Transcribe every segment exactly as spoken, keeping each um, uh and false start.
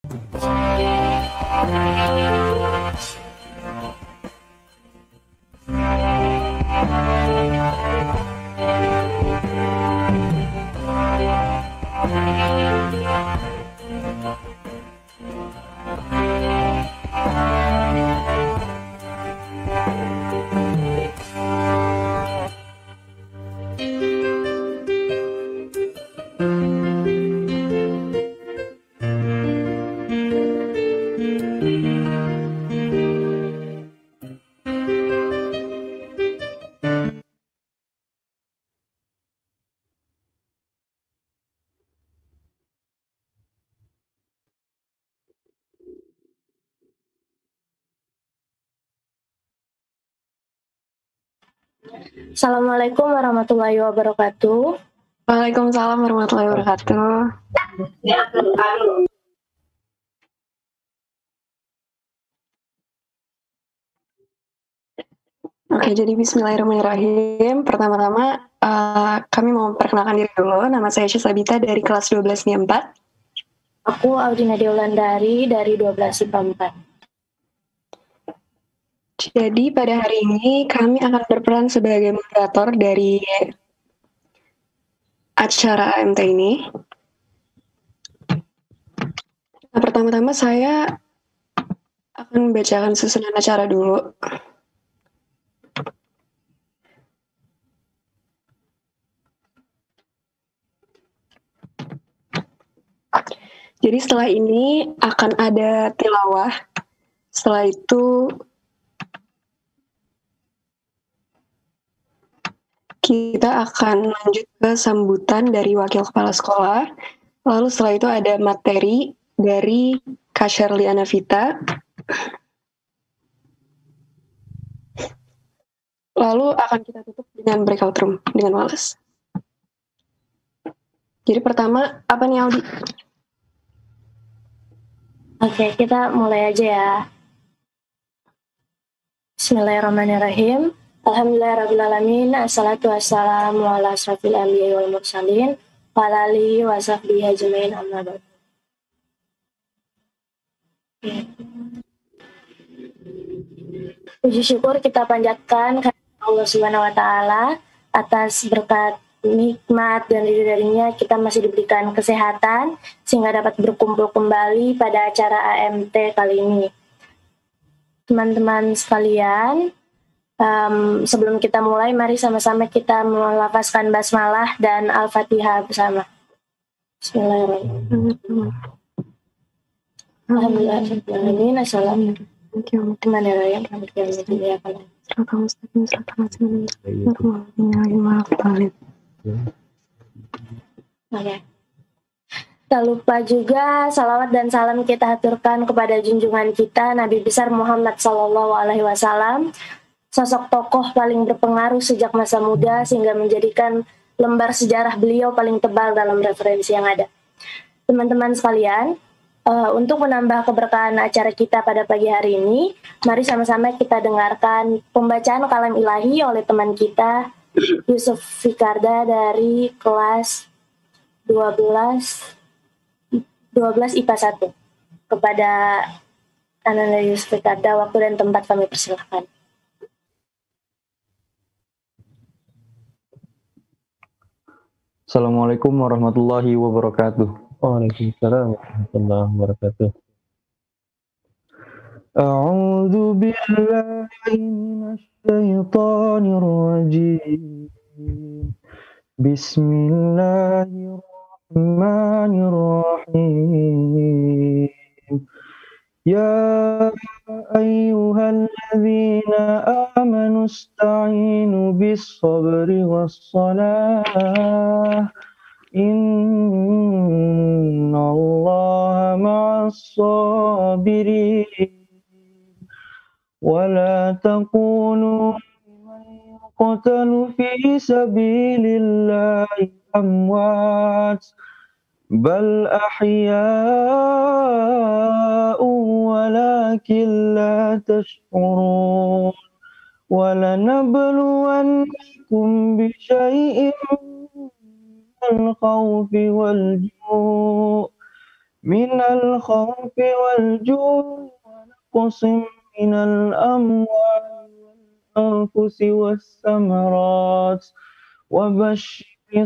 Assalamualaikum warahmatullahi wabarakatuh. Waalaikumsalam warahmatullahi wabarakatuh. Oke, jadi bismillahirrahmanirrahim. Pertama-tama uh, kami mau memperkenalkan diri dulu. Nama saya Syasabita dari kelas dua belas I P A empat. Aku Audina Deulandari dari dua belas I P A empat. Jadi pada hari ini kami akan berperan sebagai moderator dari acara A M T ini. Nah, pertama-tama saya akan membacakan susunan acara dulu. Jadi setelah ini akan ada tilawah. Setelah itu kita akan lanjut ke sambutan dari wakil kepala sekolah. Lalu setelah itu ada materi dari Kak Shirley Anavita. Lalu akan kita tutup dengan breakout room, dengan Wallace. Jadi pertama, apa nih Audi? Oke, kita mulai aja ya. Bismillahirrahmanirrahim. Alhamdulillahirrahmanirrahim. Assalatu wassalamu ala asrafil anbiya wal mursalin. Wa ala alihi wa sahbihi ajmain amma ba'du. Puji syukur kita panjatkan kepada Allah Subhanahu wa taala atas berkat nikmat dan ridho darinya kita masih diberikan kesehatan sehingga dapat berkumpul kembali pada acara A M T kali ini. Teman-teman sekalian, um, sebelum kita mulai, mari sama-sama kita melafazkan basmalah dan Al-Fatihah bersama. Bismillahirrahmanirrahim. Alhamdulillahirrahmanirrahim. Assalamualaikum. Bismillahirrahmanirrahim. Oke. Tak lupa juga salawat dan salam kita haturkan kepada junjungan kita Nabi besar Muhammad Sallallahu Alaihi Wasallam, sosok tokoh paling berpengaruh sejak masa muda sehingga menjadikan lembar sejarah beliau paling tebal dalam referensi yang ada. Teman-teman sekalian, uh, untuk menambah keberkahan acara kita pada pagi hari ini, mari sama-sama kita dengarkan pembacaan kalam ilahi oleh teman kita Yusuf Fikarda dari kelas dua belas I P A satu. Kepada Ananda Yusuf Fikarda, waktu dan tempat kami persilahkan. Assalamualaikum warahmatullahi wabarakatuh. Waalaikumsalam warahmatullahi wabarakatuh. A'udzu billahi minasy syaithanir rajim. Bismillahirrahmanirrahim. Ya ayyuhalladzina amanu ista'inu bis-sabri was-salah. Innallaha ma'as-sabirin. Wa la takunu liman yuqtalu fi sabilillahi amwat. Bal ahya'u walakin la tash'urun. Wa lanabluwannakum bi syai'in minal khawfi wal ju' من الخوف والجوع ونقص من الأموال والأنفس والثمرات وبشر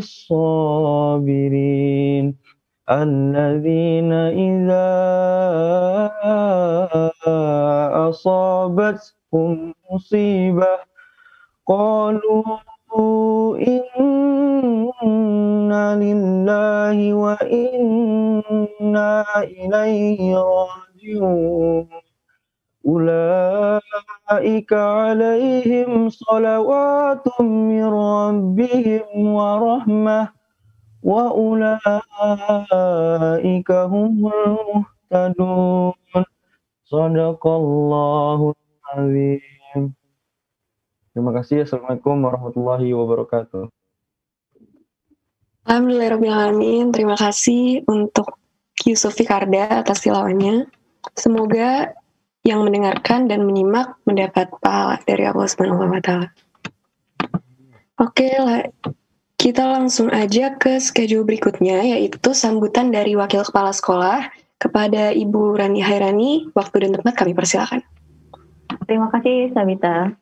الصابرين الذين إذا أصابتهم مصيبة قالوا إنا لله وإنا إليه راجعون أولئك عليهم صلوات من ربهم ورحمة وأولئك هم المهتدون صدق الله العظيم. Terima kasih. Assalamualaikum warahmatullahi wabarakatuh. Alhamdulillahirrahmanirrahim. Terima kasih untuk Yusuf Fikarda atas tilawannya. Semoga yang mendengarkan dan menyimak mendapat pahala dari Allah Subhanahu wa taala. Oke, kita langsung aja ke schedule berikutnya, yaitu sambutan dari Wakil Kepala Sekolah kepada Ibu Rani Hairani. Waktu dan tempat kami persilakan. Terima kasih, Sabita.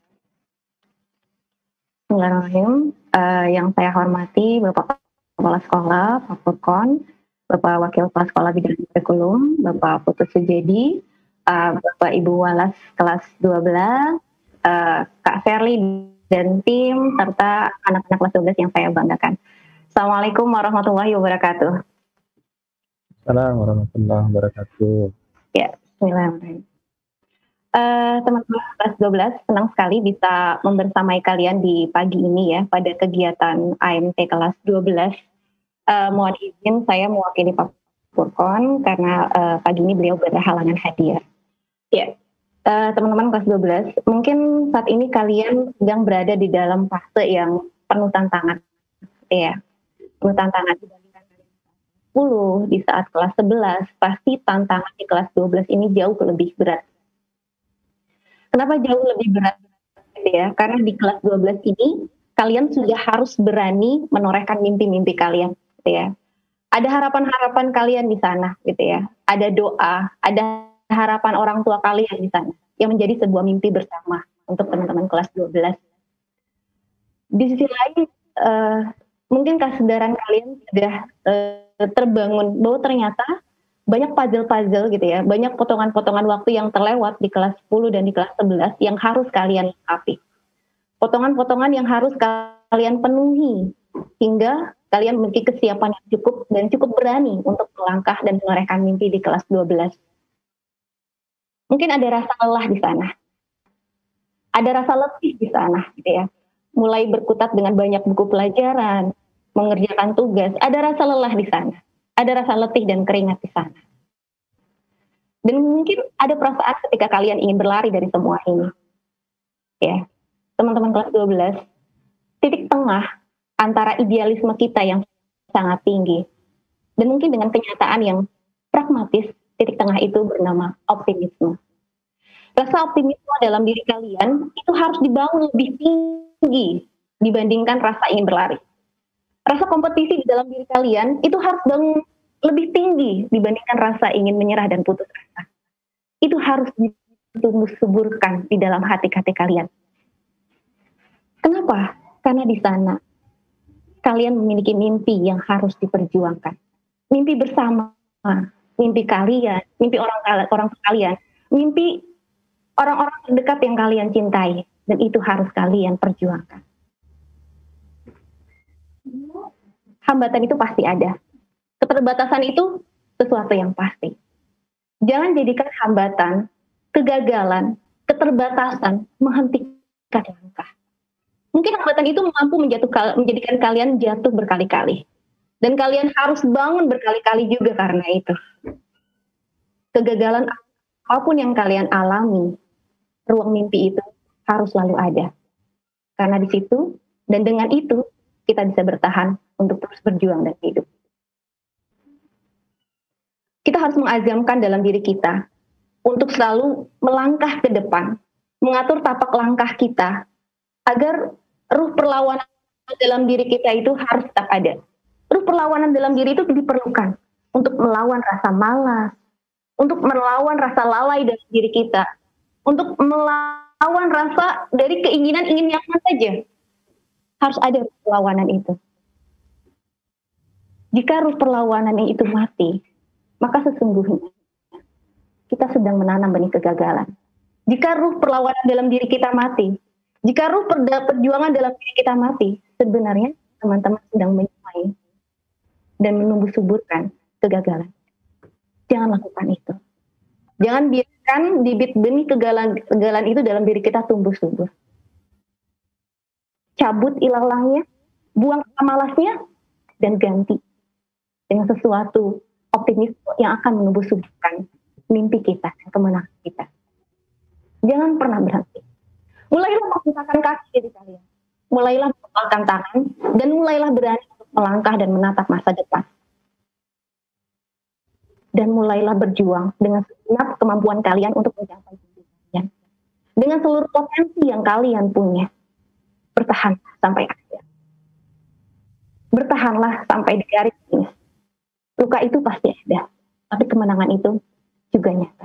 Bismillahirrahmanirrahim. Uh, yang saya hormati Bapak Kepala Sekolah, Pak Furkon, Bapak Wakil Kepala Sekolah Bidang Kurikulum, Bapak Putu Sujedi, uh, Bapak Ibu Walas kelas dua belas, uh, Kak Serli dan tim, serta anak-anak kelas dua belas yang saya banggakan. Assalamualaikum warahmatullahi wabarakatuh. Assalamualaikum warahmatullahi wabarakatuh. Ya, bismillahirrahmanirrahim. Uh, teman-teman kelas dua belas, senang sekali bisa membersamai kalian di pagi ini ya, pada kegiatan A M T kelas dua belas. Uh, mohon izin saya mewakili Pak Furkon karena uh, pagi ini beliau berhalangan hadir. Ya, uh, teman-teman kelas dua belas, mungkin saat ini kalian sedang berada di dalam fase yang penuh tantangan, ya, penuh tantangan dibandingkan kelas sepuluh, di saat kelas sebelas, pasti tantangan di kelas dua belas ini jauh lebih berat. Kenapa jauh lebih berat ya? Karena di kelas dua belas ini kalian sudah harus berani menorehkan mimpi-mimpi kalian, gitu ya. Ada harapan-harapan kalian di sana, gitu ya. Ada doa, ada harapan orang tua kalian di sana yang menjadi sebuah mimpi bersama untuk teman-teman kelas dua belas. Di sisi lain, uh, mungkin kesadaran kalian sudah uh, terbangun bahwa ternyata banyak puzzle-puzzle gitu ya, banyak potongan-potongan waktu yang terlewat di kelas sepuluh dan di kelas sebelas yang harus kalian lengkapi. Potongan-potongan yang harus kalian penuhi hingga kalian memiliki kesiapan yang cukup dan cukup berani untuk melangkah dan menorehkan mimpi di kelas dua belas. Mungkin ada rasa lelah di sana. Ada rasa letih di sana gitu ya. Mulai berkutat dengan banyak buku pelajaran, mengerjakan tugas, ada rasa lelah di sana. Ada rasa letih dan keringat di sana. Dan mungkin ada perasaan ketika kalian ingin berlari dari semua ini. Ya, teman-teman kelas dua belas, titik tengah antara idealisme kita yang sangat tinggi dan mungkin dengan kenyataan yang pragmatis, titik tengah itu bernama optimisme. Rasa optimisme dalam diri kalian itu harus dibangun lebih tinggi dibandingkan rasa ingin berlari. Rasa kompetisi di dalam diri kalian itu harus bangun lebih tinggi dibandingkan rasa ingin menyerah dan putus asa. Itu harus ditumbuh suburkan di dalam hati-hati kalian. Kenapa? Karena di sana kalian memiliki mimpi yang harus diperjuangkan. Mimpi bersama, mimpi kalian, mimpi orang orang kalian, mimpi orang-orang terdekat yang kalian cintai, dan itu harus kalian perjuangkan. Hambatan itu pasti ada. Keterbatasan itu sesuatu yang pasti. Jangan jadikan hambatan, kegagalan, keterbatasan menghentikan langkah. Mungkin hambatan itu mampu menjadikan kalian jatuh berkali-kali. Dan kalian harus bangun berkali-kali juga karena itu. Kegagalan apapun yang kalian alami, ruang mimpi itu harus selalu ada. Karena di situ, dan dengan itu, kita bisa bertahan untuk terus berjuang dan hidup. Kita harus mengazamkan dalam diri kita untuk selalu melangkah ke depan, mengatur tapak langkah kita, agar ruh perlawanan dalam diri kita itu harus tetap ada. Ruh perlawanan dalam diri itu diperlukan. untuk melawan rasa malas, untuk melawan rasa lalai dari diri kita, untuk melawan rasa dari keinginan ingin nyaman saja. Harus ada perlawanan itu. Jika ruh perlawanan itu mati, maka sesungguhnya kita sedang menanam benih kegagalan. Jika ruh perlawanan dalam diri kita mati, jika ruh perjuangan dalam diri kita mati, sebenarnya teman-teman sedang menyemai dan menumbuh suburkan kegagalan. Jangan lakukan itu. Jangan biarkan bibit benih kegagalan, kegagalan itu dalam diri kita tumbuh subur. Cabut ilalahnya, buang malasnya, dan ganti dengan sesuatu optimisme yang akan menumbuh suburkan mimpi kita dan kemenangan kita. Jangan pernah berhenti. Mulailah menggunakan kaki diri kalian. Mulailah mengepalkan tangan dan mulailah berani untuk melangkah dan menatap masa depan. Dan mulailah berjuang dengan segenap kemampuan kalian untuk mencapai mimpi kalian. Dengan seluruh potensi yang kalian punya. Bertahan sampai akhir. Bertahanlah sampai di garis finish. Luka itu pasti ada, tapi kemenangan itu juga nyata.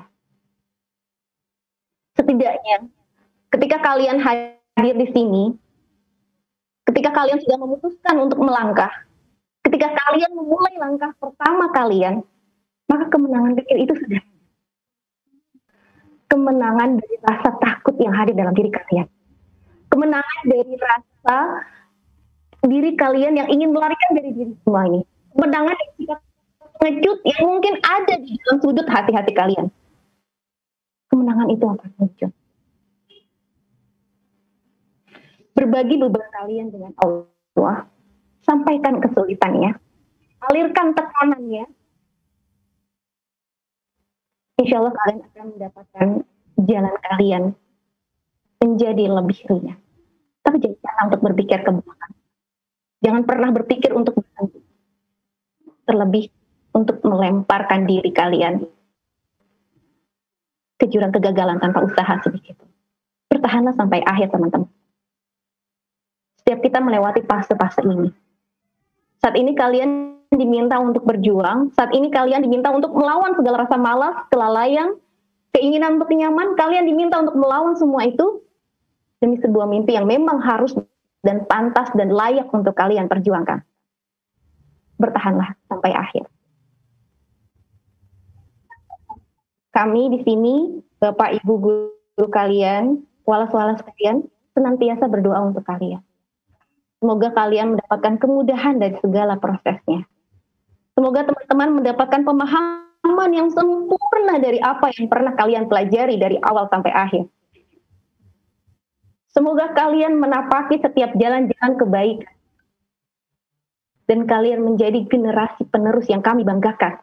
Setidaknya, ketika kalian hadir di sini, ketika kalian sudah memutuskan untuk melangkah, ketika kalian memulai langkah pertama kalian, maka kemenangan kecil itu sudah ada. Kemenangan dari rasa takut yang hadir dalam diri kalian. Kemenangan dari rasa diri kalian yang ingin melarikan dari diri semua ini. Kemenangan dari sikap pengecut yang mungkin ada di dalam sudut hati-hati kalian. Kemenangan itu akan muncul. Berbagi beban kalian dengan Allah, sampaikan kesulitannya, alirkan tekanannya. Insya Allah kalian akan mendapatkan jalan kalian menjadi lebih ringan. Tapi jangan pernah untuk berpikir ke belakang. Jangan pernah berpikir untuk berhenti. Terlebih untuk melemparkan diri kalian ke jurang kegagalan tanpa usaha sedikit. Bertahanlah sampai akhir, teman-teman. Setiap kita melewati fase-fase ini. Saat ini kalian diminta untuk berjuang, saat ini kalian diminta untuk melawan segala rasa malas, kelalaian, keinginan untuk nyaman, kalian diminta untuk melawan semua itu demi sebuah mimpi yang memang harus dan pantas dan layak untuk kalian perjuangkan. Bertahanlah sampai akhir. Kami di sini, Bapak Ibu guru kalian, walas-walas kalian, senantiasa berdoa untuk kalian. Semoga kalian mendapatkan kemudahan dari segala prosesnya. Semoga teman-teman mendapatkan pemahaman yang sempurna dari apa yang pernah kalian pelajari dari awal sampai akhir. Semoga kalian menapaki setiap jalan-jalan kebaikan. Dan kalian menjadi generasi penerus yang kami banggakan.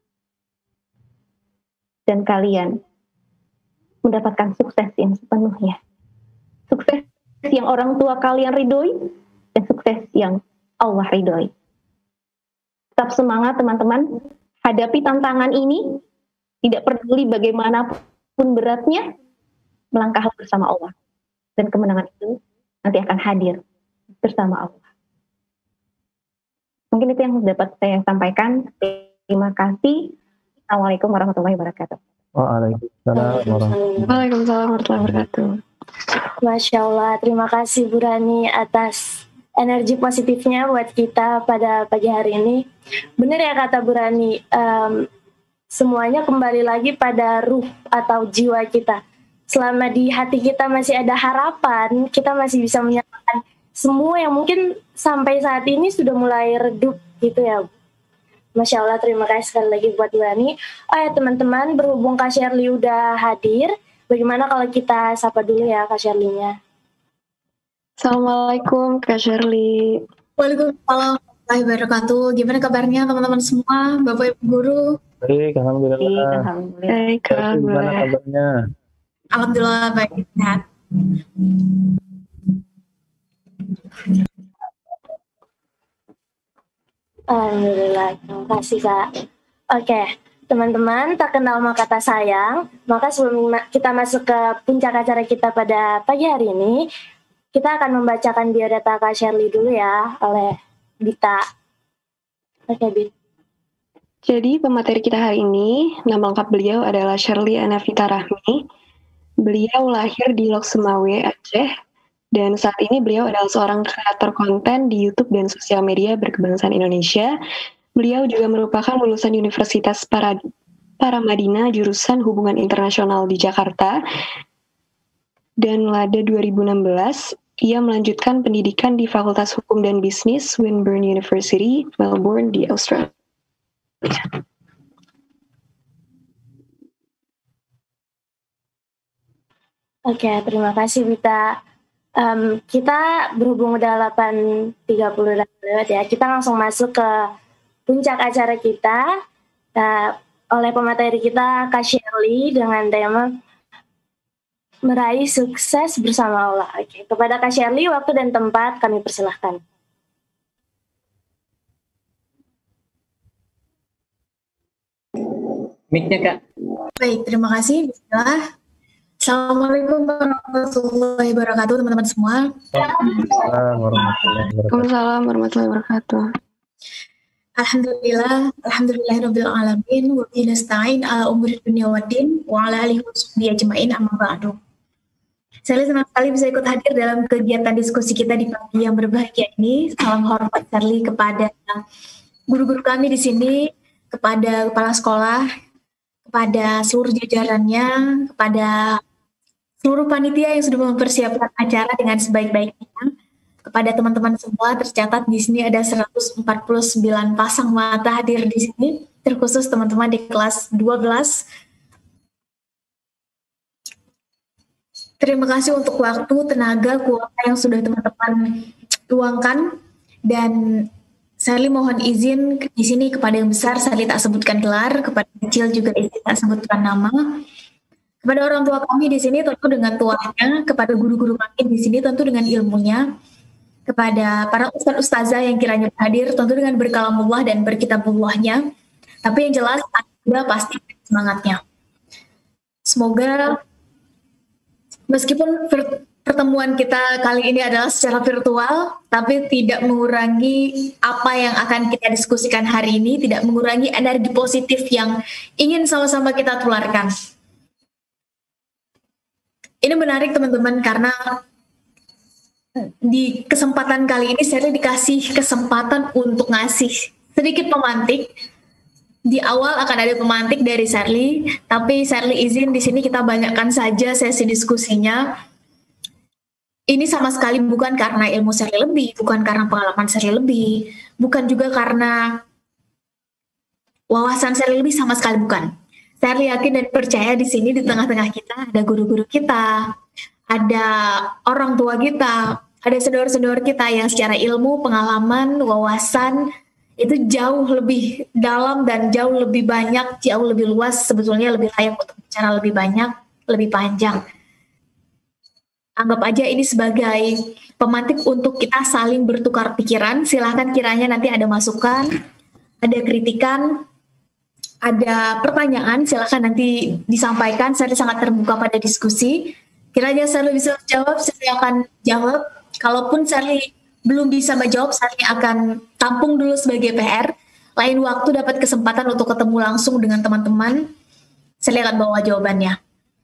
Dan kalian mendapatkan sukses yang sepenuhnya. Sukses yang orang tua kalian ridhoi, dan sukses yang Allah ridhoi. Tetap semangat teman-teman, hadapi tantangan ini, tidak peduli bagaimanapun beratnya, melangkah bersama Allah. Dan kemenangan itu nanti akan hadir bersama Allah. Mungkin itu yang dapat saya sampaikan. Terima kasih. Assalamualaikum warahmatullahi wabarakatuh. Waalaikumsalam warahmatullahi Waalaikumsalam warahmatullahi wabarakatuh. Masya Allah, terima kasih Bu Rani atas energi positifnya buat kita pada pagi hari ini. Benar ya kata Bu Rani, um, semuanya kembali lagi pada ruh atau jiwa kita. Selama di hati kita masih ada harapan, kita masih bisa menyatakan semua yang mungkin sampai saat ini sudah mulai redup gitu ya. Masya Allah, terima kasih sekali lagi buat Bu Rani. Oh ya teman-teman, berhubung Kak Shirley udah hadir, bagaimana kalau kita sapa dulu ya Kak Shirley-nya? Assalamualaikum Kak Shirley. Waalaikumsalam warahmatullahi wabarakatuh. Gimana kabarnya teman-teman semua, Bapak Ibu Guru? Baik, alhamdulillah. Alhamdulillah. Baik, Gimana alhamdulillah. kabarnya? Alhamdulillah baik, sehat. Alhamdulillah, terima kasih Kak. Oke, teman-teman, tak kenal maka tak sayang. Maka sebelum kita masuk ke puncak acara kita pada pagi hari ini, kita akan membacakan biodata Kak Shirley dulu ya, oleh Bita. Oke, Bit. Jadi pemateri kita hari ini, nama lengkap beliau adalah Shirley Anavita Rahmi. Beliau lahir di Lok Sumawe, Aceh, dan saat ini beliau adalah seorang kreator konten di YouTube dan sosial media berkebangsaan Indonesia. Beliau juga merupakan lulusan Universitas Para- Paramadina jurusan Hubungan Internasional di Jakarta. Dan pada dua ribu enam belas, ia melanjutkan pendidikan di Fakultas Hukum dan Bisnis Swinburne University, Melbourne di Australia. Oke, terima kasih Wita. Um, kita berhubung udah delapan tiga puluh lewat ya, kita langsung masuk ke puncak acara kita. Nah, oleh pemateri kita Kak Shirley dengan tema meraih sukses bersama Allah. Oke, kepada Kak Shirley, waktu dan tempat kami persilahkan. Mic-nya Kak. Baik, terima kasih. Bismillah. Assalamualaikum warahmatullahi wabarakatuh, teman-teman semua. Waalaikumsalam warahmatullahi wabarakatuh. Waalaikumsalam warahmatullahi wabarakatuh. Alhamdulillah, alhamdulillahirabbil alamin wa bihi nasta'in ala umuri dunya waddin wa ala alihi washabihi ajmain amma ba'du. Saya senang sekali bisa ikut hadir dalam kegiatan diskusi kita di pagi yang berbahagia ini. Salam hormat Shirley kepada guru-guru kami di sini, kepada kepala sekolah, kepada seluruh jajarannya, kepada seluruh panitia yang sudah mempersiapkan acara dengan sebaik-baiknya. Kepada teman-teman semua, tercatat di sini ada seratus empat puluh sembilan pasang mata hadir di sini, terkhusus teman-teman di kelas dua belas. Terima kasih untuk waktu, tenaga, kuota yang sudah teman-teman tuangkan. Dan Shirley mohon izin di sini kepada yang besar, Shirley tak sebutkan gelar, kepada kecil juga tak sebutkan nama. Kepada orang tua kami di sini tentu dengan tuanya, kepada guru-guru kami di sini tentu dengan ilmunya, kepada para ustaz-ustazah yang kiranya hadir tentu dengan berkalamullah dan berkitabullahnya. Tapi yang jelas ada pasti semangatnya. Semoga meskipun pertemuan kita kali ini adalah secara virtual, tapi tidak mengurangi apa yang akan kita diskusikan hari ini, tidak mengurangi energi positif yang ingin sama-sama kita tularkan. Ini menarik teman-teman karena di kesempatan kali ini saya dikasih kesempatan untuk ngasih sedikit pemantik. Di awal akan ada pemantik dari Shirley, tapi Shirley izin di sini kita banyakkan saja sesi diskusinya. Ini sama sekali bukan karena ilmu Shirley lebih, bukan karena pengalaman Shirley lebih, bukan juga karena wawasan Shirley lebih, sama sekali bukan. Shirley yakin dan percaya di sini di tengah-tengah kita ada guru-guru kita, ada orang tua kita, ada senior-senior kita yang secara ilmu, pengalaman, wawasan itu jauh lebih dalam dan jauh lebih banyak, jauh lebih luas, sebetulnya lebih layak untuk bicara lebih banyak, lebih panjang. Anggap aja ini sebagai pemantik untuk kita saling bertukar pikiran. Silahkan kiranya nanti ada masukan, ada kritikan, ada pertanyaan, silahkan nanti disampaikan. Saya sangat terbuka pada diskusi. Kiranya saya bisa jawab, saya akan jawab. Kalaupun saya belum bisa menjawab, saya akan tampung dulu sebagai P R. Lain waktu dapat kesempatan untuk ketemu langsung dengan teman-teman, saya akan bawa jawabannya.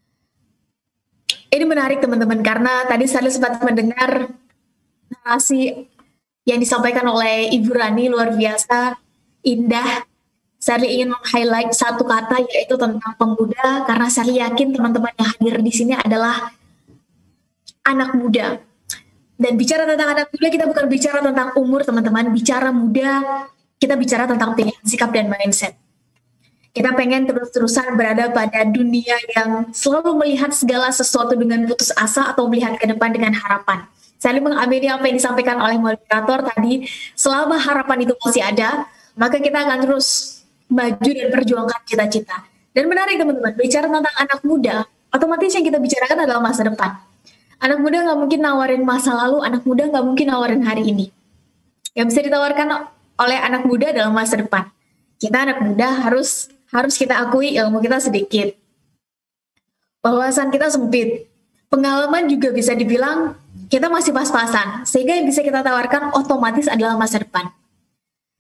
Ini menarik teman-teman, karena tadi saya sempat mendengar narasi yang disampaikan oleh Ibu Rani, luar biasa, indah. Saya ingin meng-highlight satu kata, yaitu tentang pemuda, karena saya yakin teman-teman yang hadir di sini adalah anak muda. Dan bicara tentang anak muda, kita bukan bicara tentang umur teman-teman, bicara muda, kita bicara tentang pilihan sikap dan mindset. Kita pengen terus-terusan berada pada dunia yang selalu melihat segala sesuatu dengan putus asa atau melihat ke depan dengan harapan. Saya mengamini apa yang disampaikan oleh moderator tadi, selama harapan itu masih ada, maka kita akan terus maju dan perjuangkan cita-cita. Dan menarik teman-teman, bicara tentang anak muda, otomatis yang kita bicarakan adalah masa depan. Anak muda nggak mungkin nawarin masa lalu, anak muda nggak mungkin nawarin hari ini. Yang bisa ditawarkan oleh anak muda adalah masa depan. Kita anak muda harus harus kita akui ilmu kita sedikit. Wawasan kita sempit. Pengalaman juga bisa dibilang kita masih pas-pasan. Sehingga yang bisa kita tawarkan otomatis adalah masa depan.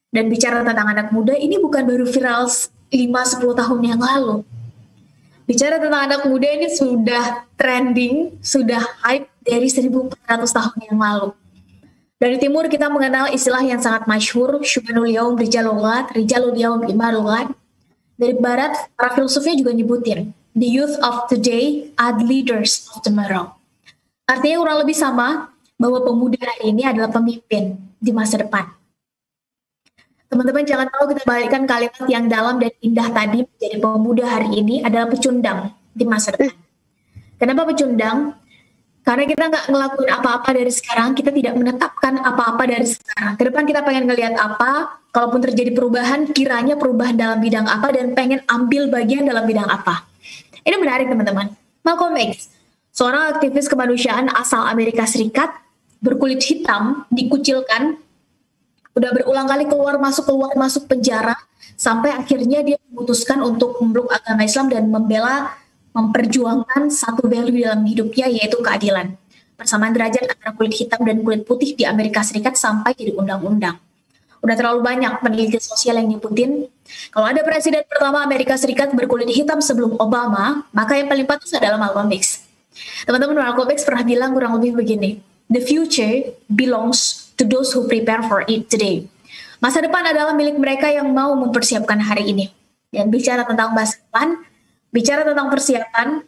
Dan bicara tentang anak muda, ini bukan baru viral lima sampai sepuluh tahun yang lalu. Bicara tentang anak muda ini sudah trending, sudah hype dari seribu empat ratus tahun yang lalu. Dari timur kita mengenal istilah yang sangat masyhur, Syubanul Yaum Rijalul Ghad, Rijalul Yaum Imarul Ghad. Dari barat, para filsufnya juga nyebutin, the youth of today are the leaders of tomorrow. Artinya kurang lebih sama, bahwa pemuda hari ini adalah pemimpin di masa depan. Teman-teman jangan tahu kita balikkan kalimat yang dalam dan indah tadi menjadi pemuda hari ini adalah pecundang di masa depan. Kenapa pecundang? Karena kita nggak ngelakuin apa-apa dari sekarang, kita tidak menetapkan apa-apa dari sekarang. Ke depan kita pengen ngelihat apa, kalaupun terjadi perubahan, kiranya perubahan dalam bidang apa, dan pengen ambil bagian dalam bidang apa. Ini menarik teman-teman. Malcolm X, seorang aktivis kemanusiaan asal Amerika Serikat, berkulit hitam, dikucilkan, udah berulang kali keluar masuk keluar masuk penjara sampai akhirnya dia memutuskan untuk memeluk agama Islam dan membela memperjuangkan satu value dalam hidupnya yaitu keadilan, persamaan derajat antara kulit hitam dan kulit putih di Amerika Serikat sampai jadi undang-undang. Udah terlalu banyak peneliti sosial yang nyebutin kalau ada presiden pertama Amerika Serikat berkulit hitam sebelum Obama, maka yang paling pantas adalah Malcolm X. Teman-teman, Malcolm X pernah bilang kurang lebih begini, the future belongs to those who prepare for it today. Masa depan adalah milik mereka yang mau mempersiapkan hari ini. Dan bicara tentang masa depan, bicara tentang persiapan,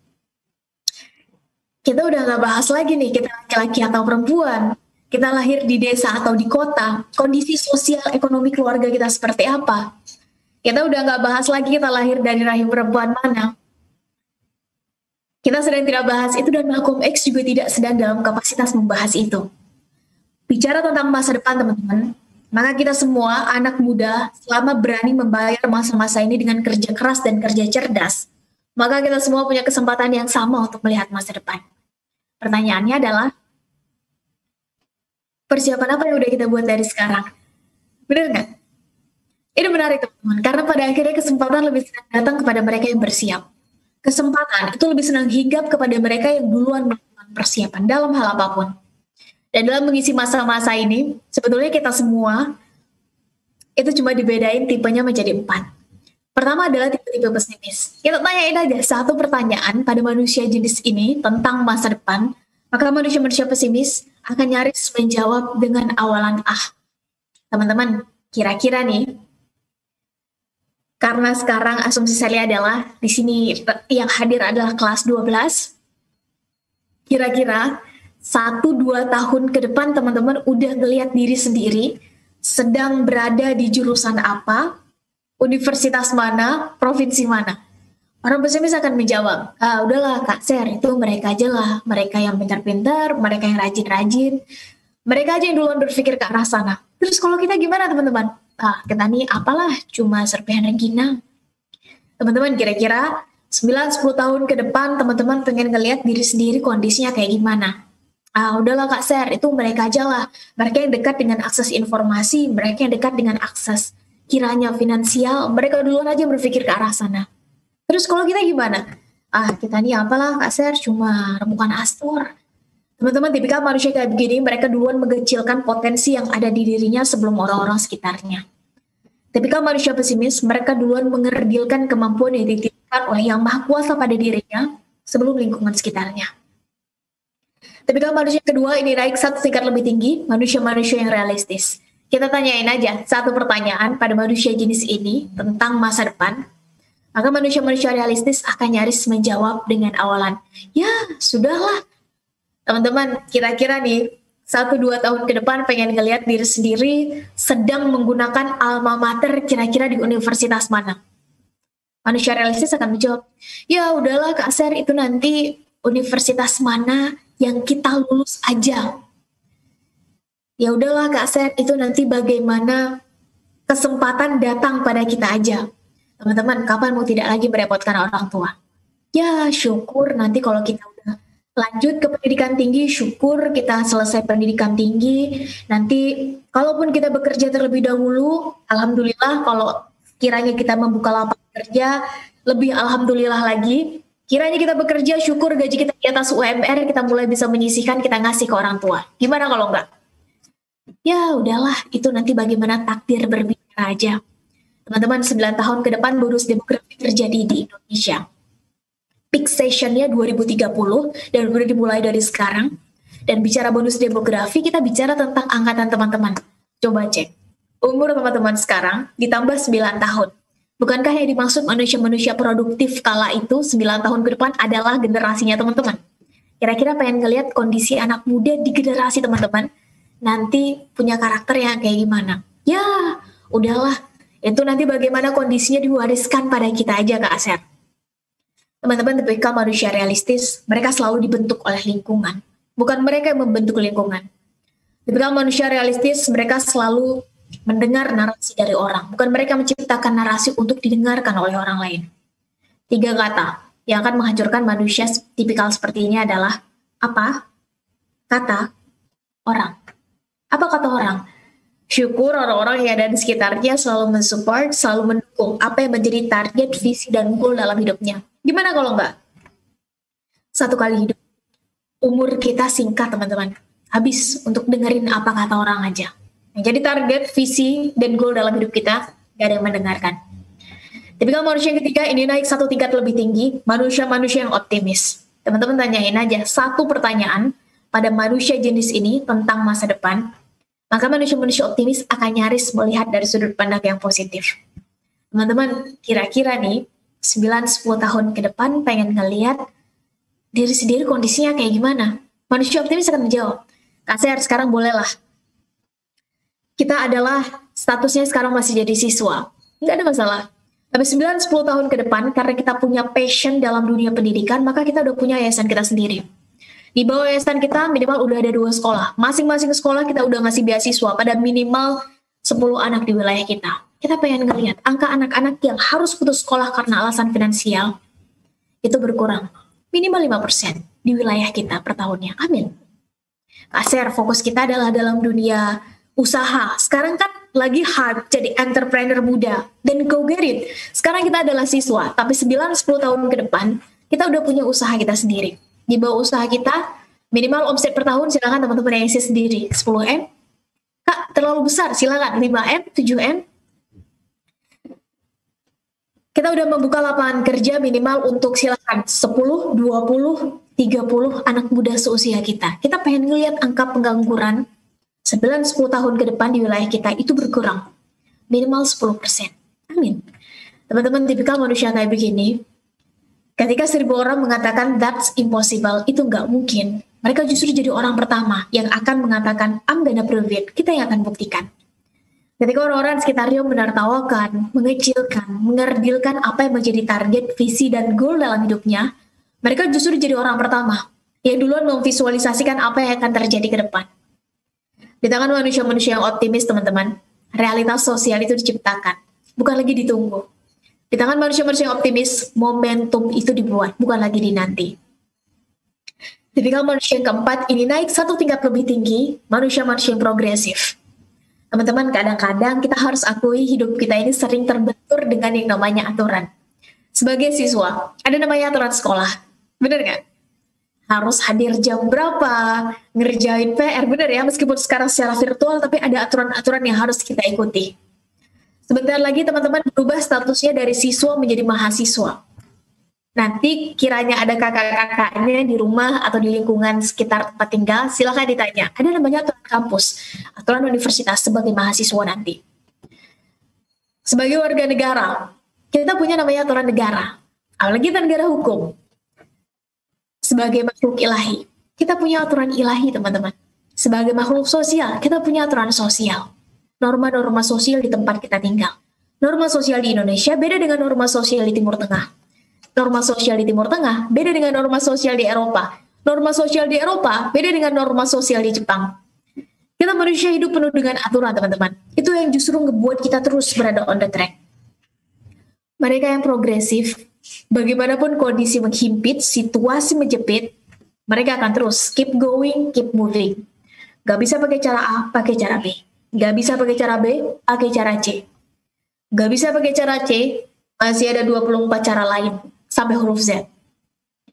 kita udah gak bahas lagi nih kita laki-laki atau perempuan, kita lahir di desa atau di kota, kondisi sosial ekonomi keluarga kita seperti apa. Kita udah gak bahas lagi kita lahir dari rahim perempuan mana. Kita sedang tidak bahas itu dan Malcolm X juga tidak sedang dalam kapasitas membahas itu. Bicara tentang masa depan teman-teman, maka kita semua anak muda selama berani membayar masa-masa ini dengan kerja keras dan kerja cerdas, maka kita semua punya kesempatan yang sama untuk melihat masa depan. Pertanyaannya adalah, persiapan apa yang udah kita buat dari sekarang? Benar nggak? Ini menarik teman-teman, karena pada akhirnya kesempatan lebih senang datang kepada mereka yang bersiap. Kesempatan itu lebih senang hinggap kepada mereka yang duluan melakukan persiapan dalam hal apapun. Dan dalam mengisi masa-masa ini, sebetulnya kita semua itu cuma dibedain tipenya menjadi empat. Pertama adalah tipe-tipe pesimis. Kita tanyain aja satu pertanyaan pada manusia jenis ini tentang masa depan, maka manusia-manusia pesimis akan nyaris menjawab dengan awalan ah. Teman-teman, kira-kira nih, karena sekarang asumsi saya adalah di sini yang hadir adalah kelas dua belas, kira-kira satu dua tahun ke depan teman-teman udah ngelihat diri sendiri sedang berada di jurusan apa, universitas mana, provinsi mana. Orang pesimis akan menjawab, ah udahlah Kak Ser, itu mereka aja lah, mereka yang pintar-pintar, mereka yang rajin-rajin, mereka aja yang duluan berpikir ke arah sana. Terus kalau kita gimana teman-teman? Ah kita nih apalah, cuma serpihan rengginang. Teman-teman kira-kira sembilan sampai sepuluh tahun ke depan teman-teman pengen ngelihat diri sendiri kondisinya kayak gimana? Ah, udahlah Kak Ser, itu mereka aja lah. Mereka yang dekat dengan akses informasi, mereka yang dekat dengan akses kiranya finansial, mereka duluan aja berpikir ke arah sana. Terus kalau kita gimana? Ah, kita nih apalah Kak Ser, cuma remukan astor. Teman-teman, tipikal manusia kayak begini, mereka duluan mengecilkan potensi yang ada di dirinya sebelum orang-orang sekitarnya. Tipikal manusia pesimis, mereka duluan mengerdilkan kemampuan yang dititipkan oleh Yang Maha Kuasa pada dirinya sebelum lingkungan sekitarnya. Tipikal manusia kedua ini naik satu tingkat lebih tinggi, manusia-manusia yang realistis. Kita tanyain aja satu pertanyaan pada manusia jenis ini tentang masa depan, maka manusia-manusia realistis akan nyaris menjawab dengan awalan, ya sudahlah. Teman-teman, kira-kira nih, satu dua tahun ke depan pengen ngelihat diri sendiri sedang menggunakan alma mater kira-kira di universitas mana. Manusia realistis akan menjawab, ya udahlah Kak Ser, itu nanti universitas mana yang kita lulus aja. Ya udahlah Kak Ser, itu nanti bagaimana kesempatan datang pada kita aja. Teman-teman, kapan mau tidak lagi merepotkan orang tua? Ya syukur nanti kalau kita udah lanjut ke pendidikan tinggi, syukur kita selesai pendidikan tinggi. Nanti kalaupun kita bekerja terlebih dahulu, alhamdulillah kalau kiranya kita membuka lapangan kerja, lebih alhamdulillah lagi. Kiranya kita bekerja, syukur gaji kita di atas U M R, kita mulai bisa menyisihkan, kita ngasih ke orang tua. Gimana kalau enggak? Ya udahlah, itu nanti bagaimana takdir berbicara aja. Teman-teman, sembilan tahun ke depan bonus demografi terjadi di Indonesia. Peak sessionnya dua ribu tiga puluh dan udah dimulai dari sekarang. Dan bicara bonus demografi, kita bicara tentang angkatan teman-teman. Coba cek, umur teman-teman sekarang ditambah sembilan tahun. Bukankah yang dimaksud manusia-manusia produktif kala itu sembilan tahun ke depan adalah generasinya teman-teman? Kira-kira pengen ngelihat kondisi anak muda di generasi teman-teman nanti punya karakter yang kayak gimana? Ya, udahlah. Itu nanti bagaimana kondisinya diwariskan pada kita aja, Kak Asep. Teman-teman, tipikal manusia realistis, mereka selalu dibentuk oleh lingkungan. Bukan mereka yang membentuk lingkungan. Tipikal manusia realistis, mereka selalu mendengar narasi dari orang. Bukan mereka menciptakan narasi untuk didengarkan oleh orang lain. Tiga kata yang akan menghancurkan manusia tipikal seperti ini adalah apa? Kata orang. Apa kata orang? Syukur orang-orang yang ada di sekitarnya selalu mensupport, selalu mendukung apa yang menjadi target, visi, dan goal dalam hidupnya. Gimana kalau enggak? Satu kali hidup. Umur kita singkat, teman-teman. Habis untuk dengerin apa kata orang aja. Yang jadi target, visi, dan goal dalam hidup kita, gak ada yang mendengarkan. Tipikal manusia yang ketiga ini naik satu tingkat lebih tinggi, manusia-manusia yang optimis. Teman-teman tanyain aja satu pertanyaan pada manusia jenis ini tentang masa depan, maka manusia-manusia optimis akan nyaris melihat dari sudut pandang yang positif. Teman-teman, kira-kira nih, sembilan sampai sepuluh tahun ke depan pengen ngelihat diri sendiri kondisinya kayak gimana? Manusia optimis akan menjawab, Kak Ser, sekarang bolehlah. Kita adalah, statusnya sekarang masih jadi siswa. Nggak ada masalah. Tapi sembilan sampai sepuluh tahun ke depan, karena kita punya passion dalam dunia pendidikan, maka kita udah punya yayasan kita sendiri. Di bawah yayasan kita minimal udah ada dua sekolah. Masing-masing sekolah kita udah ngasih beasiswa pada minimal sepuluh anak di wilayah kita. Kita pengen ngelihat angka anak-anak yang harus putus sekolah karena alasan finansial itu berkurang. Minimal lima persen di wilayah kita per tahunnya. Amin. Aser, fokus kita adalah dalam dunia usaha. Sekarang kan lagi hard jadi entrepreneur muda. Dan go get it. Sekarang kita adalah siswa. Tapi sembilan sampai sepuluh tahun ke depan, kita udah punya usaha kita sendiri. Di bawah usaha kita, minimal omset per tahun silakan teman-teman yang isi sendiri. sepuluh M. Kak, terlalu besar. Silakan lima M, tujuh M. Kita udah membuka lapangan kerja minimal untuk silakan sepuluh, dua puluh, tiga puluh anak muda seusia kita. Kita pengen ngelihat angka pengangguran sembilan sampai sepuluh tahun ke depan di wilayah kita itu berkurang. Minimal sepuluh persen. Amin. Teman-teman, tipikal manusia kayak begini, ketika seribu orang mengatakan that's impossible, itu nggak mungkin. Mereka justru jadi orang pertama yang akan mengatakan I'm gonna prove it. Kita yang akan buktikan. Ketika orang-orang sekitarnya menertawakan, mengecilkan, mengerdilkan apa yang menjadi target, visi, dan goal dalam hidupnya, mereka justru jadi orang pertama yang duluan memvisualisasikan apa yang akan terjadi ke depan. Di tangan manusia-manusia yang optimis, teman-teman, realitas sosial itu diciptakan, bukan lagi ditunggu. Di tangan manusia-manusia yang optimis, momentum itu dibuat, bukan lagi dinanti. Tipikal manusia yang keempat ini naik satu tingkat lebih tinggi, manusia-manusia yang progresif. Teman-teman, kadang-kadang kita harus akui hidup kita ini sering terbentur dengan yang namanya aturan. Sebagai siswa, ada namanya aturan sekolah. Bener nggak? Harus hadir jam berapa, ngerjain P R, bener ya? Meskipun sekarang secara virtual, tapi ada aturan-aturan yang harus kita ikuti. Sebentar lagi teman-teman berubah statusnya dari siswa menjadi mahasiswa. Nanti kiranya ada kakak-kakaknya di rumah atau di lingkungan sekitar tempat tinggal, silakan ditanya. Ada namanya aturan kampus, aturan universitas sebagai mahasiswa nanti. Sebagai warga negara, kita punya namanya aturan negara. Apalagi kita negara hukum. Sebagai makhluk ilahi, kita punya aturan ilahi, teman-teman. Sebagai makhluk sosial, kita punya aturan sosial. Norma-norma sosial di tempat kita tinggal. Norma sosial di Indonesia beda dengan norma sosial di Timur Tengah. Norma sosial di Timur Tengah beda dengan norma sosial di Eropa. Norma sosial di Eropa beda dengan norma sosial di Jepang. Kita manusia hidup penuh dengan aturan, teman-teman. Itu yang justru ngebuat kita terus berada on the track. Mereka yang progresif, bagaimanapun kondisi menghimpit, situasi menjepit, mereka akan terus keep going, keep moving. Gak bisa pakai cara A, pakai cara B. Gak bisa pakai cara B, pakai cara C. Gak bisa pakai cara C, masih ada dua puluh empat cara lain sampai huruf Z.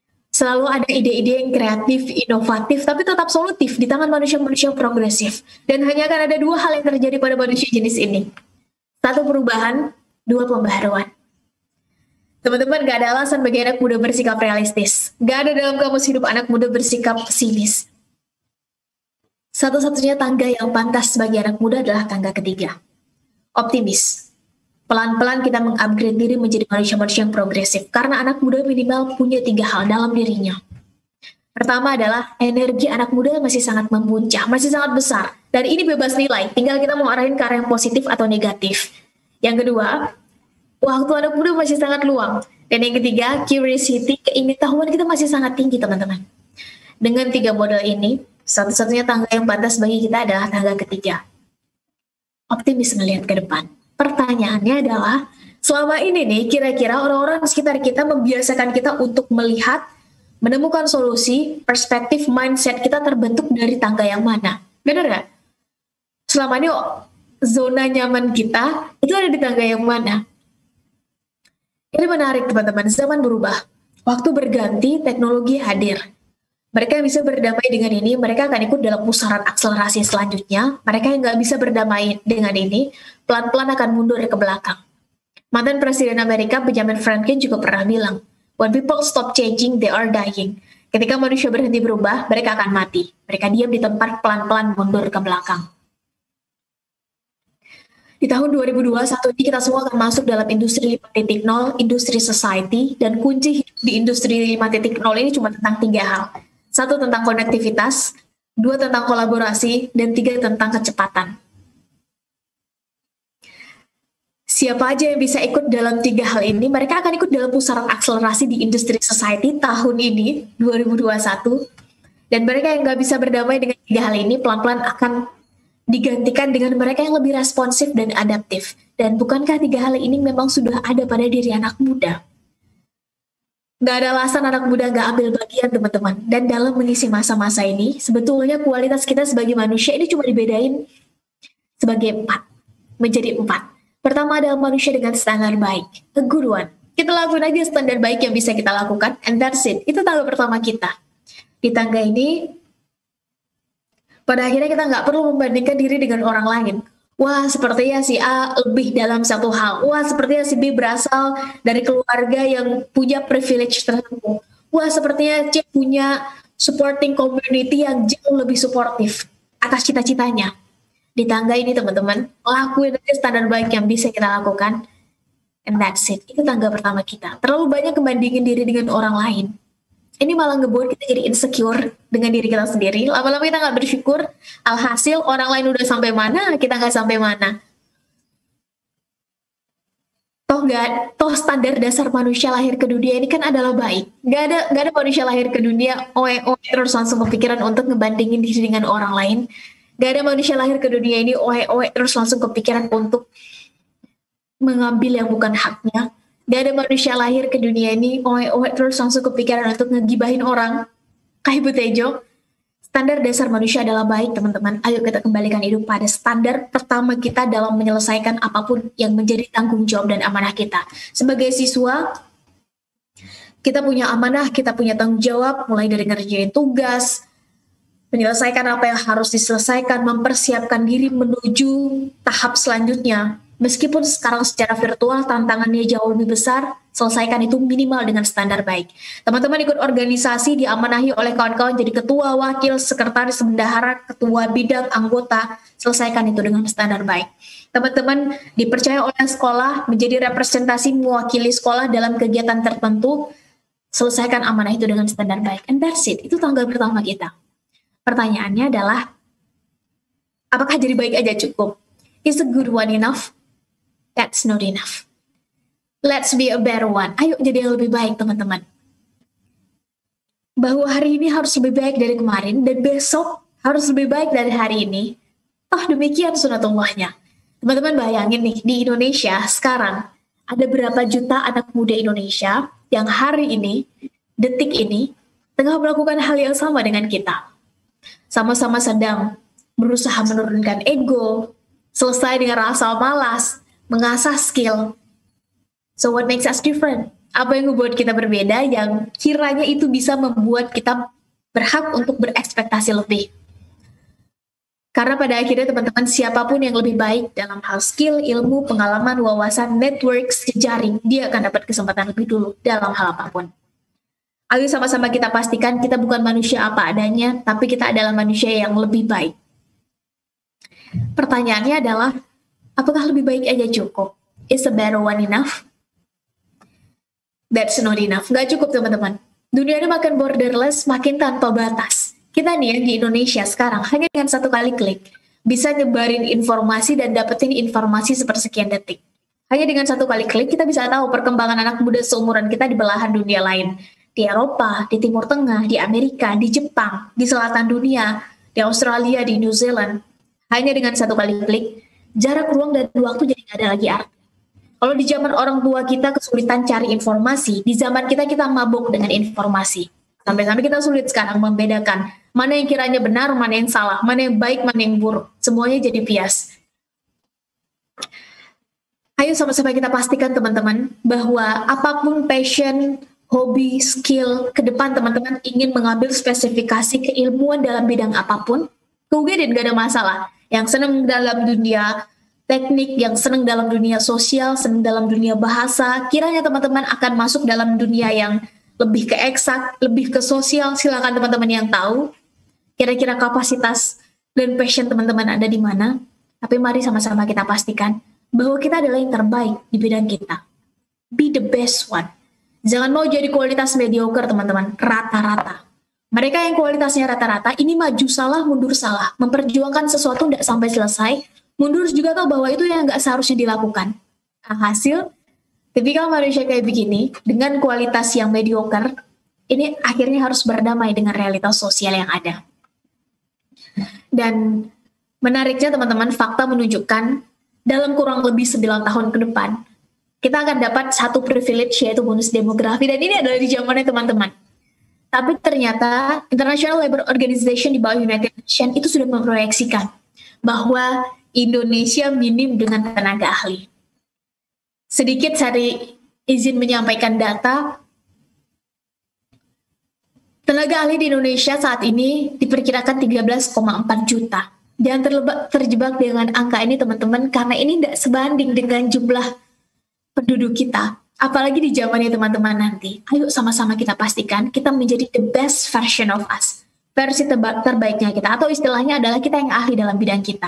Selalu ada ide-ide yang kreatif, inovatif, tapi tetap solutif di tangan manusia-manusia progresif. Dan hanya akan ada dua hal yang terjadi pada manusia jenis ini. Satu perubahan, dua pembaharuan. Teman-teman, gak ada alasan bagi anak muda bersikap realistis. Gak ada dalam kamus hidup anak muda bersikap pesimis. Satu-satunya tangga yang pantas bagi anak muda adalah tangga ketiga. Optimis. Pelan-pelan kita mengupgrade diri menjadi manusia-manusia yang progresif, karena anak muda minimal punya tiga hal dalam dirinya. Pertama adalah energi anak muda masih sangat membuncah, masih sangat besar, dan ini bebas nilai, tinggal kita mau arahin ke arah yang positif atau negatif. Yang kedua, waktu anak muda masih sangat luang, dan yang ketiga, curiosity, keingin-tahuan kita masih sangat tinggi, teman-teman. Dengan tiga model ini, satu-satunya tangga yang pantas bagi kita adalah tangga ketiga. Optimis melihat ke depan. Pertanyaannya adalah, selama ini nih kira-kira orang-orang sekitar kita membiasakan kita untuk melihat, menemukan solusi, perspektif, mindset kita terbentuk dari tangga yang mana? Benar nggak? Selama ini zona nyaman kita itu ada di tangga yang mana? Ini menarik teman-teman, zaman berubah. Waktu berganti, teknologi hadir. Mereka yang bisa berdamai dengan ini, mereka akan ikut dalam pusaran akselerasi selanjutnya. Mereka yang nggak bisa berdamai dengan ini, pelan-pelan akan mundur ke belakang. Mantan Presiden Amerika Benjamin Franklin juga pernah bilang, when people stop changing, they are dying. Ketika manusia berhenti berubah, mereka akan mati. Mereka diam di tempat, pelan-pelan mundur ke belakang. Di tahun dua ribu dua puluh satu ini kita semua akan masuk dalam industri lima titik nol, industri society, dan kunci hidup di industri lima titik nol ini cuma tentang tiga hal. Satu tentang konektivitas, dua tentang kolaborasi, dan tiga tentang kecepatan. Siapa aja yang bisa ikut dalam tiga hal ini, mereka akan ikut dalam pusaran akselerasi di industri society tahun ini, dua ribu dua puluh satu. Dan mereka yang nggak bisa berdamai dengan tiga hal ini, pelan-pelan akan digantikan dengan mereka yang lebih responsif dan adaptif. Dan bukankah tiga hal ini memang sudah ada pada diri anak muda? Gak ada alasan anak muda gak ambil bagian, teman-teman. Dan dalam mengisi masa-masa ini, sebetulnya kualitas kita sebagai manusia ini cuma dibedain sebagai empat, menjadi empat. Pertama adalah manusia dengan standar baik, a good one. Kita lakukan aja standar baik yang bisa kita lakukan, and that's it. Itu tangga pertama kita. Di tangga ini, pada akhirnya kita nggak perlu membandingkan diri dengan orang lain. Wah, sepertinya si A lebih dalam satu hal. Wah, sepertinya si B berasal dari keluarga yang punya privilege tertentu. Wah, sepertinya C punya supporting community yang jauh lebih suportif atas cita-citanya. Di tangga ini, teman-teman, lakuin aja standar baik yang bisa kita lakukan. And that's it. Itu tangga pertama kita. Terlalu banyak membandingin diri dengan orang lain. Ini malah ngebuat kita jadi insecure dengan diri kita sendiri. Lama-lama kita nggak bersyukur. Alhasil orang lain udah sampai mana, kita nggak sampai mana. Toh nggak, toh standar dasar manusia lahir ke dunia ini kan adalah baik. Nggak ada, nggak ada manusia lahir ke dunia oe-oe terus langsung kepikiran untuk ngebandingin diri dengan orang lain. Nggak ada manusia lahir ke dunia ini oe-oe terus langsung kepikiran untuk mengambil yang bukan haknya. Gak ada manusia lahir ke dunia ini oe-oe terus langsung kepikiran untuk ngegibahin orang. Kayak Ibu Tejo, standar dasar manusia adalah baik, teman-teman. Ayo kita kembalikan hidup pada standar pertama kita dalam menyelesaikan apapun yang menjadi tanggung jawab dan amanah kita. Sebagai siswa, kita punya amanah, kita punya tanggung jawab, mulai dari ngerjain tugas, menyelesaikan apa yang harus diselesaikan, mempersiapkan diri menuju tahap selanjutnya. Meskipun sekarang secara virtual tantangannya jauh lebih besar, selesaikan itu minimal dengan standar baik. Teman-teman ikut organisasi diamanahi oleh kawan-kawan jadi ketua, wakil, sekretaris, bendahara, ketua bidang, anggota, selesaikan itu dengan standar baik. Teman-teman dipercaya oleh sekolah menjadi representasi mewakili sekolah dalam kegiatan tertentu, selesaikan amanah itu dengan standar baik. And that's it, itu tanggal pertama kita. Pertanyaannya adalah, apakah jadi baik aja cukup? Is a good one enough? That's not enough. Let's be a better one. Ayo jadi yang lebih baik, teman-teman. Bahwa hari ini harus lebih baik dari kemarin, dan besok harus lebih baik dari hari ini. Oh, demikian sunatullahnya. Teman-teman bayangin nih, di Indonesia sekarang, ada berapa juta anak muda Indonesia yang hari ini, detik ini, tengah melakukan hal yang sama dengan kita. Sama-sama sedang berusaha menurunkan ego, selesai dengan rasa malas, mengasah skill. So what makes us different? Apa yang membuat kita berbeda yang kiranya itu bisa membuat kita berhak untuk berekspektasi lebih. Karena pada akhirnya teman-teman, siapapun yang lebih baik dalam hal skill, ilmu, pengalaman, wawasan, networks, jejaring, dia akan dapat kesempatan lebih dulu dalam hal apapun. Ayo sama-sama kita pastikan kita bukan manusia apa adanya, tapi kita adalah manusia yang lebih baik. Pertanyaannya adalah, apakah lebih baik aja cukup? Is a better one enough? That's not enough. Nggak cukup teman-teman. Dunia ini makin borderless, makin tanpa batas. Kita nih yang di Indonesia sekarang hanya dengan satu kali klik bisa nyebarin informasi dan dapetin informasi sepersekian detik. Hanya dengan satu kali klik kita bisa tahu perkembangan anak muda seumuran kita di belahan dunia lain. Di Eropa, di Timur Tengah, di Amerika, di Jepang, di selatan dunia, di Australia, di New Zealand. Hanya dengan satu kali klik, jarak ruang dan waktu jadi nggak ada lagi arti. Kalau di zaman orang tua kita kesulitan cari informasi, di zaman kita kita mabuk dengan informasi. Sampai-sampai kita sulit sekarang membedakan mana yang kiranya benar, mana yang salah, mana yang baik, mana yang buruk. Semuanya jadi bias. Ayo sama-sama kita pastikan teman-teman bahwa apapun passion, hobi, skill, ke depan teman-teman ingin mengambil spesifikasi keilmuan dalam bidang apapun, ke U G D nggak ada masalah. Yang senang dalam dunia teknik, yang senang dalam dunia sosial, senang dalam dunia bahasa, kiranya teman-teman akan masuk dalam dunia yang lebih ke eksak, lebih ke sosial, silakan teman-teman yang tahu kira-kira kapasitas dan passion teman-teman ada di mana. Tapi mari sama-sama kita pastikan bahwa kita adalah yang terbaik di bidang kita. Be the best one. Jangan mau jadi kualitas mediocre teman-teman, rata-rata. Mereka yang kualitasnya rata-rata, ini maju salah, mundur salah. Memperjuangkan sesuatu tidak sampai selesai, mundur juga tahu bahwa itu yang nggak seharusnya dilakukan. Hasil, tipikal manusia kayak begini, dengan kualitas yang mediocre, ini akhirnya harus berdamai dengan realitas sosial yang ada. Dan menariknya teman-teman, fakta menunjukkan dalam kurang lebih sembilan tahun ke depan, kita akan dapat satu privilege yaitu bonus demografi, dan ini adalah di zamannya teman-teman. Tapi ternyata International Labour Organization di bawah United Nations itu sudah memproyeksikan bahwa Indonesia minim dengan tenaga ahli. Sedikit saya izin menyampaikan data, tenaga ahli di Indonesia saat ini diperkirakan tiga belas koma empat juta. Jangan terlebak, terjebak dengan angka ini teman-teman, karena ini tidak sebanding dengan jumlah penduduk kita. Apalagi di zamannya teman-teman nanti. Ayo sama-sama kita pastikan kita menjadi the best version of us. Versi terba- terbaiknya kita, atau istilahnya adalah kita yang ahli dalam bidang kita.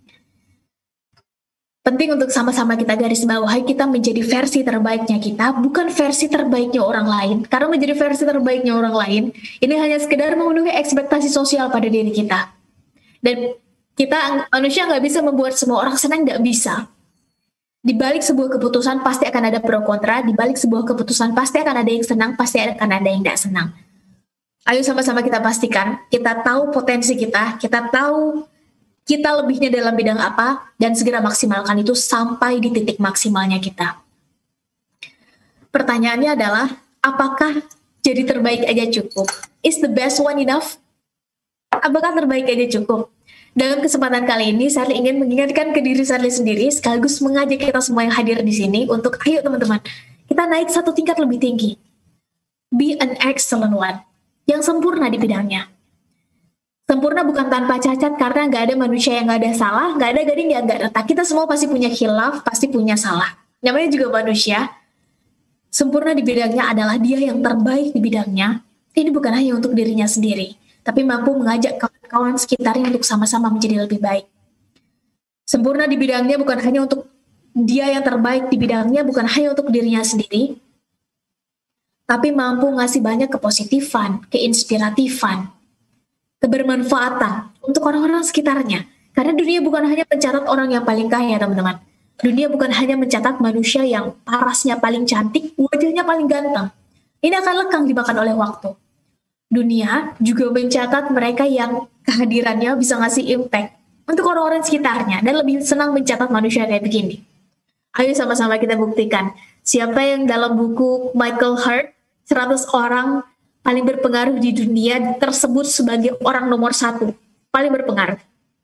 Penting untuk sama-sama kita garis bawahi kita menjadi versi terbaiknya kita, bukan versi terbaiknya orang lain. Karena menjadi versi terbaiknya orang lain, ini hanya sekedar memenuhi ekspektasi sosial pada diri kita. Dan kita manusia nggak bisa membuat semua orang senang, nggak bisa. Di balik sebuah keputusan pasti akan ada pro kontra, di balik sebuah keputusan pasti akan ada yang senang, pasti akan ada yang tidak senang. Ayo sama-sama kita pastikan, kita tahu potensi kita, kita tahu kita lebihnya dalam bidang apa, dan segera maksimalkan itu sampai di titik maksimalnya kita. Pertanyaannya adalah, apakah jadi terbaik aja cukup? Is the best one enough? Apakah terbaik aja cukup? Dalam kesempatan kali ini, Sarli ingin mengingatkan ke diri Sarli sendiri, sekaligus mengajak kita semua yang hadir di sini untuk, ayo teman-teman, kita naik satu tingkat lebih tinggi. Be an excellent one, yang sempurna di bidangnya. Sempurna bukan tanpa cacat, karena nggak ada manusia yang nggak ada salah, nggak ada gading yang nggak retak. Kita semua pasti punya khilaf, pasti punya salah. Namanya juga manusia. Sempurna di bidangnya adalah dia yang terbaik di bidangnya. Ini bukan hanya untuk dirinya sendiri, tapi mampu mengajak kawan-kawan sekitarnya untuk sama-sama menjadi lebih baik. Sempurna di bidangnya bukan hanya untuk dia yang terbaik di bidangnya, bukan hanya untuk dirinya sendiri, tapi mampu ngasih banyak kepositifan, keinspiratifan, kebermanfaatan untuk orang-orang sekitarnya. Karena dunia bukan hanya mencatat orang yang paling kaya, teman-teman. Dunia bukan hanya mencatat manusia yang parasnya paling cantik, wajahnya paling ganteng. Ini akan lekang dimakan oleh waktu. Dunia juga mencatat mereka yang kehadirannya bisa ngasih impact untuk orang-orang sekitarnya, dan lebih senang mencatat manusia kayak begini. Ayo sama-sama kita buktikan siapa yang dalam buku Michael Hart, seratus orang paling berpengaruh di dunia, tersebut sebagai orang nomor satu paling berpengaruh.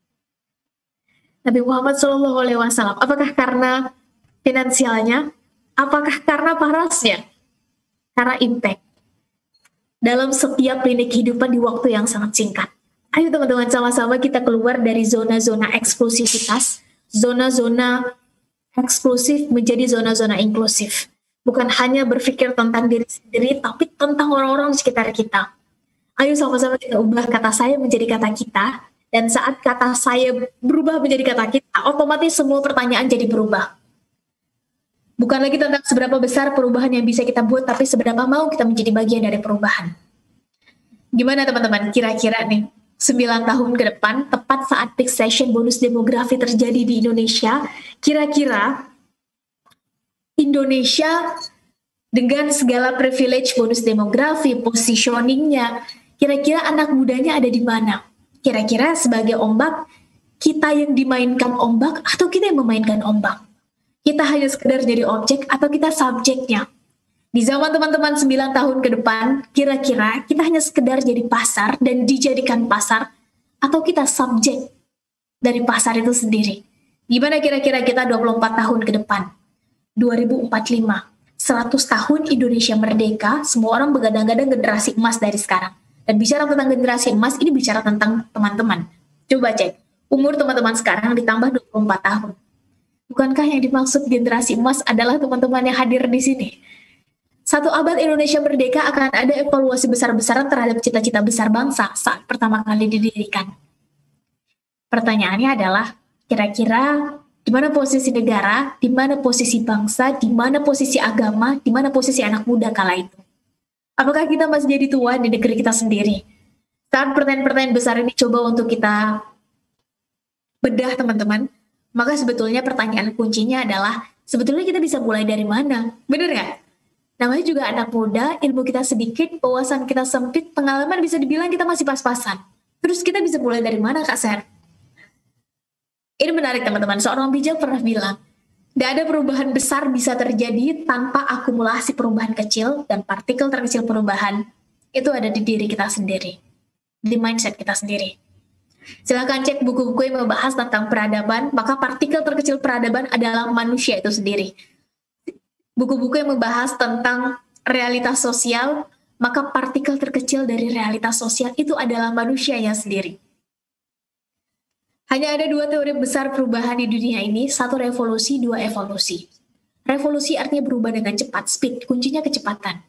Nabi Muhammad shallallahu alaihi wasallam. Apakah karena finansialnya? Apakah karena parasnya? cara impact dalam setiap lini kehidupan di waktu yang sangat singkat. Ayo teman-teman, sama-sama kita keluar dari zona-zona eksklusivitas, zona-zona eksklusif menjadi zona-zona inklusif. Bukan hanya berpikir tentang diri sendiri, tapi tentang orang-orang di sekitar kita. Ayo sama-sama kita ubah kata saya menjadi kata kita, dan saat kata saya berubah menjadi kata kita, otomatis semua pertanyaan jadi berubah. Bukan lagi tentang seberapa besar perubahan yang bisa kita buat, tapi seberapa mau kita menjadi bagian dari perubahan. Gimana teman-teman, kira-kira nih, sembilan tahun ke depan, tepat saat peak session bonus demografi terjadi di Indonesia, kira-kira Indonesia dengan segala privilege bonus demografi, positioningnya, kira-kira anak mudanya ada di mana? Kira-kira sebagai ombak, kita yang dimainkan ombak atau kita yang memainkan ombak? Kita hanya sekedar jadi objek atau kita subjeknya? Di zaman teman-teman sembilan tahun ke depan, kira-kira kita hanya sekedar jadi pasar dan dijadikan pasar, atau kita subjek dari pasar itu sendiri? Gimana kira-kira kita dua puluh empat tahun ke depan? dua ribu empat puluh lima, seratus tahun Indonesia merdeka, semua orang begadang-gadang generasi emas dari sekarang. Dan bicara tentang generasi emas, ini bicara tentang teman-teman. Coba cek, umur teman-teman sekarang ditambah dua puluh empat tahun. Bukankah yang dimaksud generasi emas adalah teman-teman yang hadir di sini? Satu abad Indonesia merdeka akan ada evaluasi besar-besaran terhadap cita-cita besar bangsa saat pertama kali didirikan. Pertanyaannya adalah, kira-kira di mana posisi negara, di mana posisi bangsa, di mana posisi agama, di mana posisi anak muda kala itu? Apakah kita masih jadi tuan di negeri kita sendiri? Saat pertanyaan-pertanyaan besar ini coba untuk kita bedah teman-teman, maka sebetulnya pertanyaan kuncinya adalah, sebetulnya kita bisa mulai dari mana? Bener nggak? Namanya juga anak muda, ilmu kita sedikit, wawasan kita sempit, pengalaman bisa dibilang kita masih pas-pasan. Terus kita bisa mulai dari mana, Kak Ser? Ini menarik teman-teman, seorang bijak pernah bilang, tidak ada perubahan besar bisa terjadi tanpa akumulasi perubahan kecil, dan partikel terkecil perubahan itu ada di diri kita sendiri, di mindset kita sendiri. Silahkan cek buku-buku yang membahas tentang peradaban, maka partikel terkecil peradaban adalah manusia itu sendiri. Buku-buku yang membahas tentang realitas sosial, maka partikel terkecil dari realitas sosial itu adalah manusianya sendiri. Hanya ada dua teori besar perubahan di dunia ini, satu revolusi, dua evolusi. Revolusi artinya berubah dengan cepat, speed, kuncinya kecepatan.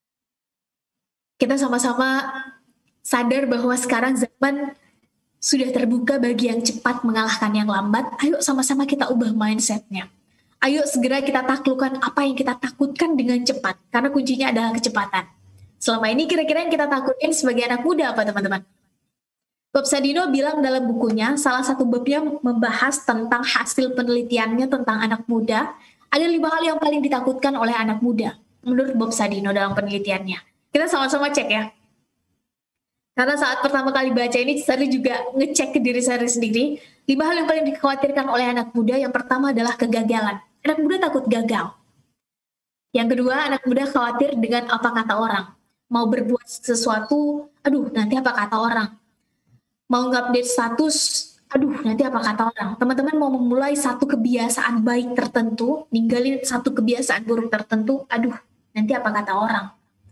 Kita sama-sama sadar bahwa sekarang zaman sudah terbuka bagi yang cepat mengalahkan yang lambat. Ayo sama-sama kita ubah mindset-nya. Ayo segera kita taklukkan apa yang kita takutkan dengan cepat, karena kuncinya adalah kecepatan. Selama ini kira-kira yang kita takutin sebagai anak muda apa teman-teman? Bob Sadino bilang dalam bukunya, salah satu babnya membahas tentang hasil penelitiannya tentang anak muda. Ada lima hal yang paling ditakutkan oleh anak muda, menurut Bob Sadino dalam penelitiannya. Kita sama-sama cek ya. Karena saat pertama kali baca ini, saya juga ngecek ke diri saya sendiri. Lima hal yang paling dikhawatirkan oleh anak muda, yang pertama adalah kegagalan. Anak muda takut gagal. Yang kedua, anak muda khawatir dengan apa kata orang. Mau berbuat sesuatu, aduh nanti apa kata orang. Mau nge-update status, aduh nanti apa kata orang. Teman-teman mau memulai satu kebiasaan baik tertentu, ninggalin satu kebiasaan buruk tertentu, aduh nanti apa kata orang.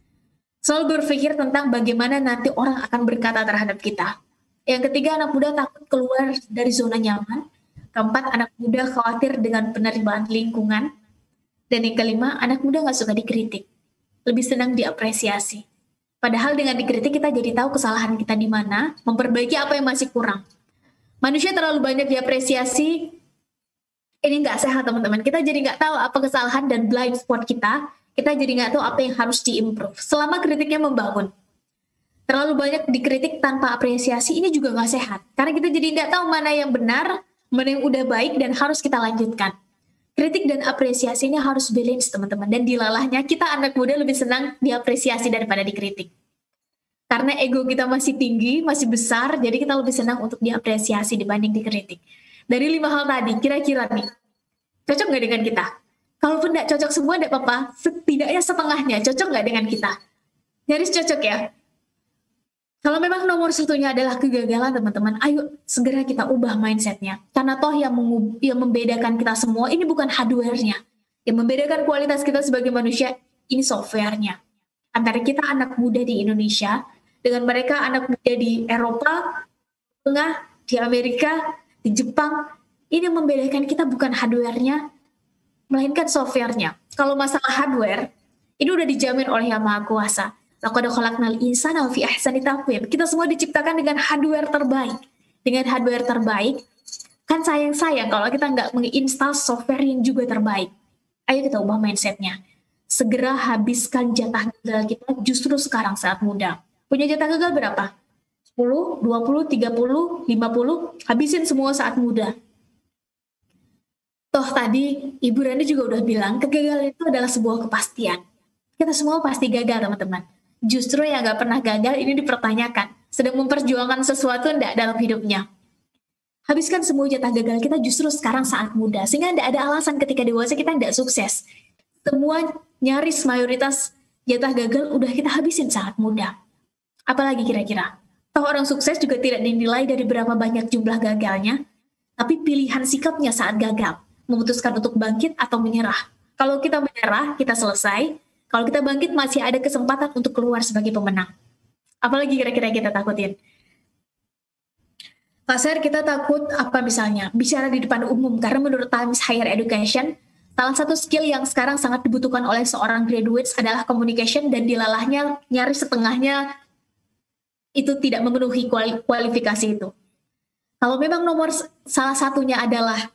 Selalu berpikir tentang bagaimana nanti orang akan berkata terhadap kita. Yang ketiga, anak muda takut keluar dari zona nyaman. Keempat, anak muda khawatir dengan penerimaan lingkungan. Dan yang kelima, anak muda nggak suka dikritik, lebih senang diapresiasi. Padahal dengan dikritik kita jadi tahu kesalahan kita di mana, memperbaiki apa yang masih kurang. Manusia terlalu banyak diapresiasi, ini nggak sehat teman-teman. Kita jadi nggak tahu apa kesalahan dan blind spot kita, kita jadi nggak tahu apa yang harus diimprove. Selama kritiknya membangun. Terlalu banyak dikritik tanpa apresiasi, ini juga nggak sehat. Karena kita jadi nggak tahu mana yang benar, mana yang udah baik, dan harus kita lanjutkan. Kritik dan apresiasi ini harus balance teman-teman. Dan dilalahnya kita anak muda lebih senang diapresiasi daripada dikritik. Karena ego kita masih tinggi, masih besar, jadi kita lebih senang untuk diapresiasi dibanding dikritik. Dari lima hal tadi, kira-kira nih, cocok nggak dengan kita? Kalaupun nggak cocok semua, nggak apa-apa. Setidaknya setengahnya, cocok nggak dengan kita? Nyaris cocok ya? Kalau memang nomor satunya adalah kegagalan teman-teman, ayo segera kita ubah mindsetnya. Karena toh yang, yang membedakan kita semua ini bukan hardware-nya. Yang membedakan kualitas kita sebagai manusia, ini software-nya. antara kita anak muda di Indonesia dengan mereka anak muda di Eropa, Tengah, di Amerika, di Jepang. Ini yang membedakan kita bukan hardware-nya, melainkan software-nya. Kalau masalah hardware, ini udah dijamin oleh Yang Maha Kuasa. Laqad khalaqnal insana fi ahsani taqwim. Kita semua diciptakan dengan hardware terbaik. Dengan hardware terbaik, kan sayang-sayang kalau kita nggak menginstal software yang juga terbaik. Ayo kita ubah mindset-nya. Segera habiskan jatah gagal kita justru sekarang saat muda. Punya jatah gagal berapa? sepuluh, dua puluh, tiga puluh, lima puluh, habisin semua saat muda. Toh tadi Ibu Rani juga udah bilang, kegagalan itu adalah sebuah kepastian. Kita semua pasti gagal, teman-teman. Justru yang nggak pernah gagal ini dipertanyakan. Sedang memperjuangkan sesuatu enggak dalam hidupnya. Habiskan semua jatah gagal kita justru sekarang saat muda. Sehingga tidak ada alasan ketika dewasa kita tidak sukses. Semua nyaris mayoritas jatah gagal udah kita habisin saat muda. Apalagi kira-kira? Toh orang sukses juga tidak dinilai dari berapa banyak jumlah gagalnya, tapi pilihan sikapnya saat gagal. Memutuskan untuk bangkit atau menyerah. Kalau kita menyerah, kita selesai. Kalau kita bangkit, masih ada kesempatan untuk keluar sebagai pemenang. Apalagi kira-kira kita takutin? Pasar kita takut apa misalnya? Bicara di depan umum, karena menurut Times Higher Education, salah satu skill yang sekarang sangat dibutuhkan oleh seorang graduates adalah communication, dan dilalahnya nyaris setengahnya itu tidak memenuhi kuali- kualifikasi itu. Kalau memang nomor salah satunya adalah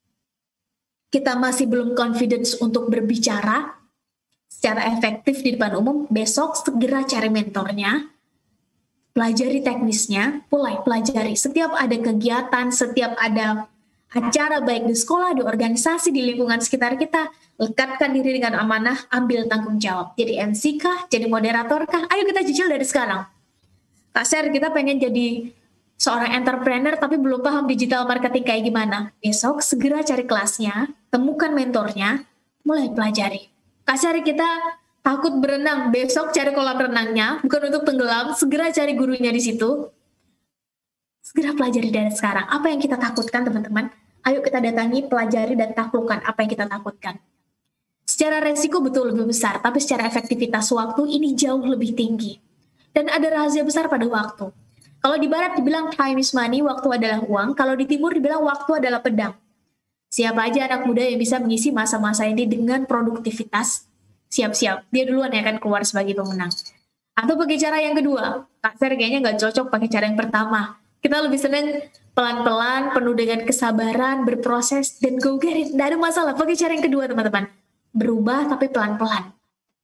kita masih belum confidence untuk berbicara secara efektif di depan umum, besok segera cari mentornya, pelajari teknisnya, mulai pelajari. Setiap ada kegiatan, setiap ada acara baik di sekolah, di organisasi, di lingkungan sekitar kita, lekatkan diri dengan amanah, ambil tanggung jawab. Jadi M C kah? Jadi moderator kah? Ayo kita cicil dari sekarang. Kak Ser, kita pengen jadi seorang entrepreneur tapi belum paham digital marketing kayak gimana. Besok segera cari kelasnya, temukan mentornya, mulai pelajari. Kak Ser, kita takut berenang, besok cari kolam renangnya, bukan untuk tenggelam, segera cari gurunya di situ. Segera pelajari dari sekarang. Apa yang kita takutkan, teman-teman? Ayo kita datangi, pelajari, dan taklukkan apa yang kita takutkan. Secara resiko betul lebih besar, tapi secara efektivitas waktu ini jauh lebih tinggi. Dan ada rahasia besar pada waktu. Kalau di barat dibilang time is money, waktu adalah uang. Kalau di timur dibilang waktu adalah pedang. Siapa aja anak muda yang bisa mengisi masa-masa ini dengan produktivitas, siap-siap, dia duluan yang akan keluar sebagai pemenang. Atau pakai cara yang kedua, Kak Ser kayaknya nggak cocok pakai cara yang pertama. Kita lebih seneng pelan-pelan, penuh dengan kesabaran, berproses, dan go get it. Nggak ada masalah, pakai cara yang kedua teman-teman. Berubah tapi pelan-pelan.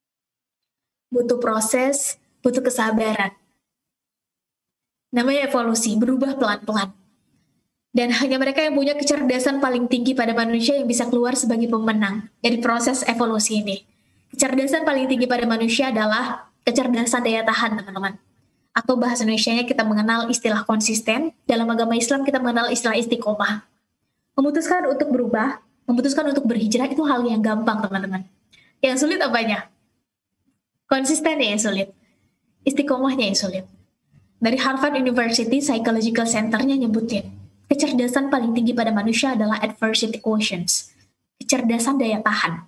Butuh proses, butuh kesabaran. Namanya evolusi, berubah pelan-pelan. Dan hanya mereka yang punya kecerdasan paling tinggi pada manusia yang bisa keluar sebagai pemenang dari proses evolusi ini. Kecerdasan paling tinggi pada manusia adalah kecerdasan daya tahan, teman-teman. Atau bahasa Indonesianya kita mengenal istilah konsisten, dalam agama Islam kita mengenal istilah istiqomah. Memutuskan untuk berubah, memutuskan untuk berhijrah itu hal yang gampang, teman-teman. Yang sulit apanya? Konsistennya yang sulit. Istiqomahnya yang sulit. Dari Harvard University Psychological Center-nya nyebutin, kecerdasan paling tinggi pada manusia adalah adversity quotients, kecerdasan daya tahan.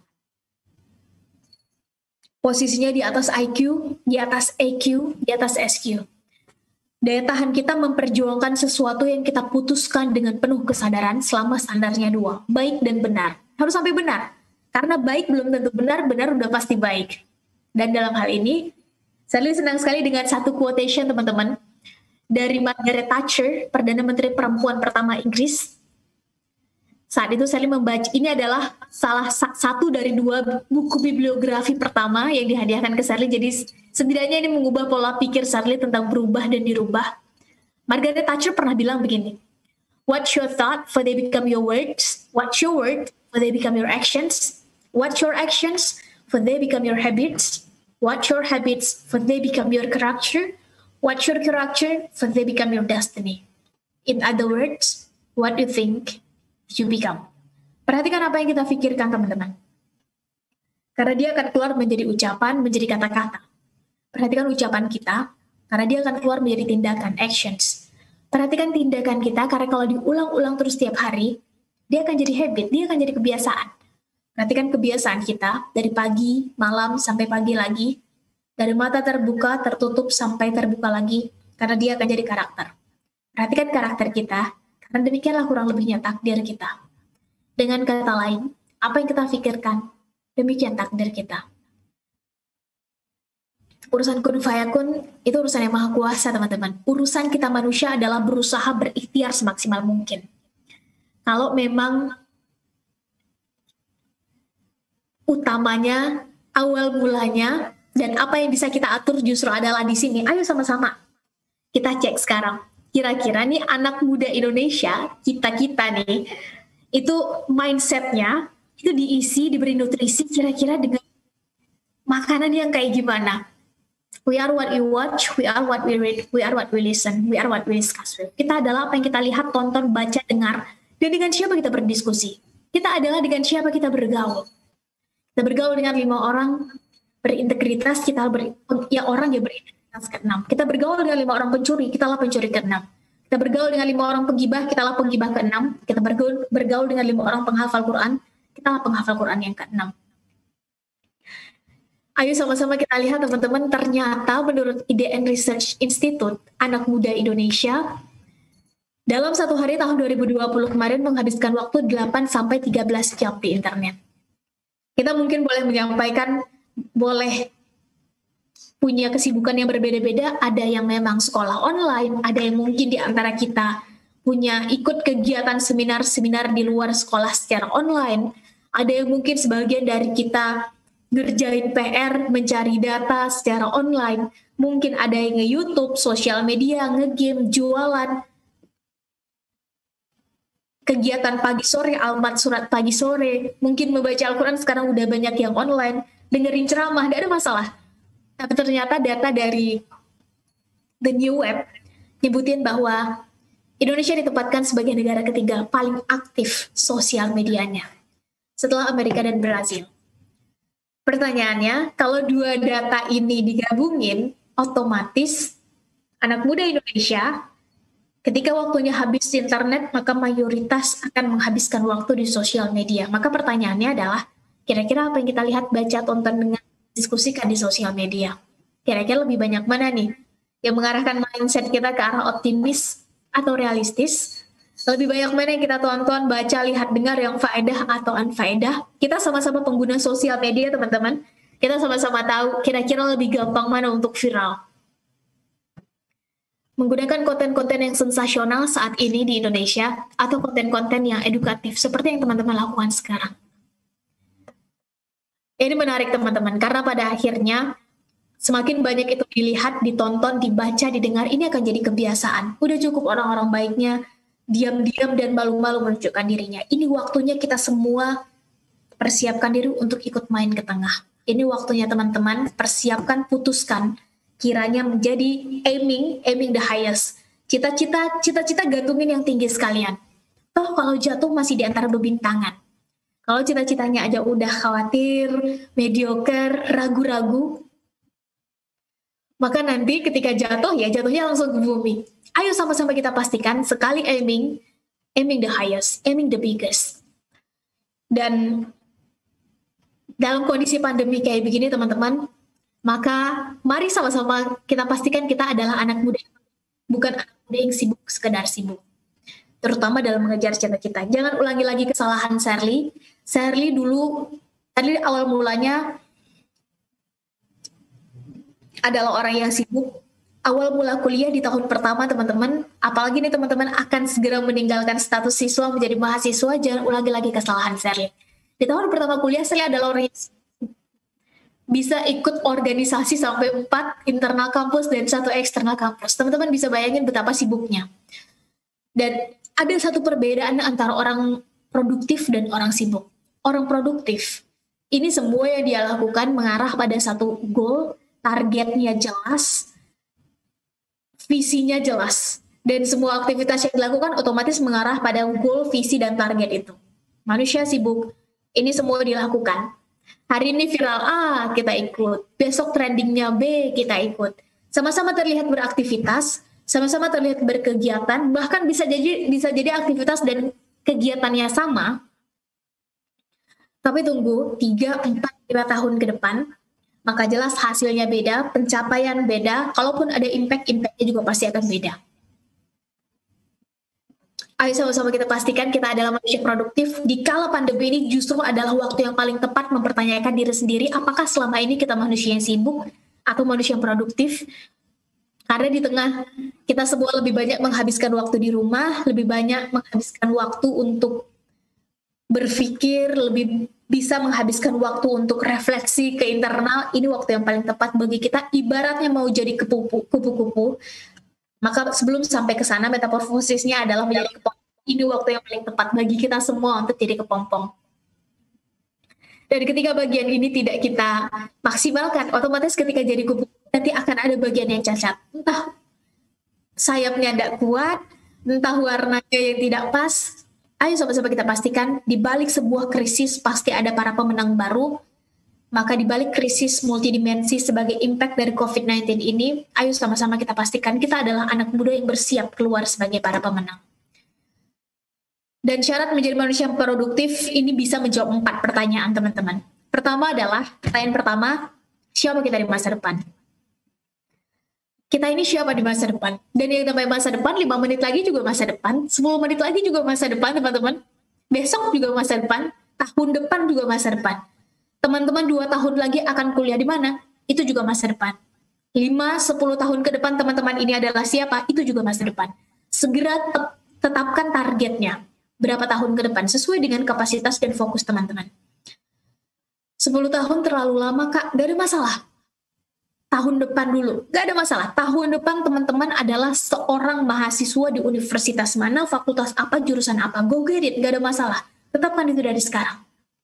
Posisinya di atas I Q, di atas E Q, di atas S Q. Daya tahan kita memperjuangkan sesuatu yang kita putuskan dengan penuh kesadaran selama standarnya dua, baik dan benar. Harus sampai benar, karena baik belum tentu benar, benar udah pasti baik. Dan dalam hal ini, saya senang sekali dengan satu quotation teman-teman, dari Margaret Thatcher, Perdana Menteri Perempuan pertama Inggris. Saat itu Sally membaca, ini adalah salah satu dari dua buku bibliografi pertama yang dihadiahkan ke Sally, jadi setidaknya ini mengubah pola pikir Sally tentang berubah dan dirubah. Margaret Thatcher pernah bilang begini, "What's your thought, for they become your words. What's your word, for they become your actions. What's your actions, for they become your habits. What's your habits, for they become your character. What's your character, for they become your destiny." In other words, what you think, you become. Perhatikan apa yang kita pikirkan, teman-teman. Karena dia akan keluar menjadi ucapan, menjadi kata-kata. Perhatikan ucapan kita, karena dia akan keluar menjadi tindakan, actions. Perhatikan tindakan kita, karena kalau diulang-ulang terus setiap hari, dia akan jadi habit, dia akan jadi kebiasaan. Perhatikan kebiasaan kita, dari pagi, malam, sampai pagi lagi, Dari mata terbuka, tertutup, sampai terbuka lagi, karena dia akan jadi karakter. Perhatikan karakter kita, karena demikianlah kurang lebihnya takdir kita. Dengan kata lain, apa yang kita pikirkan, demikian takdir kita. Urusan kun fayakun itu urusan yang maha kuasa, teman-teman. Urusan kita manusia adalah berusaha berikhtiar semaksimal mungkin. Kalau memang utamanya, awal mulanya, dan apa yang bisa kita atur justru adalah di sini. Ayo sama-sama kita cek sekarang. Kira-kira nih anak muda Indonesia, kita-kita nih, itu mindsetnya itu diisi, diberi nutrisi kira-kira dengan makanan yang kayak gimana. We are what we watch, we are what we read, we are what we listen, we are what we discuss with. Kita adalah apa yang kita lihat, tonton, baca, dengar, dan dengan siapa kita berdiskusi. Kita adalah dengan siapa kita bergaul. Kita bergaul dengan lima orang berintegritas, kita ber, ya orang yang berintegritas keenam. Kita bergaul dengan lima orang pencuri, kita lah pencuri keenam. Kita bergaul dengan lima orang penggibah, kita lah penggibah keenam. Kita bergaul, bergaul dengan lima orang penghafal Quran, kita lah penghafal Quran yang keenam. Ayo sama-sama kita lihat teman-teman, ternyata menurut I D N Research Institute, anak muda Indonesia dalam satu hari tahun dua ribu dua puluh kemarin menghabiskan waktu delapan sampai tiga belas jam di internet. Kita mungkin boleh menyampaikan, boleh punya kesibukan yang berbeda-beda, ada yang memang sekolah online, ada yang mungkin di antara kita punya ikut kegiatan seminar-seminar di luar sekolah secara online, ada yang mungkin sebagian dari kita ngerjain P R, mencari data secara online, mungkin ada yang nge-YouTube, sosial media, nge-game, jualan, kegiatan pagi sore, almat surat pagi sore, mungkin membaca Al-Quran sekarang udah banyak yang online, dengerin ceramah, tidak ada masalah. Tapi ternyata data dari The New Web nyebutin bahwa Indonesia ditempatkan sebagai negara ketiga paling aktif sosial medianya setelah Amerika dan Brazil. Pertanyaannya, kalau dua data ini digabungin, otomatis anak muda Indonesia ketika waktunya habis di internet, maka mayoritas akan menghabiskan waktu di sosial media. Maka pertanyaannya adalah, kira-kira apa yang kita lihat, baca, tonton, dengan diskusikan di sosial media? Kira-kira lebih banyak mana nih yang mengarahkan mindset kita ke arah optimis atau realistis? Lebih banyak mana yang kita tonton, baca, lihat, dengar yang faedah atau unfaedah? Kita sama-sama pengguna sosial media, teman-teman. Kita sama-sama tahu kira-kira lebih gampang mana untuk viral. Menggunakan konten-konten yang sensasional saat ini di Indonesia atau konten-konten yang edukatif seperti yang teman-teman lakukan sekarang. Ini menarik teman-teman, karena pada akhirnya semakin banyak itu dilihat, ditonton, dibaca, didengar, ini akan jadi kebiasaan. Udah cukup orang-orang baiknya diam-diam dan malu-malu menunjukkan dirinya. Ini waktunya kita semua persiapkan diri untuk ikut main ke tengah. Ini waktunya teman-teman, persiapkan, putuskan. Kiranya menjadi aiming, aiming the highest. Cita-cita, cita-cita gantungin yang tinggi sekalian. Toh kalau jatuh masih di antara bebintangan. Kalau cita-citanya aja udah khawatir, mediocre, ragu-ragu, maka nanti ketika jatuh, ya jatuhnya langsung ke bumi. Ayo sama-sama kita pastikan, sekali aiming, aiming the highest, aiming the biggest. Dan dalam kondisi pandemi kayak begini teman-teman, maka mari sama-sama kita pastikan kita adalah anak muda, bukan anak muda yang sibuk, sekedar sibuk. Terutama dalam mengejar cita-cita. Jangan ulangi lagi kesalahan Sherly. Sherly dulu, Sherly awal mulanya adalah orang yang sibuk. Awal mula kuliah di tahun pertama teman-teman, apalagi nih teman-teman akan segera meninggalkan status siswa menjadi mahasiswa, jangan ulangi lagi kesalahan Sherly. Di tahun pertama kuliah, Sherly adalah orang yang bisa ikut organisasi sampai empat internal kampus dan satu eksternal kampus. Teman-teman bisa bayangin betapa sibuknya. Dan ada satu perbedaan antara orang produktif dan orang sibuk. Orang produktif, ini semua yang dia lakukan mengarah pada satu goal, targetnya jelas, visinya jelas, dan semua aktivitas yang dilakukan otomatis mengarah pada goal, visi, dan target itu. Manusia sibuk, ini semua dilakukan. Hari ini viral A, kita ikut. Besok trendingnya B, kita ikut. Sama-sama terlihat beraktivitas, sama-sama terlihat berkegiatan, bahkan bisa jadi bisa jadi aktivitas dan kegiatannya sama. Tapi tunggu, tiga, empat, lima tahun ke depan, maka jelas hasilnya beda, pencapaian beda, kalaupun ada impact, impactnya juga pasti akan beda. Ayo sama-sama kita pastikan kita adalah manusia produktif. Di kala pandemi ini justru adalah waktu yang paling tepat mempertanyakan diri sendiri, apakah selama ini kita manusia yang sibuk atau manusia yang produktif? Karena di tengah kita semua lebih banyak menghabiskan waktu di rumah, lebih banyak menghabiskan waktu untuk berpikir, lebih bisa menghabiskan waktu untuk refleksi ke internal. Ini waktu yang paling tepat bagi kita, ibaratnya mau jadi kupu-kupu. Maka sebelum sampai ke sana, metamorfosisnya adalah menjadi kepompong. Ini waktu yang paling tepat bagi kita semua untuk jadi kepompong. Dan ketika bagian ini tidak kita maksimalkan, otomatis ketika jadi kupu nanti akan ada bagian yang cacat. Entah sayapnya tidak kuat, entah warnanya yang tidak pas. Ayo sama-sama kita pastikan, di balik sebuah krisis pasti ada para pemenang baru. Maka di balik krisis multidimensi sebagai impact dari covid sembilan belas ini, ayo sama-sama kita pastikan kita adalah anak muda yang bersiap keluar sebagai para pemenang. Dan syarat menjadi manusia yang produktif ini bisa menjawab empat pertanyaan teman-teman. Pertama adalah, pertanyaan pertama, siapa kita di masa depan? Kita ini siapa di masa depan? Dan yang namanya masa depan, lima menit lagi juga masa depan, sepuluh menit lagi juga masa depan teman-teman. Besok juga masa depan, tahun depan juga masa depan. Teman-teman dua tahun lagi akan kuliah di mana? Itu juga masa depan. lima, sepuluh tahun ke depan teman-teman ini adalah siapa? Itu juga masa depan. Segera te- tetapkan targetnya. Berapa tahun ke depan? Sesuai dengan kapasitas dan fokus teman-teman. sepuluh tahun terlalu lama kak, gak ada masalah. Tahun depan dulu, gak ada masalah. Tahun depan teman-teman adalah seorang mahasiswa di universitas mana, fakultas apa, jurusan apa. Go get it, gak ada masalah. Tetapkan itu dari sekarang.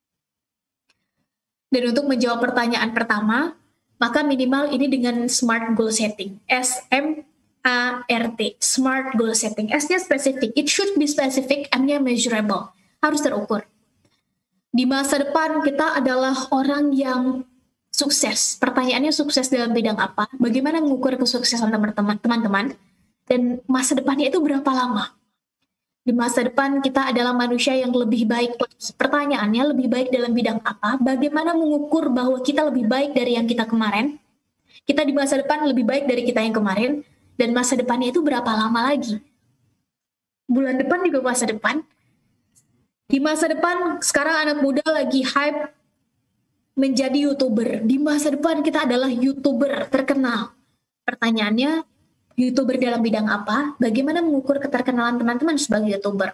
Dan untuk menjawab pertanyaan pertama, maka minimal ini dengan smart goal setting. S M A R T, smart goal setting. S-nya spesifik, it should be specific, M-nya measurable. Harus terukur. Di masa depan kita adalah orang yang sukses. Pertanyaannya sukses dalam bidang apa? Bagaimana mengukur kesuksesan teman-teman? Dan masa depannya itu berapa lama? Di masa depan kita adalah manusia yang lebih baik. Pertanyaannya lebih baik dalam bidang apa? Bagaimana mengukur bahwa kita lebih baik dari yang kita kemarin? Kita di masa depan lebih baik dari kita yang kemarin. Dan masa depannya itu berapa lama lagi? Bulan depan juga masa depan. Di masa depan sekarang anak muda lagi hype menjadi YouTuber. Di masa depan kita adalah YouTuber terkenal. Pertanyaannya, YouTuber dalam bidang apa? Bagaimana mengukur keterkenalan teman-teman sebagai YouTuber?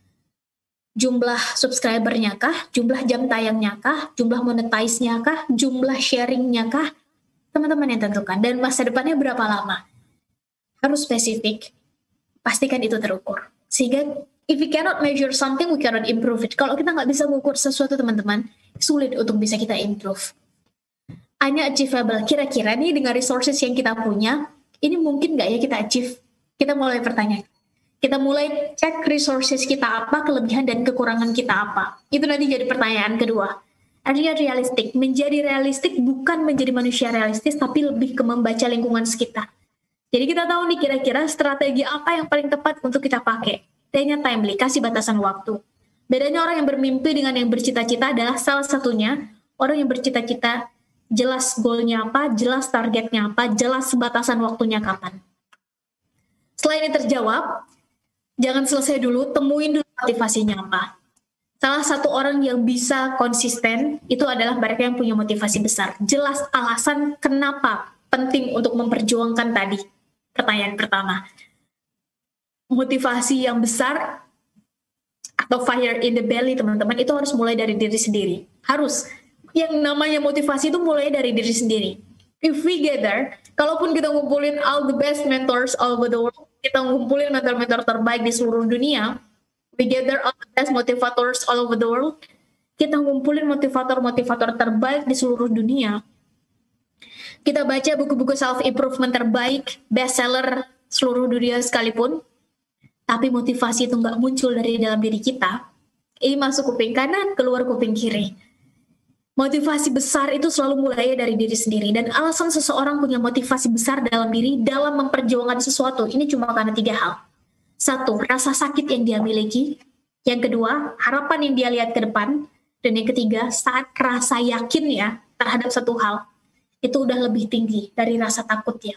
Jumlah subscribernya kah? Jumlah jam tayangnya kah? Jumlah monetize-nya kah? Jumlah sharing-nya kah? Teman-teman yang tentukan. Dan masa depannya berapa lama? Harus spesifik. Pastikan itu terukur. Sehingga if we cannot measure something, we cannot improve it. Kalau kita nggak bisa mengukur sesuatu teman-teman, sulit untuk bisa kita improve. Hanya achievable. Kira-kira nih dengan resources yang kita punya, ini mungkin nggak ya kita achieve? Kita mulai pertanyaan. Kita mulai cek resources kita apa, kelebihan dan kekurangan kita apa. Itu nanti jadi pertanyaan kedua. Artinya realistik. Menjadi realistik bukan menjadi manusia realistis, tapi lebih ke membaca lingkungan sekitar. Jadi kita tahu nih kira-kira strategi apa yang paling tepat untuk kita pakai. T-nya timely, kasih batasan waktu. Bedanya orang yang bermimpi dengan yang bercita-cita adalah salah satunya, orang yang bercita-cita jelas goalnya apa, jelas targetnya apa, jelas batasan waktunya kapan. Setelah ini terjawab, jangan selesai dulu, temuin dulu motivasinya apa. Salah satu orang yang bisa konsisten itu adalah mereka yang punya motivasi besar. Jelas alasan kenapa penting untuk memperjuangkan tadi. Pertanyaan pertama. Motivasi yang besar atau fire in the belly teman-teman itu harus mulai dari diri sendiri. Harus. Yang namanya motivasi itu mulai dari diri sendiri. If we gather, kalaupun kita ngumpulin all the best mentors all over the world, kita ngumpulin mentor-mentor terbaik di seluruh dunia, we gather all the best motivators all over the world, kita ngumpulin motivator-motivator terbaik di seluruh dunia, kita baca buku-buku self-improvement terbaik, bestseller seluruh dunia sekalipun, tapi motivasi itu nggak muncul dari dalam diri kita, ini masuk kuping kanan, keluar kuping kiri. Motivasi besar itu selalu mulai dari diri sendiri. Dan alasan seseorang punya motivasi besar dalam diri dalam memperjuangkan sesuatu, ini cuma karena tiga hal. Satu, rasa sakit yang dia miliki. Yang kedua, harapan yang dia lihat ke depan. Dan yang ketiga, saat rasa yakin ya terhadap satu hal. itu udah lebih tinggi dari rasa takutnya.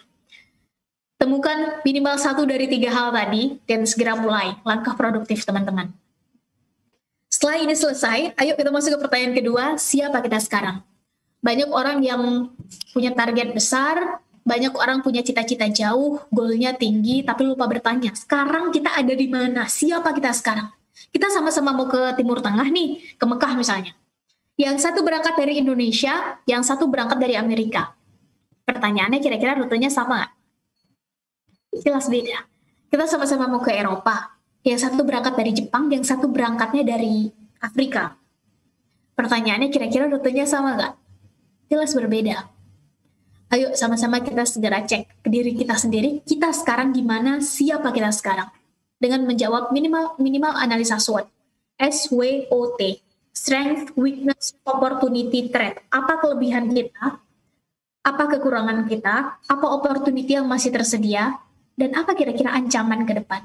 Temukan minimal satu dari tiga hal tadi dan segera mulai langkah produktif teman-teman. Setelah ini selesai, ayo kita masuk ke pertanyaan kedua, siapa kita sekarang? Banyak orang yang punya target besar, banyak orang punya cita-cita jauh, goalnya tinggi, tapi lupa bertanya, sekarang kita ada di mana? Siapa kita sekarang? Kita sama-sama mau ke Timur Tengah nih, ke Mekah misalnya. Yang satu berangkat dari Indonesia, yang satu berangkat dari Amerika. Pertanyaannya kira-kira rutenya sama nggak? Jelas beda. Kita sama-sama mau ke Eropa. Yang satu berangkat dari Jepang, yang satu berangkatnya dari Afrika. Pertanyaannya kira-kira rutenya sama nggak? Jelas berbeda. Ayo sama-sama kita segera cek ke diri kita sendiri, kita sekarang di mana, siapa kita sekarang. Dengan menjawab minimal minimal analisa SWOT. S W O T. Strength, weakness, opportunity, threat. Apa kelebihan kita? Apa kekurangan kita? Apa opportunity yang masih tersedia? Dan apa kira-kira ancaman ke depan?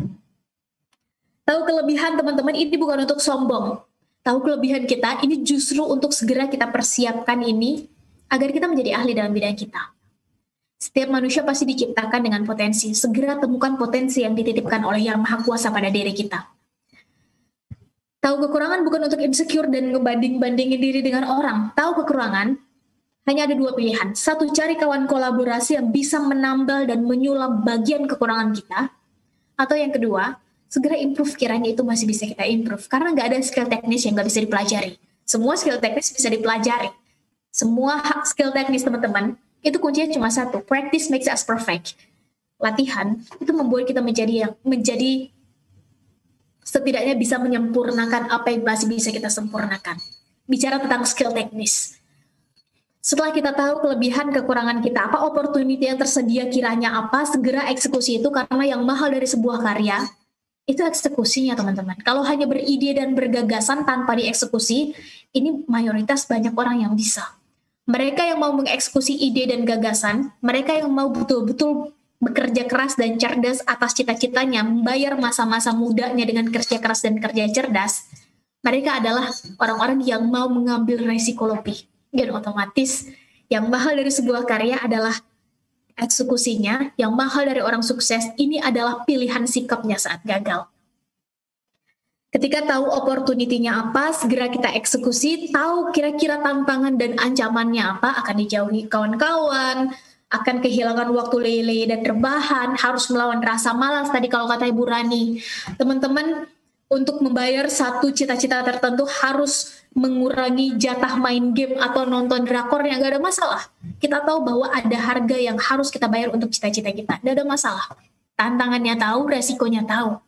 Tahu kelebihan teman-teman ini bukan untuk sombong. Tahu kelebihan kita ini justru untuk segera kita persiapkan ini agar kita menjadi ahli dalam bidang kita. Setiap manusia pasti diciptakan dengan potensi. Segera temukan potensi yang dititipkan oleh Yang Maha Kuasa pada diri kita. Tahu kekurangan bukan untuk insecure dan ngebanding-bandingin diri dengan orang. Tahu kekurangan, hanya ada dua pilihan. Satu, cari kawan kolaborasi yang bisa menambal dan menyulap bagian kekurangan kita. Atau yang kedua, segera improve kiranya itu masih bisa kita improve. Karena nggak ada skill teknis yang nggak bisa dipelajari. Semua skill teknis bisa dipelajari. Semua skill teknis teman-teman, itu kuncinya cuma satu. Practice makes us perfect. Latihan itu membuat kita menjadi yang menjadi setidaknya bisa menyempurnakan apa yang masih bisa kita sempurnakan. Bicara tentang skill teknis. Setelah kita tahu kelebihan kekurangan kita, apa opportunity yang tersedia kiranya apa, segera eksekusi itu karena yang mahal dari sebuah karya, itu eksekusinya teman-teman. Kalau hanya beride dan bergagasan tanpa dieksekusi, ini mayoritas banyak orang yang bisa. Mereka yang mau mengeksekusi ide dan gagasan, mereka yang mau betul-betul bekerja keras dan cerdas atas cita-citanya, membayar masa-masa mudanya dengan kerja keras dan kerja cerdas, mereka adalah orang-orang yang mau mengambil resiko lebih. Dan otomatis yang mahal dari sebuah karya adalah eksekusinya, yang mahal dari orang sukses ini adalah pilihan sikapnya saat gagal. Ketika tahu opportunity-nya apa, segera kita eksekusi, tahu kira-kira tantangan dan ancamannya apa, akan dijauhi kawan-kawan, akan kehilangan waktu lele dan rebahan, harus melawan rasa malas tadi kalau kata Ibu Rani. Teman-teman, untuk membayar satu cita-cita tertentu harus mengurangi jatah main game atau nonton drakor yang gak ada masalah. Kita tahu bahwa ada harga yang harus kita bayar untuk cita-cita kita, gak ada masalah. Tantangannya tahu, resikonya tahu.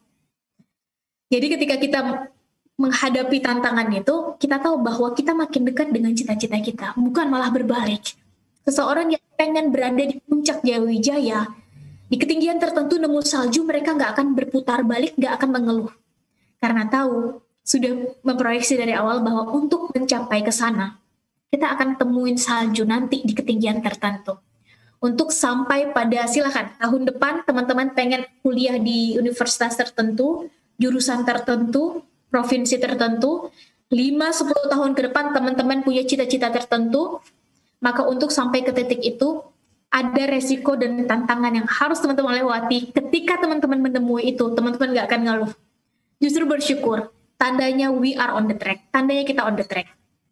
Jadi ketika kita menghadapi tantangan itu, kita tahu bahwa kita makin dekat dengan cita-cita kita, bukan malah berbalik. Seseorang yang pengen berada di puncak Jayawijaya, di ketinggian tertentu nemu salju, mereka nggak akan berputar balik, nggak akan mengeluh. Karena tahu, sudah memproyeksi dari awal bahwa untuk mencapai ke sana, kita akan temuin salju nanti di ketinggian tertentu. Untuk sampai pada, silakan, tahun depan teman-teman pengen kuliah di universitas tertentu, jurusan tertentu, provinsi tertentu, lima sampai sepuluh tahun ke depan teman-teman punya cita-cita tertentu, maka untuk sampai ke titik itu, ada resiko dan tantangan yang harus teman-teman lewati. Ketika teman-teman menemui itu, teman-teman gak akan ngeluh. Justru bersyukur, tandanya we are on the track, tandanya kita on the track.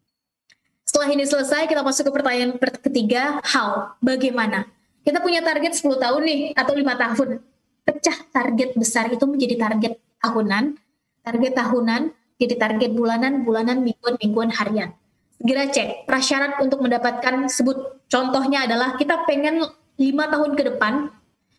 Setelah ini selesai, kita masuk ke pertanyaan ketiga, how? Bagaimana? Kita punya target sepuluh tahun nih, atau lima tahun. Pecah target besar itu menjadi target tahunan, target tahunan, jadi target bulanan, bulanan, mingguan, mingguan, harian. Segera cek, prasyarat untuk mendapatkan, sebut contohnya adalah kita pengen lima tahun ke depan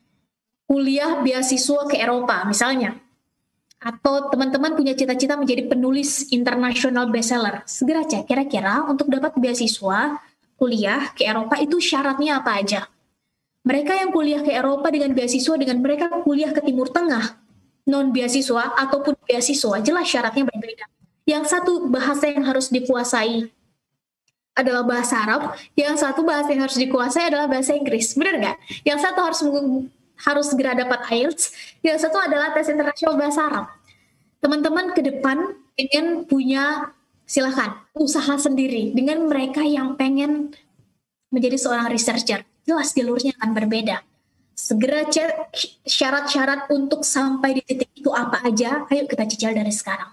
kuliah beasiswa ke Eropa misalnya. Atau teman-teman punya cita-cita menjadi penulis international bestseller. Segera cek, kira-kira untuk dapat beasiswa kuliah ke Eropa itu syaratnya apa aja. Mereka yang kuliah ke Eropa dengan beasiswa, dengan mereka kuliah ke Timur Tengah, non beasiswa ataupun beasiswa, jelas syaratnya berbeda. Yang satu bahasa yang harus dikuasai adalah bahasa Arab, yang satu bahasa yang harus dikuasai adalah bahasa Inggris, benar nggak? Yang satu harus harus segera dapat I E L T S, yang satu adalah tes internasional bahasa Arab. Teman-teman ke depan ingin punya, silahkan, usaha sendiri dengan mereka yang pengen menjadi seorang researcher, jelas jalurnya akan berbeda. Segera cek syarat-syarat untuk sampai di titik itu apa aja, ayo kita cicil dari sekarang.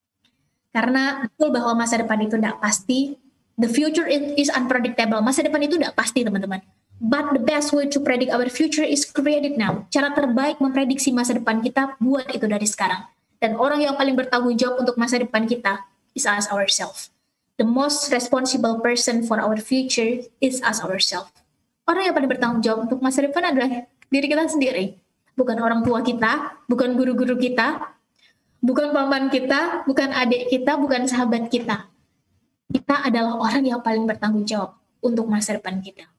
Karena betul bahwa masa depan itu tidak pasti, the future is unpredictable, masa depan itu tidak pasti teman-teman. But the best way to predict our future is created now. Cara terbaik memprediksi masa depan kita, buat itu dari sekarang. Dan orang yang paling bertanggung jawab untuk masa depan kita is us ourselves. The most responsible person for our future is us ourselves. Orang yang paling bertanggung jawab untuk masa depan adalah diri kita sendiri. Bukan orang tua kita, bukan guru-guru kita, bukan paman kita, bukan adik kita, bukan sahabat kita. Kita adalah orang yang paling bertanggung jawab untuk masa depan kita.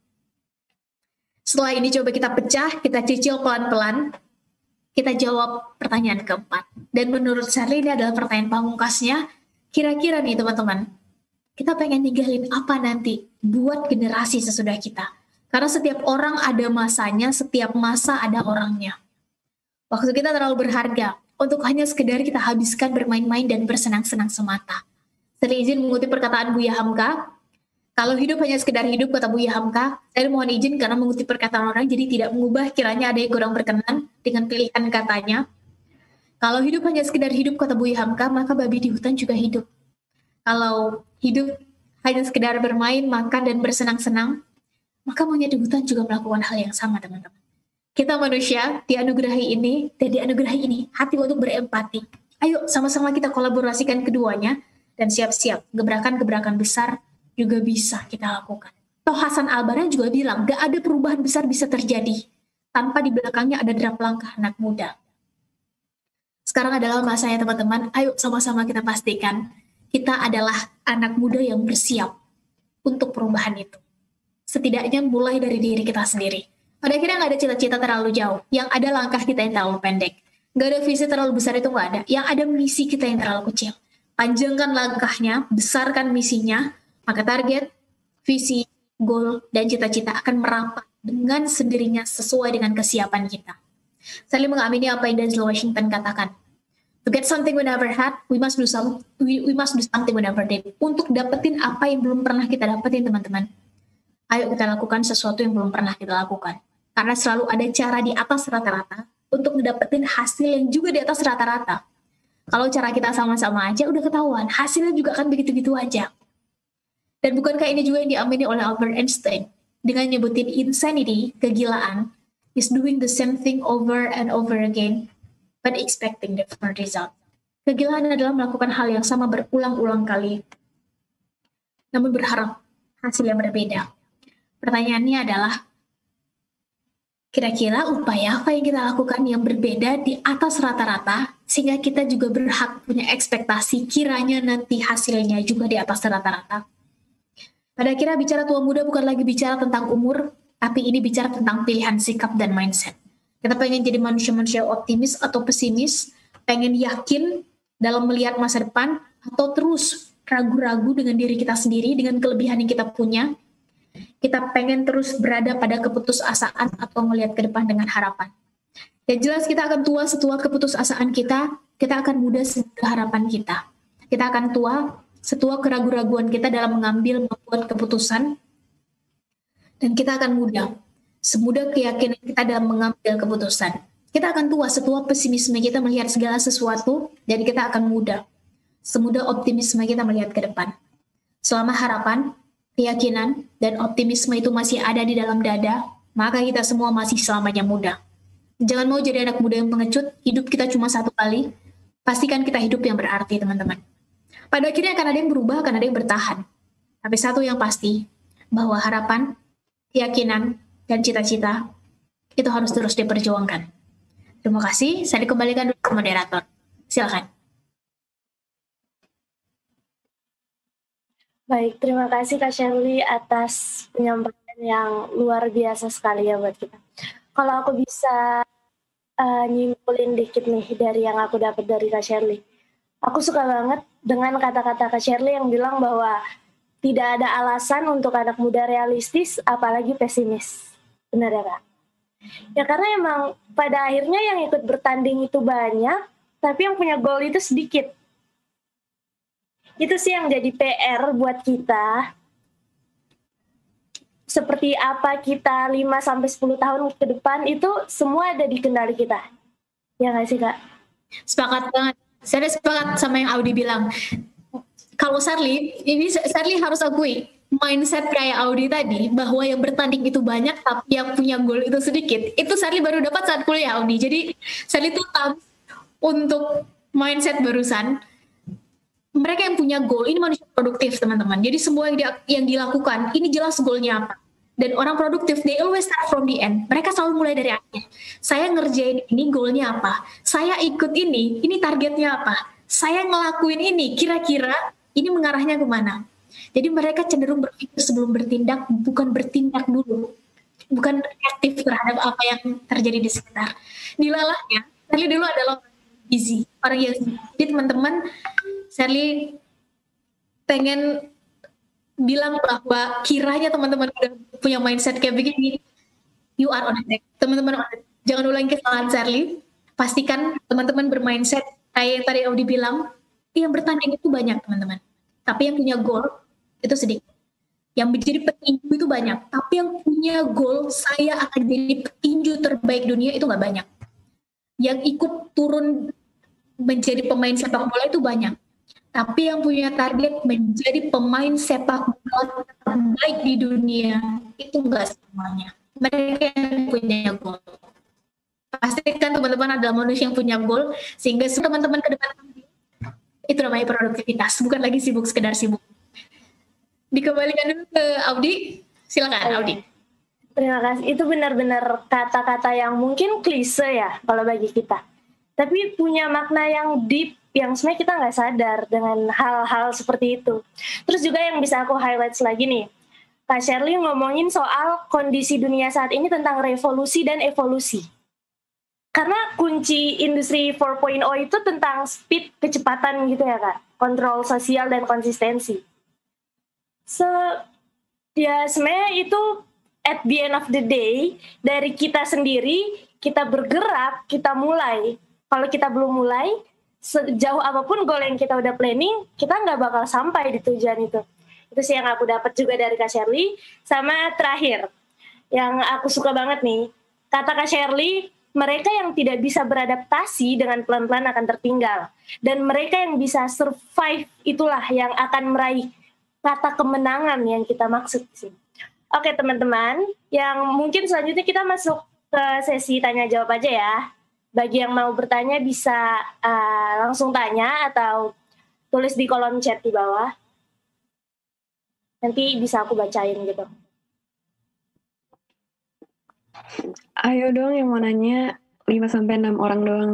Setelah ini coba kita pecah, kita cicil pelan-pelan. Kita jawab pertanyaan keempat. Dan menurut saya ini adalah pertanyaan pamungkasnya. Kira-kira nih teman-teman, kita pengen ninggalin apa nanti buat generasi sesudah kita? Karena setiap orang ada masanya, setiap masa ada orangnya. Waktu kita terlalu berharga untuk hanya sekedar kita habiskan bermain-main dan bersenang-senang semata. Saya izin mengutip perkataan Buya Hamka. Kalau hidup hanya sekedar hidup, kata Buya Hamka, saya mohon izin karena mengutip perkataan orang, jadi tidak mengubah kiranya ada yang kurang berkenan dengan pilihan katanya. Kalau hidup hanya sekedar hidup, kata Buya Hamka, maka babi di hutan juga hidup. Kalau hidup hanya sekedar bermain, makan, dan bersenang-senang, maka monyet di hutan juga melakukan hal yang sama, teman-teman. Kita manusia dianugerahi ini, dan dianugerahi ini hati untuk berempati. Ayo sama-sama kita kolaborasikan keduanya, dan siap-siap gebrakan-gebrakan besar juga bisa kita lakukan. Toh Hasan Al-Banna juga bilang, gak ada perubahan besar bisa terjadi tanpa di belakangnya ada derap langkah anak muda. Sekarang adalah masanya teman-teman, ayo sama-sama kita pastikan kita adalah anak muda yang bersiap untuk perubahan itu. Setidaknya mulai dari diri kita sendiri. Pada akhirnya gak ada cita-cita terlalu jauh, yang ada langkah kita yang terlalu pendek. Gak ada visi terlalu besar, itu gak ada. Yang ada misi kita yang terlalu kecil. Panjangkan langkahnya, besarkan misinya, maka target, visi, goal, dan cita-cita akan merapat dengan sendirinya sesuai dengan kesiapan kita. Saya mengamini apa yang Denzel Washington katakan. To get something we never had, we must do some, we, we must do something we never did. Untuk dapetin apa yang belum pernah kita dapetin, teman-teman. Ayo kita lakukan sesuatu yang belum pernah kita lakukan. Karena selalu ada cara di atas rata-rata untuk dapetin hasil yang juga di atas rata-rata. Kalau cara kita sama-sama aja udah ketahuan, hasilnya juga akan begitu-gitu aja. Dan bukankah ini juga yang diamini oleh Albert Einstein dengan nyebutin insanity, kegilaan, is doing the same thing over and over again, but expecting different result. Kegilaan adalah melakukan hal yang sama berulang-ulang kali, namun berharap hasil yang berbeda. Pertanyaannya adalah, kira-kira upaya apa yang kita lakukan yang berbeda di atas rata-rata, sehingga kita juga berhak punya ekspektasi kiranya nanti hasilnya juga di atas rata-rata. Pada akhirnya bicara tua muda bukan lagi bicara tentang umur, tapi ini bicara tentang pilihan sikap dan mindset. Kita pengen jadi manusia-manusia optimis atau pesimis, pengen yakin dalam melihat masa depan, atau terus ragu-ragu dengan diri kita sendiri, dengan kelebihan yang kita punya. Kita pengen terus berada pada keputusasaan atau melihat ke depan dengan harapan. Yang jelas kita akan tua setua keputusasaan kita, kita akan muda setua harapan kita. Kita akan tua setua keraguan-raguan kita dalam mengambil membuat keputusan, dan kita akan muda semudah keyakinan kita dalam mengambil keputusan. Kita akan tua setua pesimisme kita melihat segala sesuatu, dan kita akan muda semudah optimisme kita melihat ke depan. Selama harapan, keyakinan, dan optimisme itu masih ada di dalam dada, maka kita semua masih selamanya muda. Jangan mau jadi anak muda yang pengecut, hidup kita cuma satu kali, pastikan kita hidup yang berarti, teman-teman. Pada akhirnya akan ada yang berubah, akan ada yang bertahan. Tapi satu yang pasti, bahwa harapan, keyakinan, dan cita-cita itu harus terus diperjuangkan. Terima kasih, saya dikembalikan dulu ke moderator. Silakan. Baik, terima kasih Kak Shirley atas penyampaian yang luar biasa sekali ya buat kita. Kalau aku bisa uh, nyimpulin dikit nih dari yang aku dapat dari Kak Shirley. Aku suka banget dengan kata-kata Kak Shirley yang bilang bahwa tidak ada alasan untuk anak muda realistis, apalagi pesimis. Benar ya Kak? Ya karena emang pada akhirnya yang ikut bertanding itu banyak, tapi yang punya goal itu sedikit. Itu sih yang jadi P R buat kita. seperti apa kita lima sampai sepuluh tahun ke depan itu semua ada di kendali kita. Ya nggak sih Kak? Sepakat banget. Saya sepakat sama yang Audi bilang. Kalau Sarli, ini Sarli harus akui mindset kayak Audi tadi bahwa yang bertanding itu banyak tapi yang punya gol itu sedikit. Itu Sarli baru dapat saat kuliah Audi. Jadi Sarli tuh tahu untuk mindset barusan. Mereka yang punya goal ini manusia produktif teman-teman. Jadi semua yang, dia, yang dilakukan ini jelas goalnya apa. Dan orang produktif they always start from the end. Mereka selalu mulai dari akhir. Saya ngerjain ini goalnya apa. Saya ikut ini, ini targetnya apa. Saya ngelakuin ini, kira-kira ini mengarahnya kemana. Jadi mereka cenderung berpikir sebelum bertindak, bukan bertindak dulu. Bukan reaktif terhadap apa yang terjadi di sekitar. Dilalahnya, tadi dulu adalah easy. Orang yang jadi teman-teman Sally pengen bilang bahwa kiranya teman-teman udah punya mindset kayak begini, you are on the track. Teman-teman jangan ulangi kesalahan Sally. Pastikan teman-teman bermindset kayak yang tadi Audi bilang, yang bertanding itu banyak teman-teman. Tapi yang punya goal itu sedikit. Yang menjadi petinju itu banyak. Tapi yang punya goal saya akan jadi petinju terbaik dunia itu nggak banyak. Yang ikut turun menjadi pemain sepak bola itu banyak. Tapi yang punya target menjadi pemain sepak bola terbaik di dunia itu enggak semuanya. Mereka yang punya goal. Pastikan teman-teman adalah manusia yang punya goal sehingga teman-teman ke depan itu namanya produktivitas, bukan lagi sibuk sekedar sibuk. Dikembalikan dulu ke Audi, silakan Audi. Terima kasih. Itu benar-benar kata-kata yang mungkin klise ya kalau bagi kita. Tapi punya makna yang deep yang sebenarnya kita nggak sadar dengan hal-hal seperti itu. Terus juga yang bisa aku highlight lagi nih, Kak Shirley ngomongin soal kondisi dunia saat ini tentang revolusi dan evolusi. Karena kunci industri empat titik nol itu tentang speed, kecepatan gitu ya Kak, kontrol sosial dan konsistensi. So, ya sebenarnya itu at the end of the day, dari kita sendiri, kita bergerak, kita mulai. Kalau kita belum mulai, sejauh apapun goal yang kita udah planning, kita nggak bakal sampai di tujuan itu. Itu sih yang aku dapat juga dari Kak Shirley. Sama terakhir, yang aku suka banget nih, kata Kak Shirley, mereka yang tidak bisa beradaptasi dengan pelan-pelan akan tertinggal. Dan mereka yang bisa survive itulah yang akan meraih kata kemenangan yang kita maksud sih. Oke teman-teman, yang mungkin selanjutnya kita masuk ke sesi tanya jawab aja ya. Bagi yang mau bertanya bisa uh, langsung tanya atau tulis di kolom chat di bawah. Nanti bisa aku bacain gitu. Ayo dong yang mau nanya, lima sampai enam orang doang.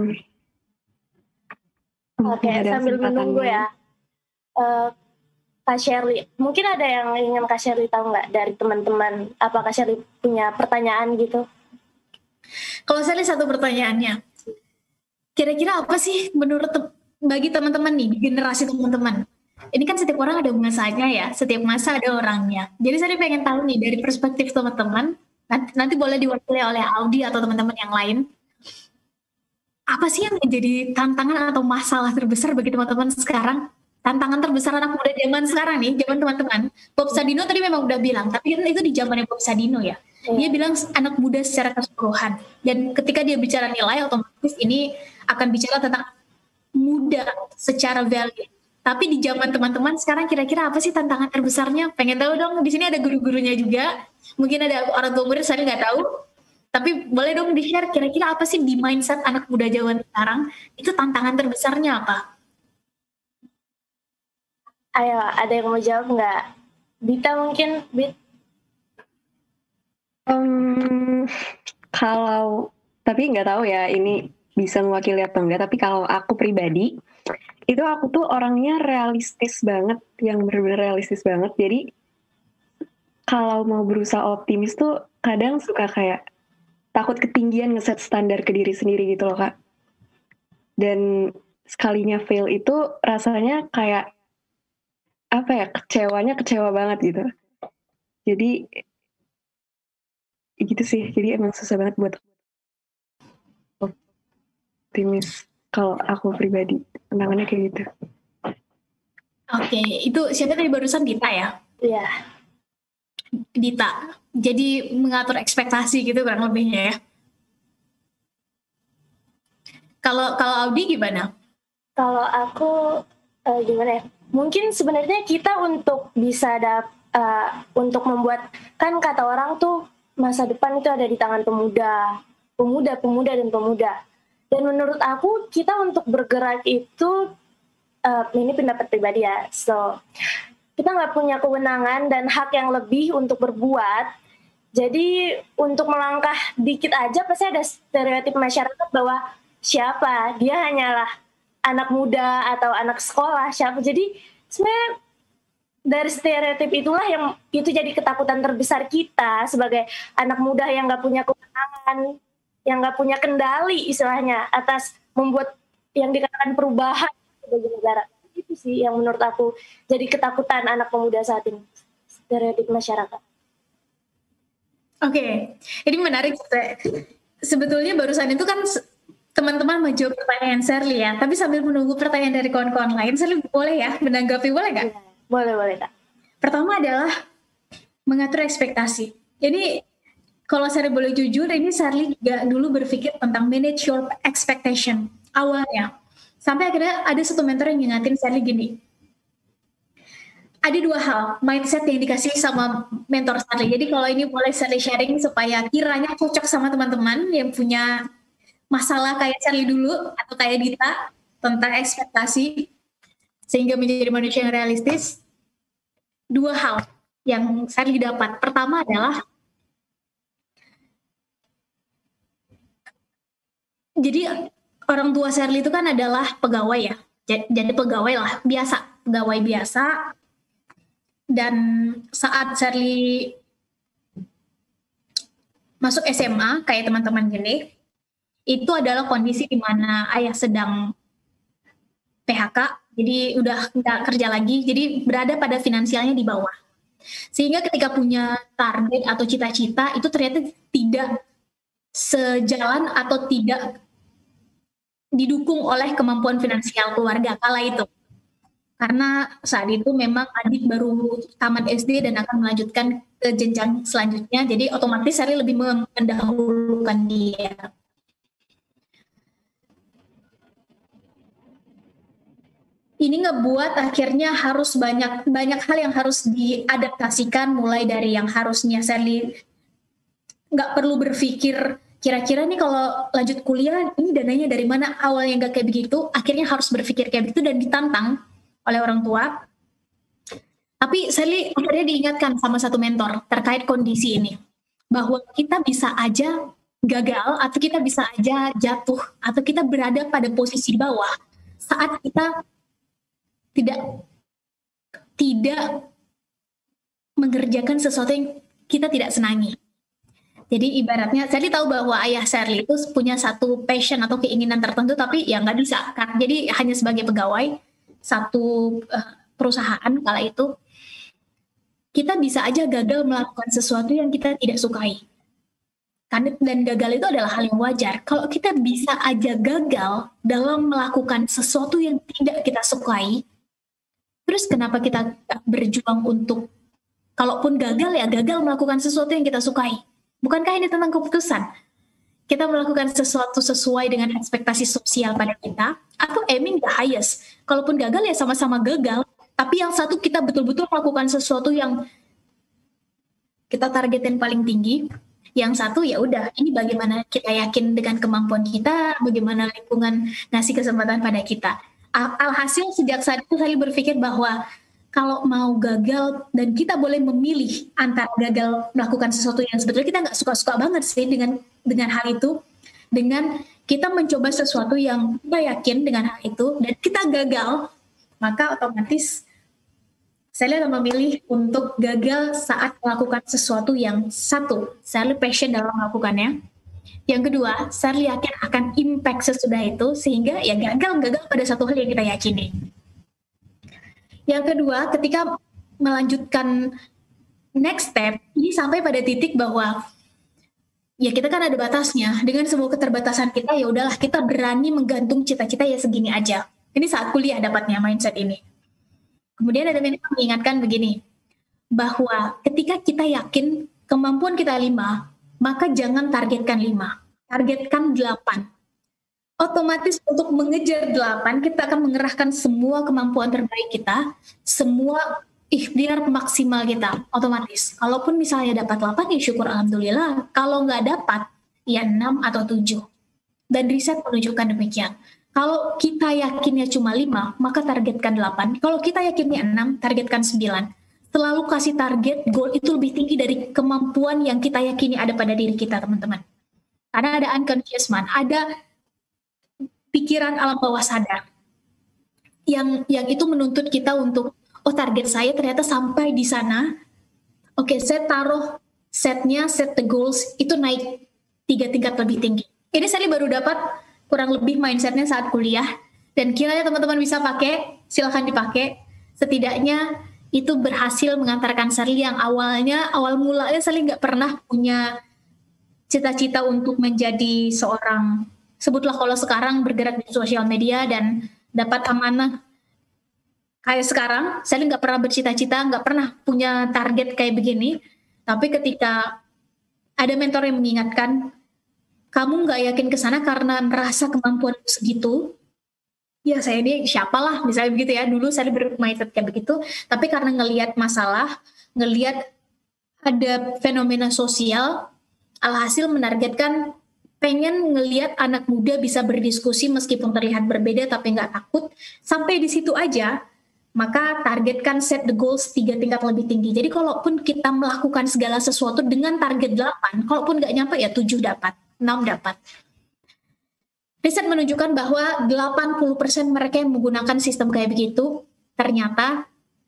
Oke, okay, sambil menunggu ya. Uh, Kak Shirley, mungkin ada yang ingin Kak Shirley tahu nggak dari teman-teman? Apa Kak Shirley punya pertanyaan gitu? Kalau saya lihat satu pertanyaannya, kira-kira apa sih menurut te- bagi teman-teman nih, generasi teman-teman? Ini kan setiap orang ada masanya ya, setiap masa ada orangnya. Jadi saya pengen tahu nih dari perspektif teman-teman, nanti, nanti boleh diwakili oleh Audi atau teman-teman yang lain. Apa sih yang menjadi tantangan atau masalah terbesar bagi teman-teman sekarang? Tantangan terbesar anak muda zaman sekarang nih, zaman teman-teman. Bob Sadino tadi memang udah bilang, tapi kan itu di zamannya Bob Sadino ya. Dia bilang anak muda secara keseluruhan. Dan ketika dia bicara nilai, otomatis ini akan bicara tentang muda secara value. Tapi di zaman teman-teman sekarang kira-kira apa sih tantangan terbesarnya? Pengen tahu dong, di sini ada guru-gurunya juga. Mungkin ada orang tua murid, saya nggak tahu. Tapi boleh dong di-share kira-kira apa sih di mindset anak muda zaman sekarang, itu tantangan terbesarnya apa? Ayo, ada yang mau jawab nggak? Bita mungkin, Bit? Um, kalau, tapi nggak tahu ya ini bisa mewakili atau enggak, tapi kalau aku pribadi, itu aku tuh orangnya realistis banget, yang benar-benar realistis banget. Jadi, kalau mau berusaha optimis tuh kadang suka kayak takut ketinggian ngeset standar ke diri sendiri gitu loh Kak. Dan sekalinya fail itu rasanya kayak apa ya, kecewanya kecewa banget gitu. Jadi gitu sih, jadi emang susah banget buat optimis kalau aku pribadi, tantangannya kayak gitu. Oke, itu siapa tadi barusan Dita ya? Iya. Dita. Jadi mengatur ekspektasi gitu kurang lebihnya ya. Kalau kalau Audi gimana? Kalau aku eh, gimana ya? Mungkin sebenarnya kita untuk bisa dap, eh, untuk membuat, kan kata orang tuh masa depan itu ada di tangan pemuda, pemuda, pemuda dan pemuda. Dan menurut aku kita untuk bergerak itu, uh, ini pendapat pribadi ya, so kita nggak punya kewenangan dan hak yang lebih untuk berbuat. Jadi untuk melangkah dikit aja pasti ada stereotip masyarakat bahwa siapa dia hanyalah anak muda atau anak sekolah siapa. Jadi sebenarnya dari stereotip itulah yang itu jadi ketakutan terbesar kita sebagai anak muda yang nggak punya kewenangan, yang nggak punya kendali istilahnya atas membuat yang dikatakan perubahan sebagai negara. Itu sih yang menurut aku jadi ketakutan anak pemuda saat ini, stereotip masyarakat. Oke, okay. Ini menarik. Sebetulnya barusan itu kan teman-teman menjawab pertanyaan Shirley ya, tapi sambil menunggu pertanyaan dari kawan-kawan lain, Shirley boleh ya menanggapi, boleh nggak? Ya, boleh, boleh Kak. Pertama adalah mengatur ekspektasi. Ini kalau saya boleh jujur, ini Shirley juga dulu berpikir tentang manage your expectation awalnya. Sampai akhirnya ada satu mentor yang ngingatin Shirley gini. Ada dua hal, mindset yang dikasih sama mentor Shirley. Jadi kalau ini boleh Shirley sharing supaya kiranya cocok sama teman-teman yang punya masalah kayak Shirley dulu atau kayak Dita tentang ekspektasi sehingga menjadi manusia yang realistis. Dua hal yang Shirley dapat. Pertama adalah jadi orang tua Shirley itu kan adalah pegawai ya, jadi pegawai lah, biasa, pegawai biasa. Dan saat Shirley masuk S M A, kayak teman-teman gini, itu adalah kondisi di mana ayah sedang P H K, jadi udah nggak kerja lagi, jadi berada pada finansialnya di bawah. Sehingga ketika punya target atau cita-cita, itu ternyata tidak sejalan atau tidak didukung oleh kemampuan finansial keluarga kala itu. Karena saat itu memang adik baru tamat S D dan akan melanjutkan ke jenjang selanjutnya, jadi otomatis saya lebih mendahulukan dia. Ini ngebuat akhirnya harus banyak banyak hal yang harus diadaptasikan, mulai dari yang harusnya Shirley nggak perlu berpikir kira-kira nih kalau lanjut kuliah ini dananya dari mana, awalnya nggak kayak begitu, akhirnya harus berpikir kayak begitu dan ditantang oleh orang tua. Tapi Shirley akhirnya diingatkan sama satu mentor terkait kondisi ini, bahwa kita bisa aja gagal atau kita bisa aja jatuh atau kita berada pada posisi bawah saat kita tidak tidak mengerjakan sesuatu yang kita tidak senangi. Jadi ibaratnya, Shirley tahu bahwa ayah Shirley itu punya satu passion atau keinginan tertentu, tapi ya nggak bisa. Jadi hanya sebagai pegawai satu uh, perusahaan kala itu, kita bisa aja gagal melakukan sesuatu yang kita tidak sukai. Dan gagal itu adalah hal yang wajar. Kalau kita bisa aja gagal dalam melakukan sesuatu yang tidak kita sukai, terus kenapa kita berjuang untuk, kalaupun gagal ya gagal melakukan sesuatu yang kita sukai? Bukankah ini tentang keputusan? Kita melakukan sesuatu sesuai dengan ekspektasi sosial pada kita, atau aiming the highest. Kalaupun gagal ya sama-sama gagal, tapi yang satu kita betul-betul melakukan sesuatu yang kita targetin paling tinggi, yang satu ya udah, ini bagaimana kita yakin dengan kemampuan kita, bagaimana lingkungan ngasih kesempatan pada kita. Alhasil sejak saat itu saya berpikir bahwa kalau mau gagal dan kita boleh memilih antara gagal melakukan sesuatu yang sebetulnya kita nggak suka-suka banget sih dengan dengan hal itu, dengan kita mencoba sesuatu yang kita yakin dengan hal itu dan kita gagal, maka otomatis saya lebih memilih untuk gagal saat melakukan sesuatu yang satu, saya lebih passion dalam melakukannya. Yang kedua, saya yakin akan impact sesudah itu, sehingga ya gagal-gagal pada satu hal yang kita yakini. Yang kedua, ketika melanjutkan next step, ini sampai pada titik bahwa ya kita kan ada batasnya. Dengan semua keterbatasan kita, ya udahlah kita berani menggantung cita-cita ya segini aja. Ini saat kuliah dapatnya mindset ini. Kemudian ada mentor mengingatkan begini, bahwa ketika kita yakin kemampuan kita lima, maka jangan targetkan lima, targetkan delapan. Otomatis untuk mengejar delapan, kita akan mengerahkan semua kemampuan terbaik kita, semua ikhtiar maksimal kita, otomatis. Kalaupun misalnya dapat delapan, ya syukur alhamdulillah. Kalau nggak dapat, ya enam atau tujuh. Dan riset menunjukkan demikian. Kalau kita yakinnya cuma lima, maka targetkan delapan. Kalau kita yakinnya enam, targetkan sembilan. Selalu kasih target, goal itu lebih tinggi dari kemampuan yang kita yakini ada pada diri kita, teman-teman. Karena ada unconscious mind, ada pikiran alam bawah sadar yang yang itu menuntut kita untuk, oh target saya ternyata sampai di sana. Oke, saya taruh setnya, set the goals itu naik tiga tingkat lebih tinggi. Ini saya baru dapat kurang lebih mindsetnya saat kuliah, dan kiranya teman-teman bisa pakai, silahkan dipakai. Setidaknya itu berhasil mengantarkan Sally yang awalnya, awal mulanya Sally nggak pernah punya cita-cita untuk menjadi seorang, sebutlah kalau sekarang bergerak di sosial media dan dapat amanah kayak sekarang, Sally nggak pernah bercita-cita, nggak pernah punya target kayak begini. Tapi ketika ada mentor yang mengingatkan, kamu nggak yakin ke sana karena merasa kemampuan segitu, ya saya ini siapalah, misalnya begitu ya. Dulu saya bermindset kayak begitu, tapi karena ngelihat masalah, ngelihat ada fenomena sosial, alhasil menargetkan pengen ngelihat anak muda bisa berdiskusi meskipun terlihat berbeda tapi nggak takut. Sampai di situ aja, maka targetkan set the goals tiga tingkat lebih tinggi. Jadi kalaupun kita melakukan segala sesuatu dengan target delapan, kalaupun nggak nyampe ya tujuh dapat, enam dapat. Riset menunjukkan bahwa delapan puluh persen mereka yang menggunakan sistem kayak begitu, ternyata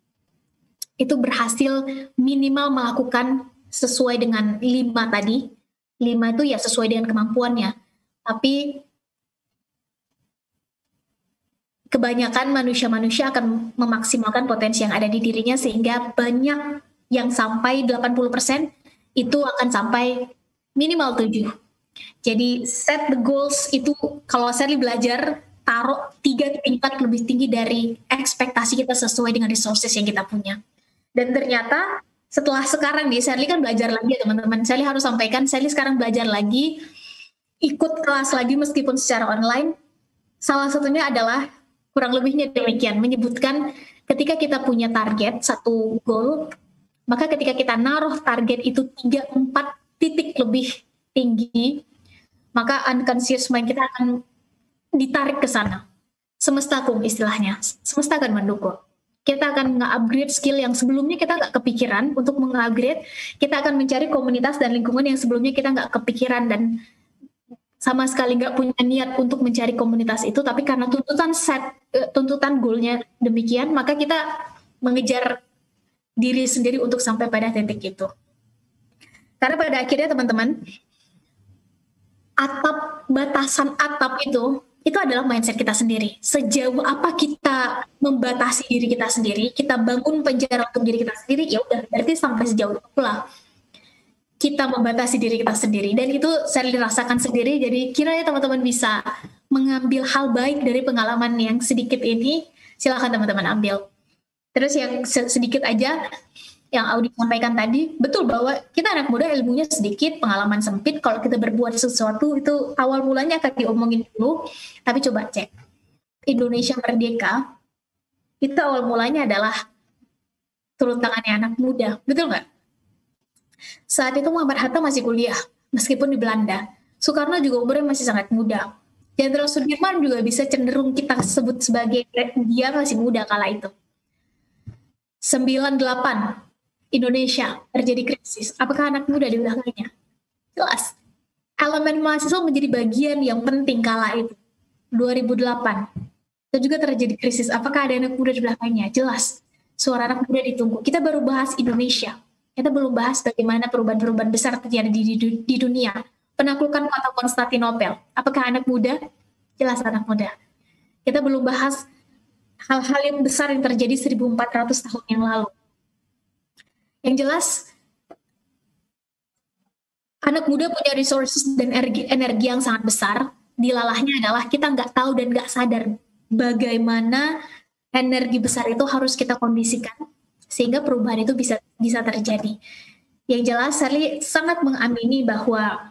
itu berhasil minimal melakukan sesuai dengan lima tadi. lima itu ya sesuai dengan kemampuannya. Tapi kebanyakan manusia-manusia akan memaksimalkan potensi yang ada di dirinya, sehingga banyak yang sampai delapan puluh persen itu akan sampai minimal tujuh. Jadi set the goals itu kalau saya belajar taruh tiga tingkat lebih tinggi dari ekspektasi kita sesuai dengan resources yang kita punya. Dan ternyata setelah sekarang nih, Sally kan belajar lagi ya teman-teman. Sally harus sampaikan, Sally sekarang belajar lagi, ikut kelas lagi meskipun secara online. Salah satunya adalah kurang lebihnya demikian, menyebutkan ketika kita punya target, satu goal, maka ketika kita naruh target itu tiga empat titik lebih tinggi, maka unconscious mind kita akan ditarik ke sana. Semesta kum istilahnya, semesta akan mendukung. Kita akan nge-upgrade skill yang sebelumnya kita nggak kepikiran untuk meng-upgrade. Kita akan mencari komunitas dan lingkungan yang sebelumnya kita nggak kepikiran dan sama sekali nggak punya niat untuk mencari komunitas itu. Tapi karena tuntutan set, tuntutan goalnya demikian, maka kita mengejar diri sendiri untuk sampai pada titik itu. Karena pada akhirnya teman-teman, atap, batasan atap itu, itu adalah mindset kita sendiri. Sejauh apa kita membatasi diri kita sendiri, kita bangun penjara untuk diri kita sendiri, ya udah berarti sampai sejauh itulah kita membatasi diri kita sendiri. Dan itu saya dirasakan sendiri, jadi kiranya teman-teman bisa mengambil hal baik dari pengalaman yang sedikit ini, silakan teman-teman ambil. Terus yang sedikit aja, yang Audi sampaikan tadi, betul bahwa kita anak muda ilmunya sedikit, pengalaman sempit, kalau kita berbuat sesuatu itu awal mulanya akan diomongin dulu, tapi coba cek. Indonesia merdeka, itu awal mulanya adalah turun tangannya anak muda, betul nggak? Saat itu Muhammad Hatta masih kuliah, meskipun di Belanda. Soekarno juga umurnya masih sangat muda. Jenderal Sudirman juga bisa cenderung kita sebut sebagai dia masih muda kala itu. sembilan delapan Indonesia terjadi krisis. Apakah anak muda di belakangnya? Jelas. Elemen mahasiswa menjadi bagian yang penting kala itu. dua ribu delapan. Itu juga terjadi krisis. Apakah ada anak muda di belakangnya? Jelas. Suara anak muda ditunggu. Kita baru bahas Indonesia. Kita belum bahas bagaimana perubahan-perubahan besar terjadi di, di, di dunia. Penaklukan kota Konstantinopel. Apakah anak muda? Jelas anak muda. Kita belum bahas hal-hal yang besar yang terjadi seribu empat ratus tahun yang lalu. Yang jelas, anak muda punya resources dan energi, energi yang sangat besar. Dilalahnya adalah kita nggak tahu dan nggak sadar bagaimana energi besar itu harus kita kondisikan sehingga perubahan itu bisa bisa terjadi. Yang jelas Sally sangat mengamini bahwa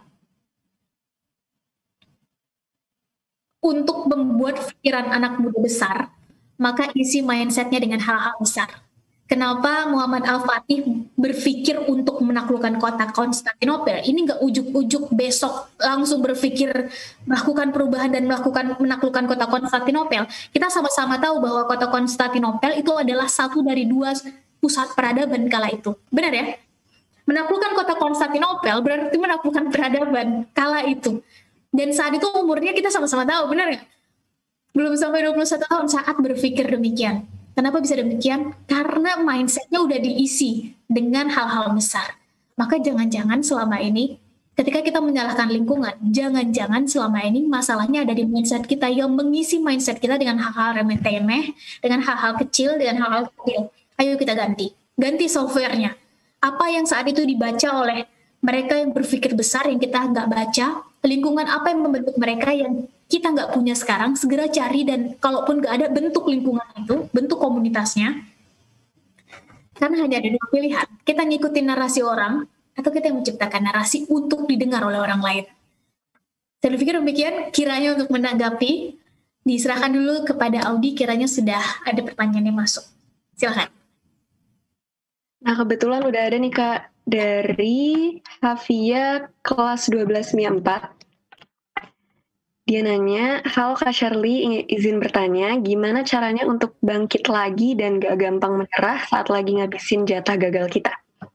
untuk membuat pikiran anak muda besar, maka isi mindsetnya dengan hal-hal besar. Kenapa Muhammad Al-Fatih berpikir untuk menaklukkan kota Konstantinopel? Ini nggak ujuk-ujuk besok langsung berpikir melakukan perubahan dan melakukan menaklukkan kota Konstantinopel. Kita sama-sama tahu bahwa kota Konstantinopel itu adalah satu dari dua pusat peradaban kala itu. Benar ya? Menaklukkan kota Konstantinopel berarti menaklukkan peradaban kala itu. Dan saat itu umurnya kita sama-sama tahu, benar nggak? Belum sampai dua puluh satu tahun saat berpikir demikian. Kenapa bisa demikian? Karena mindsetnya udah diisi dengan hal-hal besar. Maka jangan-jangan selama ini, ketika kita menyalahkan lingkungan, jangan-jangan selama ini masalahnya ada di mindset kita yang mengisi mindset kita dengan hal-hal remeh-temeh, dengan hal-hal kecil, dengan hal-hal kecil. Ayo kita ganti. Ganti softwarenya. Apa yang saat itu dibaca oleh mereka yang berpikir besar yang kita nggak baca, lingkungan apa yang membentuk mereka yang kita nggak punya sekarang, segera cari, dan kalaupun nggak ada, bentuk lingkungan itu, bentuk komunitasnya. Karena hanya ada dua pilihan, kita ngikutin narasi orang, atau kita yang menciptakan narasi untuk didengar oleh orang lain. Saya pikir demikian, kiranya untuk menanggapi, diserahkan dulu kepada Audi, kiranya sudah ada pertanyaan yang masuk. Silakan. Nah, kebetulan udah ada nih Kak, dari Hafia kelas dua belas M I A empat. Dia nanya, halo Kak Shirley, izin bertanya, gimana caranya untuk bangkit lagi dan gak gampang menyerah saat lagi ngabisin jatah gagal kita?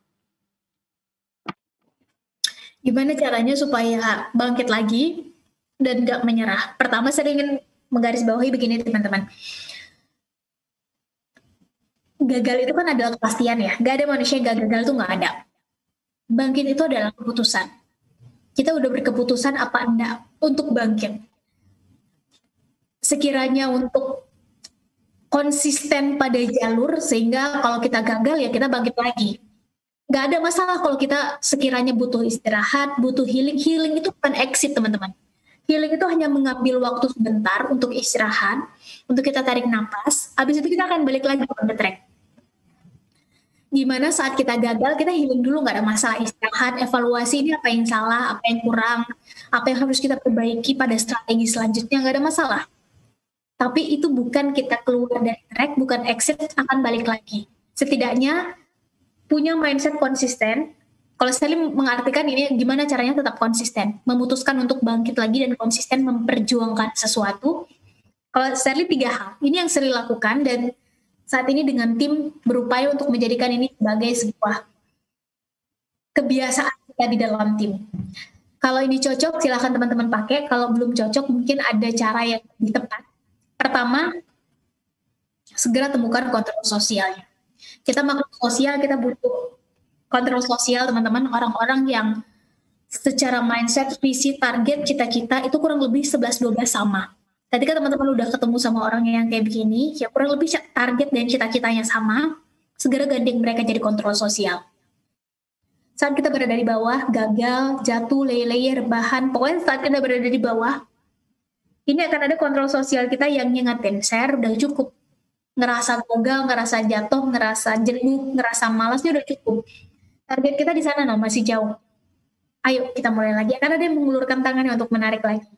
Gimana caranya supaya bangkit lagi dan gak menyerah? Pertama, saya ingin menggarisbawahi begini teman-teman. Gagal itu kan adalah kepastian ya. Gak ada manusia yang gak gagal, itu gak ada. Bangkit itu adalah keputusan. Kita udah berkeputusan apa enggak untuk bangkit. Sekiranya untuk konsisten pada jalur, sehingga kalau kita gagal ya kita bangkit lagi. Gak ada masalah kalau kita sekiranya butuh istirahat, butuh healing. Healing itu bukan exit teman-teman. Healing itu hanya mengambil waktu sebentar untuk istirahat, untuk kita tarik nafas, habis itu kita akan balik lagi on the track. Gimana saat kita gagal, kita healing dulu, nggak ada masalah, istirahat, evaluasi ini apa yang salah, apa yang kurang, apa yang harus kita perbaiki pada strategi selanjutnya, nggak ada masalah. Tapi itu bukan kita keluar dari track, bukan exit, akan balik lagi. Setidaknya punya mindset konsisten. Kalau saya mengartikan ini gimana caranya tetap konsisten, memutuskan untuk bangkit lagi dan konsisten memperjuangkan sesuatu. Kalau saya lihat tiga hal, ini yang sering lakukan dan saat ini dengan tim berupaya untuk menjadikan ini sebagai sebuah kebiasaan kita di dalam tim. Kalau ini cocok, silakan teman-teman pakai. Kalau belum cocok, mungkin ada cara yang lebih tepat. Pertama, segera temukan kontrol sosialnya. Kita makhluk sosial, kita butuh kontrol sosial, teman-teman. Orang-orang yang secara mindset, visi, target, cita-cita, itu kurang lebih sebelas dua belas sama. Ketika teman-teman udah ketemu sama orang yang kayak begini, ya kurang lebih target dan cita-citanya sama, segera gandeng mereka jadi kontrol sosial. Saat kita berada di bawah, gagal, jatuh, leye-leye, rebahan, pokoknya saat kita berada di bawah, ini akan ada kontrol sosial kita yang ngingetin, saya udah cukup. Ngerasa gagal, ngerasa jatuh, ngerasa jenuh, ngerasa malasnya udah cukup. Target kita di sana, no, masih jauh. Ayo kita mulai lagi, akan ada yang mengulurkan tangannya untuk menarik lagi.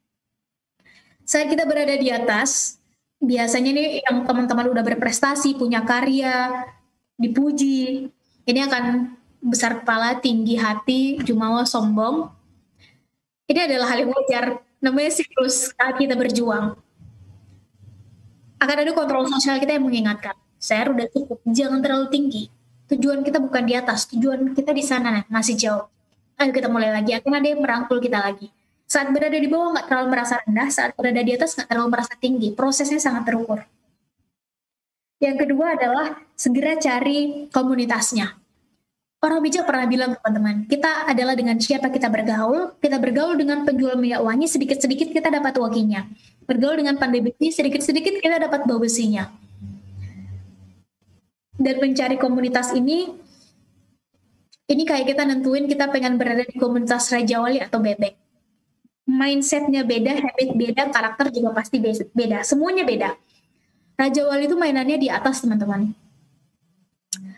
Saat kita berada di atas, biasanya nih yang teman-teman udah berprestasi, punya karya, dipuji, ini akan besar kepala, tinggi hati, jumawa, sombong. Ini adalah hal yang wajar, namanya siklus saat kita berjuang. Akan ada kontrol sosial kita yang mengingatkan, saya udah cukup, jangan terlalu tinggi. Tujuan kita bukan di atas, tujuan kita di sana, masih jauh. Ayo kita mulai lagi, akan ada yang merangkul kita lagi. Saat berada di bawah nggak terlalu merasa rendah, saat berada di atas nggak terlalu merasa tinggi. Prosesnya sangat terukur. Yang kedua adalah segera cari komunitasnya. Orang bijak pernah bilang teman-teman, kita adalah dengan siapa kita bergaul, kita bergaul dengan penjual minyak wangi, sedikit-sedikit kita dapat wanginya. Bergaul dengan pandai besi, sedikit-sedikit kita dapat bau besinya. Dan mencari komunitas ini, ini kayak kita nentuin kita pengen berada di komunitas Raja Wali atau Bebek. Mindsetnya beda, habit beda, karakter juga pasti beda. Semuanya beda. Raja Wali itu mainannya di atas teman-teman.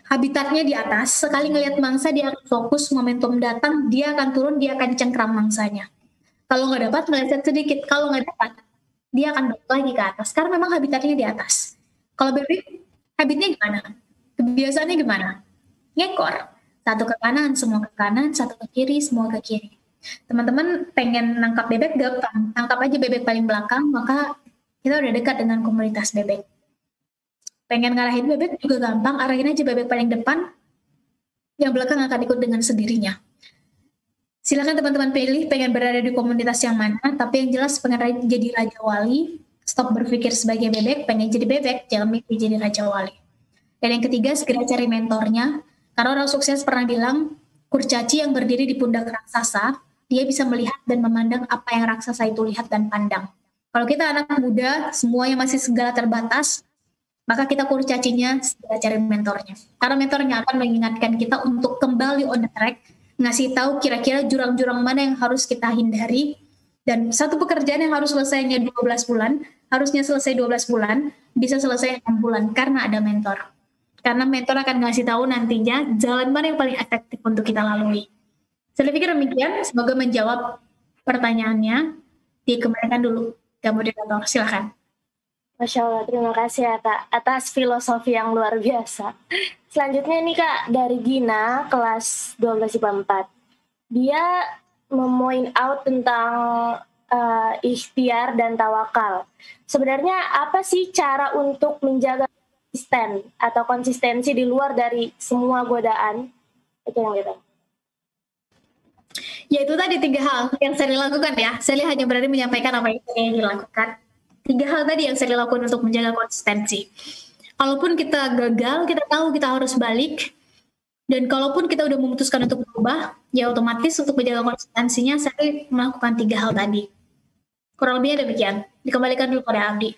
habitatnya di atas, sekali ngelihat mangsa dia akan fokus, momentum datang, dia akan turun, dia akan cengkram mangsanya. Kalau nggak dapat, meleset sedikit. Kalau nggak dapat, dia akan balik lagi ke atas, karena memang habitatnya di atas. Kalau bebek, habitnya gimana? Kebiasaannya gimana? Ngekor. Satu ke kanan, semua ke kanan, satu ke kiri, semua ke kiri. Teman-teman pengen nangkap bebek gampang, tangkap aja bebek paling belakang, maka kita udah dekat dengan komunitas bebek. Pengen ngarahin bebek juga gampang, arahin aja bebek paling depan, yang belakang akan ikut dengan sendirinya. Silakan teman-teman pilih pengen berada di komunitas yang mana, tapi yang jelas pengen jadi Raja Wali, stop berpikir sebagai bebek, pengen jadi bebek, jangan mimpi jadi Raja Wali. Dan yang ketiga, segera cari mentornya, karena orang sukses pernah bilang, kurcaci yang berdiri di pundak raksasa, dia bisa melihat dan memandang apa yang raksasa itu lihat dan pandang. Kalau kita anak muda, semuanya masih segala terbatas, maka kita kurcacinya segera cari mentornya. Karena mentornya akan mengingatkan kita untuk kembali on the track, ngasih tahu kira-kira jurang-jurang mana yang harus kita hindari, dan satu pekerjaan yang harus selesainya dua belas bulan, harusnya selesai dua belas bulan, bisa selesai enam bulan, karena ada mentor. Karena mentor akan ngasih tahu nantinya jalan mana yang paling efektif untuk kita lalui. Saya pikir demikian, semoga menjawab pertanyaannya. Dikembalikan dulu ke moderator, silakan. Masya Allah, terima kasih ya, Kak, atas filosofi yang luar biasa. Selanjutnya nih Kak, dari Gina, kelas dua belas I P A empat. Dia memoin out tentang uh, ikhtiar dan tawakal. Sebenarnya apa sih cara untuk menjaga konsisten atau konsistensi di luar dari semua godaan? Itu yang kita. Ya itu tadi tiga hal yang saya lakukan ya. Saya hanya berani menyampaikan apa yang saya dilakukan. Tiga hal tadi yang saya lakukan untuk menjaga konsistensi. Kalaupun kita gagal, kita tahu kita harus balik. Dan kalaupun kita udah memutuskan untuk berubah, ya otomatis untuk menjaga konsistensinya saya melakukan tiga hal tadi. Kurang lebihnya demikian. Dikembalikan dulu pada Abdi.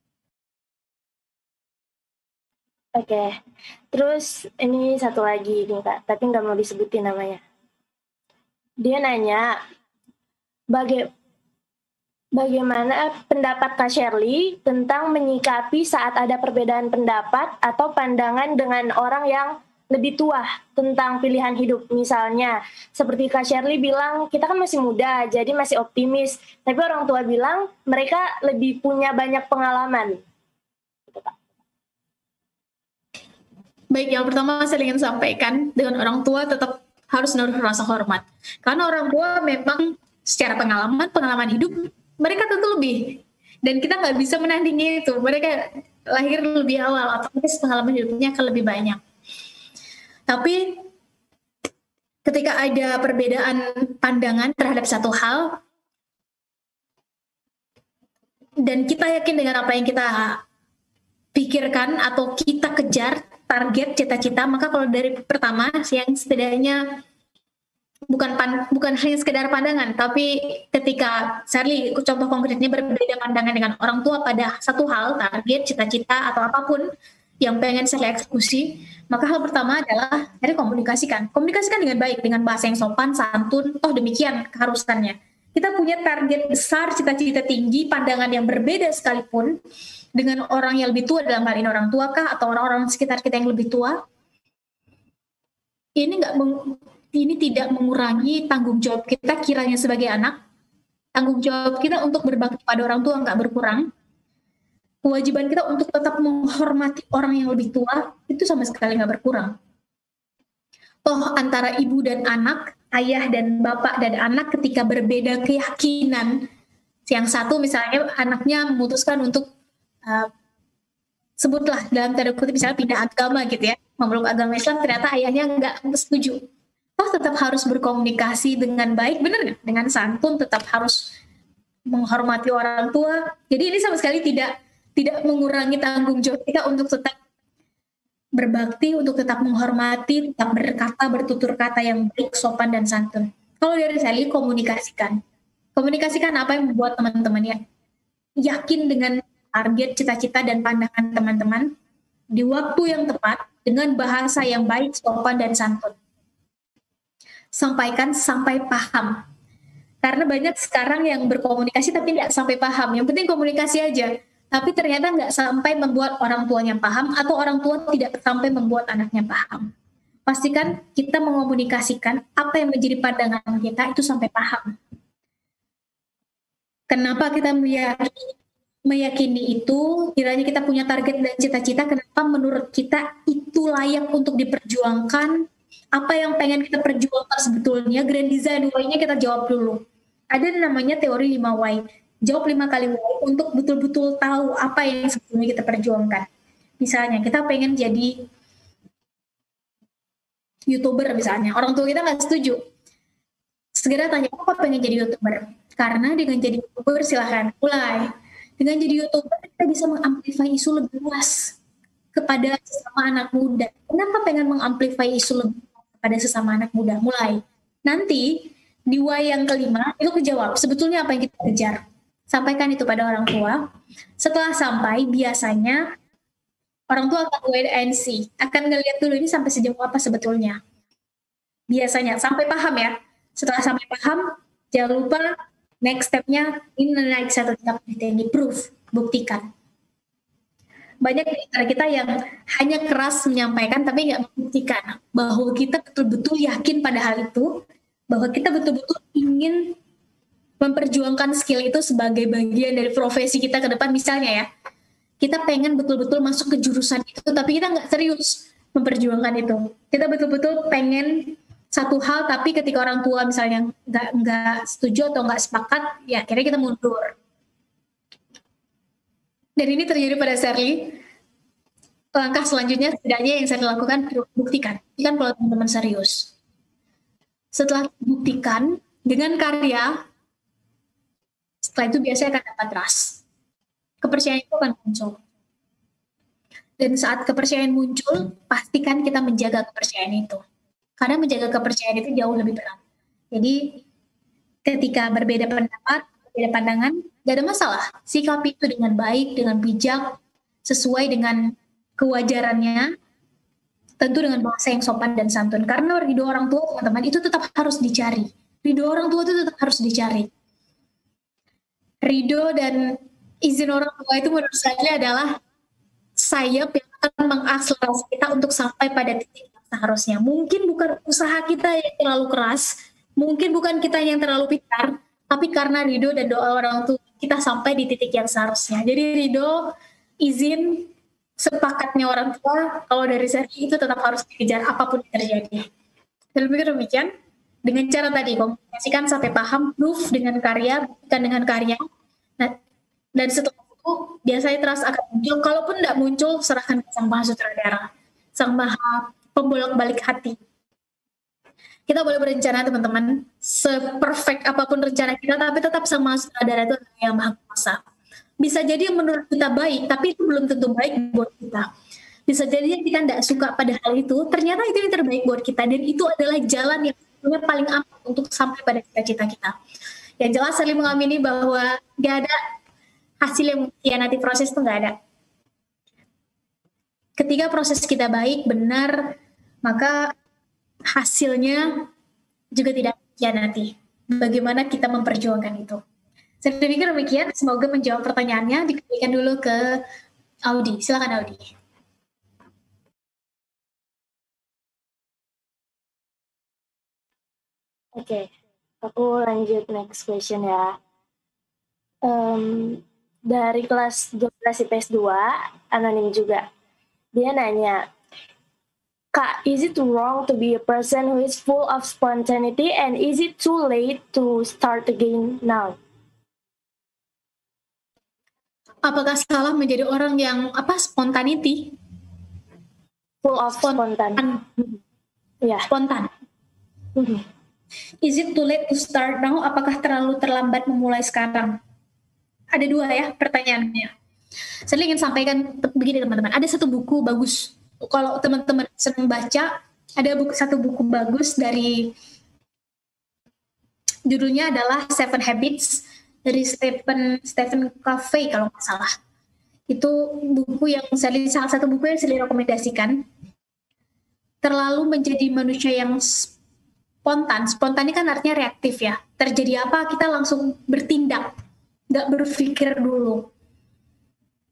Oke, terus ini satu lagi nih Kak, tapi nggak mau disebutin namanya. Dia nanya, baga- bagaimana pendapat Kak Shirley tentang menyikapi saat ada perbedaan pendapat atau pandangan dengan orang yang lebih tua tentang pilihan hidup. Misalnya, seperti Kak Shirley bilang, kita kan masih muda, jadi masih optimis. Tapi orang tua bilang, mereka lebih punya banyak pengalaman. Gitu, Kak. Baik, yang pertama saya ingin sampaikan, dengan orang tua tetap harus menaruh rasa hormat. Karena orang tua memang secara pengalaman, pengalaman hidup, mereka tentu lebih. Dan kita nggak bisa menandingi itu. Mereka lahir lebih awal, otomatis pengalaman hidupnya akan lebih banyak. Tapi ketika ada perbedaan pandangan terhadap satu hal, dan kita yakin dengan apa yang kita pikirkan atau kita kejar, target, cita-cita, maka kalau dari pertama yang setidaknya bukan pan, bukan hanya sekedar pandangan, tapi ketika Shirley contoh konkretnya berbeda pandangan dengan orang tua pada satu hal, target, cita-cita atau apapun yang pengen saya eksekusi, maka hal pertama adalah dari komunikasikan. Komunikasikan dengan baik, dengan bahasa yang sopan, santun, toh demikian keharusannya. Kita punya target besar, cita-cita tinggi, pandangan yang berbeda sekalipun, dengan orang yang lebih tua, dalam hal ini orang tua kah, atau orang-orang sekitar kita yang lebih tua, ini nggak ini tidak mengurangi tanggung jawab kita kiranya sebagai anak. Tanggung jawab kita untuk berbakti pada orang tua nggak berkurang. Kewajiban kita untuk tetap menghormati orang yang lebih tua itu sama sekali nggak berkurang. Toh antara ibu dan anak, ayah dan bapak dan anak ketika berbeda keyakinan, yang satu misalnya anaknya memutuskan untuk Uh, sebutlah dalam tanda kutip misalnya pindah agama gitu ya, memeluk agama Islam, ternyata ayahnya nggak setuju. Toh tetap harus berkomunikasi dengan baik, benar nggak? Dengan santun, tetap harus menghormati orang tua. Jadi ini sama sekali tidak tidak mengurangi tanggung jawab kita untuk tetap berbakti, untuk tetap menghormati, tetap berkata, bertutur kata yang baik, sopan dan santun. Kalau dari saya komunikasikan, komunikasikan apa yang membuat teman-teman ya yakin dengan target, cita-cita, dan pandangan teman-teman di waktu yang tepat dengan bahasa yang baik, sopan, dan santun. Sampaikan sampai paham. Karena banyak sekarang yang berkomunikasi tapi tidak sampai paham. Yang penting komunikasi aja. tapi ternyata nggak sampai membuat orang tuanya paham atau orang tua tidak sampai membuat anaknya paham. Pastikan kita mengomunikasikan apa yang menjadi pandangan kita itu sampai paham. Kenapa kita meyakini, meyakini itu, kiranya kita punya target dan cita-cita, kenapa menurut kita itu layak untuk diperjuangkan, apa yang pengen kita perjuangkan sebetulnya, grand design why-nya kita jawab dulu. Ada namanya teori lima why. Jawab lima kali why untuk betul-betul tahu apa yang sebetulnya kita perjuangkan. Misalnya kita pengen jadi YouTuber misalnya, orang tua kita nggak setuju. Segera tanya, apa pengen jadi YouTuber? Karena dengan jadi YouTuber silahkan mulai. Dengan jadi YouTuber kita bisa mengamplify isu lebih luas kepada sesama anak muda. Kenapa pengen mengamplify isu lebih luas kepada sesama anak muda? Mulai. Nanti di why yang kelima itu kejawab sebetulnya apa yang kita kejar. Sampaikan itu pada orang tua. Setelah sampai biasanya orang tua akan wait and see, akan ngeliat dulu ini sampai sejauh apa sebetulnya. Biasanya sampai paham ya. Setelah sampai paham, jangan lupa next step-nya ini naik satu tingkat ini, proof, buktikan. Banyak di antara kita yang hanya keras menyampaikan tapi nggak membuktikan bahwa kita betul-betul yakin pada hal itu, bahwa kita betul-betul ingin memperjuangkan skill itu sebagai bagian dari profesi kita ke depan. Misalnya ya, kita pengen betul-betul masuk ke jurusan itu, tapi kita nggak serius memperjuangkan itu. Kita betul-betul pengen satu hal, tapi ketika orang tua misalnya nggak nggak setuju atau nggak sepakat, ya akhirnya kita mundur. Dan ini terjadi pada Sherly. Langkah selanjutnya setidaknya yang saya lakukan, buktikan. Buktikan kalau teman-teman serius. Setelah buktikan dengan karya, setelah itu biasanya akan dapat trust. Kepercayaan itu akan muncul. Dan saat kepercayaan muncul, pastikan kita menjaga kepercayaan itu. Karena menjaga kepercayaan itu jauh lebih berat. Jadi ketika berbeda pendapat, berbeda pandangan, gak ada masalah. Sikapi itu dengan baik, dengan bijak, sesuai dengan kewajarannya, tentu dengan bahasa yang sopan dan santun. Karena ridho orang tua, teman-teman, itu tetap harus dicari. Ridho orang tua itu tetap harus dicari. Ridho dan izin orang tua itu menurut saya adalah sayap yang akan mengakselerasi kita untuk sampai pada titik seharusnya. Mungkin bukan usaha kita yang terlalu keras, mungkin bukan kita yang terlalu pintar, tapi karena ridho dan doa orang tua kita sampai di titik yang seharusnya. Jadi ridho, izin, sepakatnya orang tua, kalau dari saya itu tetap harus dikejar apapun yang terjadi. Dan lebih demikian, dengan cara tadi, komunikasikan sampai paham, proof dengan karya, bukan dengan karya. Nah, dan setelah itu, biasanya trust akan muncul. Kalaupun tidak muncul, serahkan ke sang maha sutradara, sang maha pembolak-balik hati. Kita boleh berencana teman-teman, seperfect apapun rencana kita, tapi tetap sama sutradara itu yang maha kuasa. Bisa jadi yang menurut kita baik, tapi itu belum tentu baik buat kita. Bisa jadi yang kita tidak suka pada hal itu, ternyata itu yang terbaik buat kita, dan itu adalah jalan yang paling aman untuk sampai pada cita-cita kita. Yang jelas saling mengamini bahwa gak ada hasil yang mengkhianati proses, itu gak ada. Ketika proses kita baik, benar, maka hasilnya juga tidak dikhianati. Bagaimana kita memperjuangkan itu. Saya pikir demikian, semoga menjawab pertanyaannya. Dikembalikan dulu ke Audi. Silakan Audi. Oke, okay. Aku lanjut next question ya. Um, dari kelas dua belas I P S dua, anonim juga. Dia nanya, Kak, is it wrong to be a person who is full of spontaneity, and is it too late to start again now? Apakah salah menjadi orang yang apa spontanity? Full of spontan. Ya. Yeah. Spontan. Mm-hmm. Is it too late to start now? Apakah terlalu terlambat memulai sekarang? Ada dua ya pertanyaannya. Saya ingin sampaikan begini teman-teman. Ada satu buku bagus. Kalau teman-teman senang baca, ada buku satu buku bagus dari judulnya adalah Seven Habits dari Stephen Stephen Covey kalau nggak salah. Itu buku yang saya salah satu buku yang saya rekomendasikan. Terlalu menjadi manusia yang spontan. Spontan ini kan artinya reaktif ya. Terjadi apa kita langsung bertindak, nggak berpikir dulu.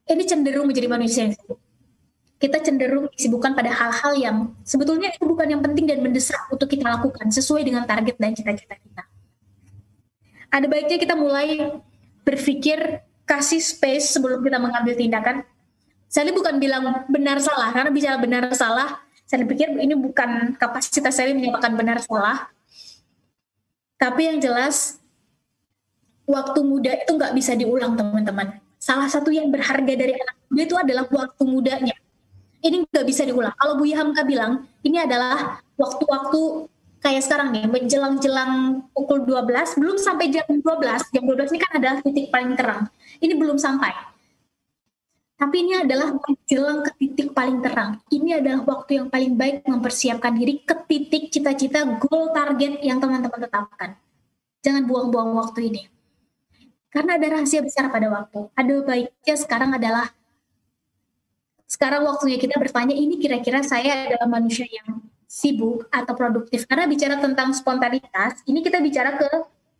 ini cenderung menjadi manusia yang sibuk. Kita cenderung disibukkan pada hal-hal yang sebetulnya itu bukan yang penting dan mendesak untuk kita lakukan sesuai dengan target dan cita-cita kita. Ada baiknya kita mulai berpikir, kasih space sebelum kita mengambil tindakan. Saya bukan bilang benar salah, karena bicara benar salah, saya pikir ini bukan kapasitas saya menyatakan benar salah. Tapi yang jelas, waktu muda itu nggak bisa diulang, teman-teman. Salah satu yang berharga dari anak muda itu adalah waktu mudanya. Ini nggak bisa diulang. Kalau Buya Hamka bilang, ini adalah waktu-waktu kayak sekarang nih, menjelang-jelang pukul dua belas, belum sampai jam dua belas. Jam dua belas ini kan adalah titik paling terang. Ini belum sampai. Tapi ini adalah menjelang ke titik paling terang. Ini adalah waktu yang paling baik mempersiapkan diri ke titik cita-cita, goal, target yang teman-teman tetapkan. Jangan buang-buang waktu ini. Karena ada rahasia besar pada waktu. Ada baiknya sekarang adalah sekarang waktunya kita bertanya, ini kira-kira saya adalah manusia yang sibuk atau produktif? Karena bicara tentang spontanitas, ini kita bicara ke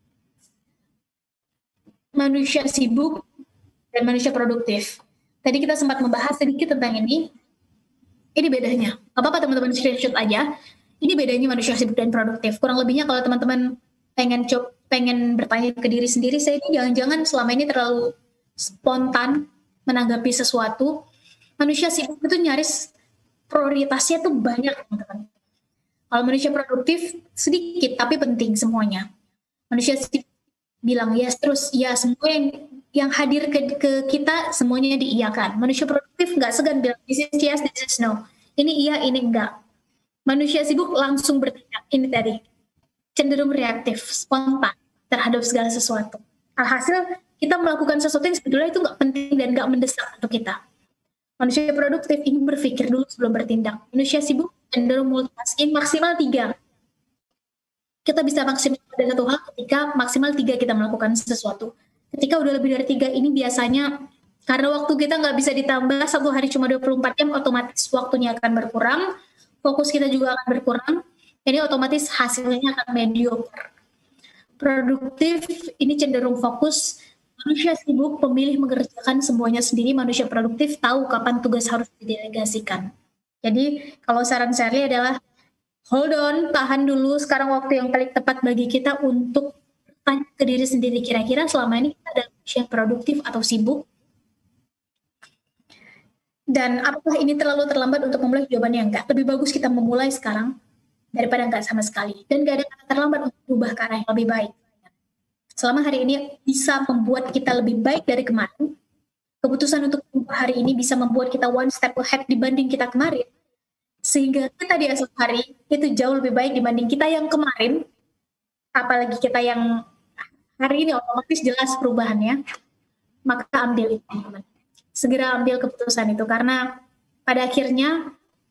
manusia sibuk dan manusia produktif. Tadi kita sempat membahas sedikit tentang ini. Ini bedanya. Gak apa-apa teman-teman screenshot aja. Ini bedanya manusia sibuk dan produktif. Kurang lebihnya kalau teman-teman pengen coba, pengen bertanya ke diri sendiri, saya ini jangan-jangan selama ini terlalu spontan menanggapi sesuatu. Manusia sibuk itu nyaris prioritasnya tuh banyak, teman-teman. Kalau manusia produktif sedikit tapi penting semuanya. Manusia sibuk bilang yes terus, ya semua yang yang hadir ke, ke kita semuanya diiyakan. Manusia produktif nggak segan bilang this is yes, this is no. Ini iya, ini enggak. Manusia sibuk langsung bertindak. Ini tadi cenderung reaktif, spontan terhadap segala sesuatu. Alhasil kita melakukan sesuatu yang sebetulnya itu nggak penting dan nggak mendesak untuk kita. Manusia produktif ini berpikir dulu sebelum bertindak. Manusia sibuk cenderung multitasking maksimal tiga. Kita bisa maksimal pada satu hal ketika maksimal tiga kita melakukan sesuatu. Ketika udah lebih dari tiga ini biasanya karena waktu kita nggak bisa ditambah, satu hari cuma dua puluh empat jam, otomatis waktunya akan berkurang, fokus kita juga akan berkurang, jadi otomatis hasilnya akan mediocre. Produktif ini cenderung fokus. Manusia sibuk memilih mengerjakan semuanya sendiri, manusia produktif tahu kapan tugas harus didelegasikan. Jadi kalau saran saya adalah hold on, tahan dulu, sekarang waktu yang paling tepat bagi kita untuk tanya ke diri sendiri, kira-kira selama ini kita adalah manusia yang produktif atau sibuk? Dan apakah ini terlalu terlambat untuk memulai? Jawabannya enggak. Lebih bagus kita memulai sekarang daripada enggak sama sekali. Dan enggak ada kata terlambat untuk berubah ke arah yang lebih baik. Selama hari ini bisa membuat kita lebih baik dari kemarin, keputusan untuk hari ini bisa membuat kita one step ahead dibanding kita kemarin, sehingga kita di esok hari itu jauh lebih baik dibanding kita yang kemarin, apalagi kita yang hari ini otomatis jelas perubahannya, maka ambil itu, teman-teman. Segera ambil keputusan itu, karena pada akhirnya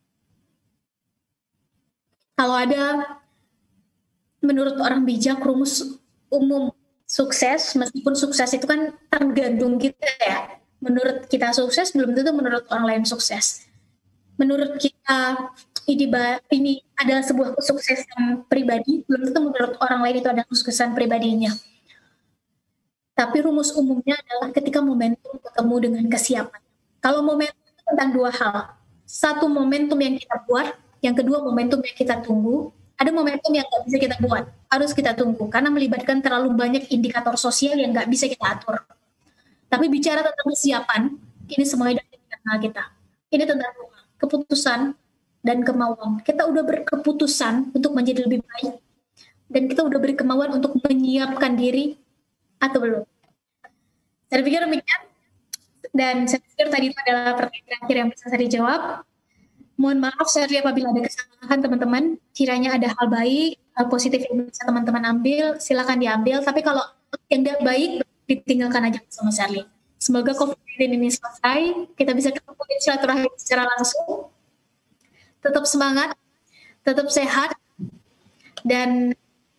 kalau ada menurut orang bijak rumus umum sukses, meskipun sukses itu kan tergantung kita ya. Menurut kita sukses belum tentu menurut orang lain sukses. Menurut kita ini, ini adalah sebuah kesuksesan pribadi, belum tentu menurut orang lain itu adalah kesuksesan pribadinya. Tapi rumus umumnya adalah ketika momentum ketemu dengan kesiapan. Kalau momentum itu tentang dua hal. Satu, momentum yang kita buat, yang kedua momentum yang kita tunggu. Ada momentum yang nggak bisa kita buat, harus kita tunggu, karena melibatkan terlalu banyak indikator sosial yang nggak bisa kita atur. Tapi bicara tentang kesiapan, ini semuanya dari internal kita. Ini tentang keputusan dan kemauan. Kita udah berkeputusan untuk menjadi lebih baik, dan kita udah berkemauan untuk menyiapkan diri, atau belum? Saya pikir demikian, dan saya pikir tadi itu adalah pertanyaan terakhir yang bisa saya jawab. Mohon maaf saya apabila ada kesalahan teman-teman, kiranya ada hal baik, hal positif yang bisa teman-teman ambil, silakan diambil. Tapi kalau yang tidak baik, ditinggalkan aja sama Charlie. Semoga covid sembilan belas ini selesai, kita bisa ketemu di silaturahmi secara langsung. Tetap semangat, tetap sehat, dan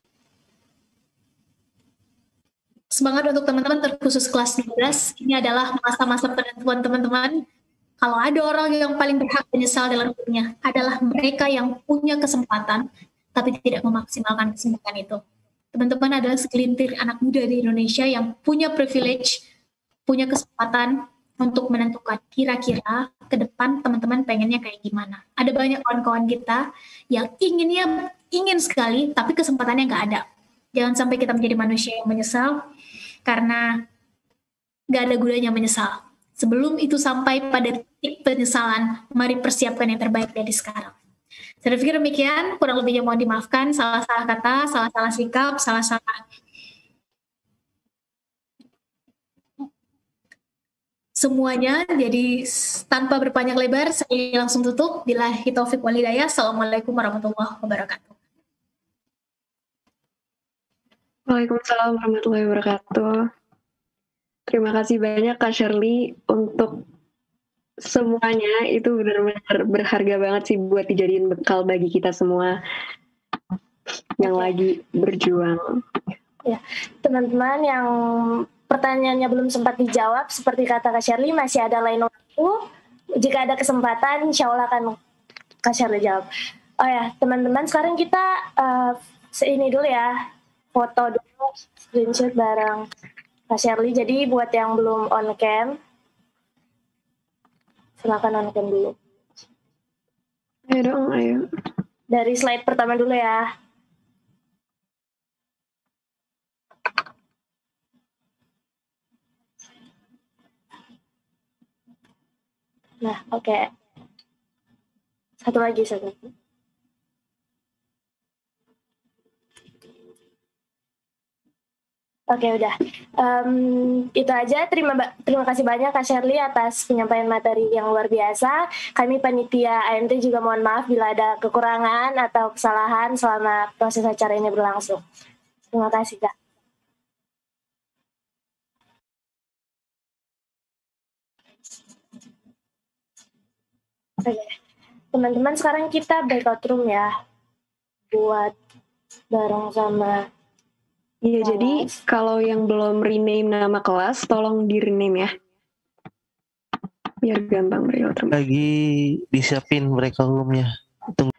semangat untuk teman-teman terkhusus kelas dua belas. Ini adalah masa-masa penentuan teman-teman. Kalau ada orang yang paling berhak menyesal dalam hidupnya, adalah mereka yang punya kesempatan, tapi tidak memaksimalkan kesempatan itu. Teman-teman adalah segelintir anak muda di Indonesia yang punya privilege, punya kesempatan, untuk menentukan kira-kira ke depan teman-teman pengennya kayak gimana. Ada banyak kawan-kawan kita yang inginnya ingin sekali, tapi kesempatannya nggak ada. Jangan sampai kita menjadi manusia yang menyesal, karena nggak ada gunanya menyesal. Sebelum itu sampai pada titik penyesalan, mari persiapkan yang terbaik dari sekarang. Saya pikir demikian, kurang lebihnya mohon dimaafkan, salah-salah kata, salah-salah sikap, salah-salah semuanya. Jadi tanpa berpanjang lebar, saya langsung tutup. Billahi taufiq wal hidayah. Assalamualaikum warahmatullahi wabarakatuh. Waalaikumsalam warahmatullahi wabarakatuh. Terima kasih banyak Kak Shirley untuk semuanya. Itu benar-benar berharga banget sih buat dijadiin bekal bagi kita semua yang lagi berjuang. Ya, teman-teman yang pertanyaannya belum sempat dijawab, seperti kata Kak Shirley, masih ada lain waktu. Jika ada kesempatan, insya Allah akan Kak Shirley jawab. Oh ya, teman-teman, sekarang kita uh, ini dulu ya, foto dulu, screenshot bareng Kak Shirley. Jadi buat yang belum on cam, silakan on cam dulu. Ayo dong, ayo. Dari slide pertama dulu ya. Nah, oke. Okay. Satu lagi, satu lagi. Oke, okay, udah. Um, itu aja. Terima terima kasih banyak Kak Shirley atas penyampaian materi yang luar biasa. Kami panitia A M T juga mohon maaf bila ada kekurangan atau kesalahan selama proses acara ini berlangsung. Terima kasih, Kak. Oke, okay. Teman-teman, sekarang kita breakout room ya, buat bareng sama. Iya, kelas. Jadi kalau yang belum rename nama kelas, tolong di rename ya, biar gampang breakout room. Lagi disiapin breakout roomnya. Tunggu.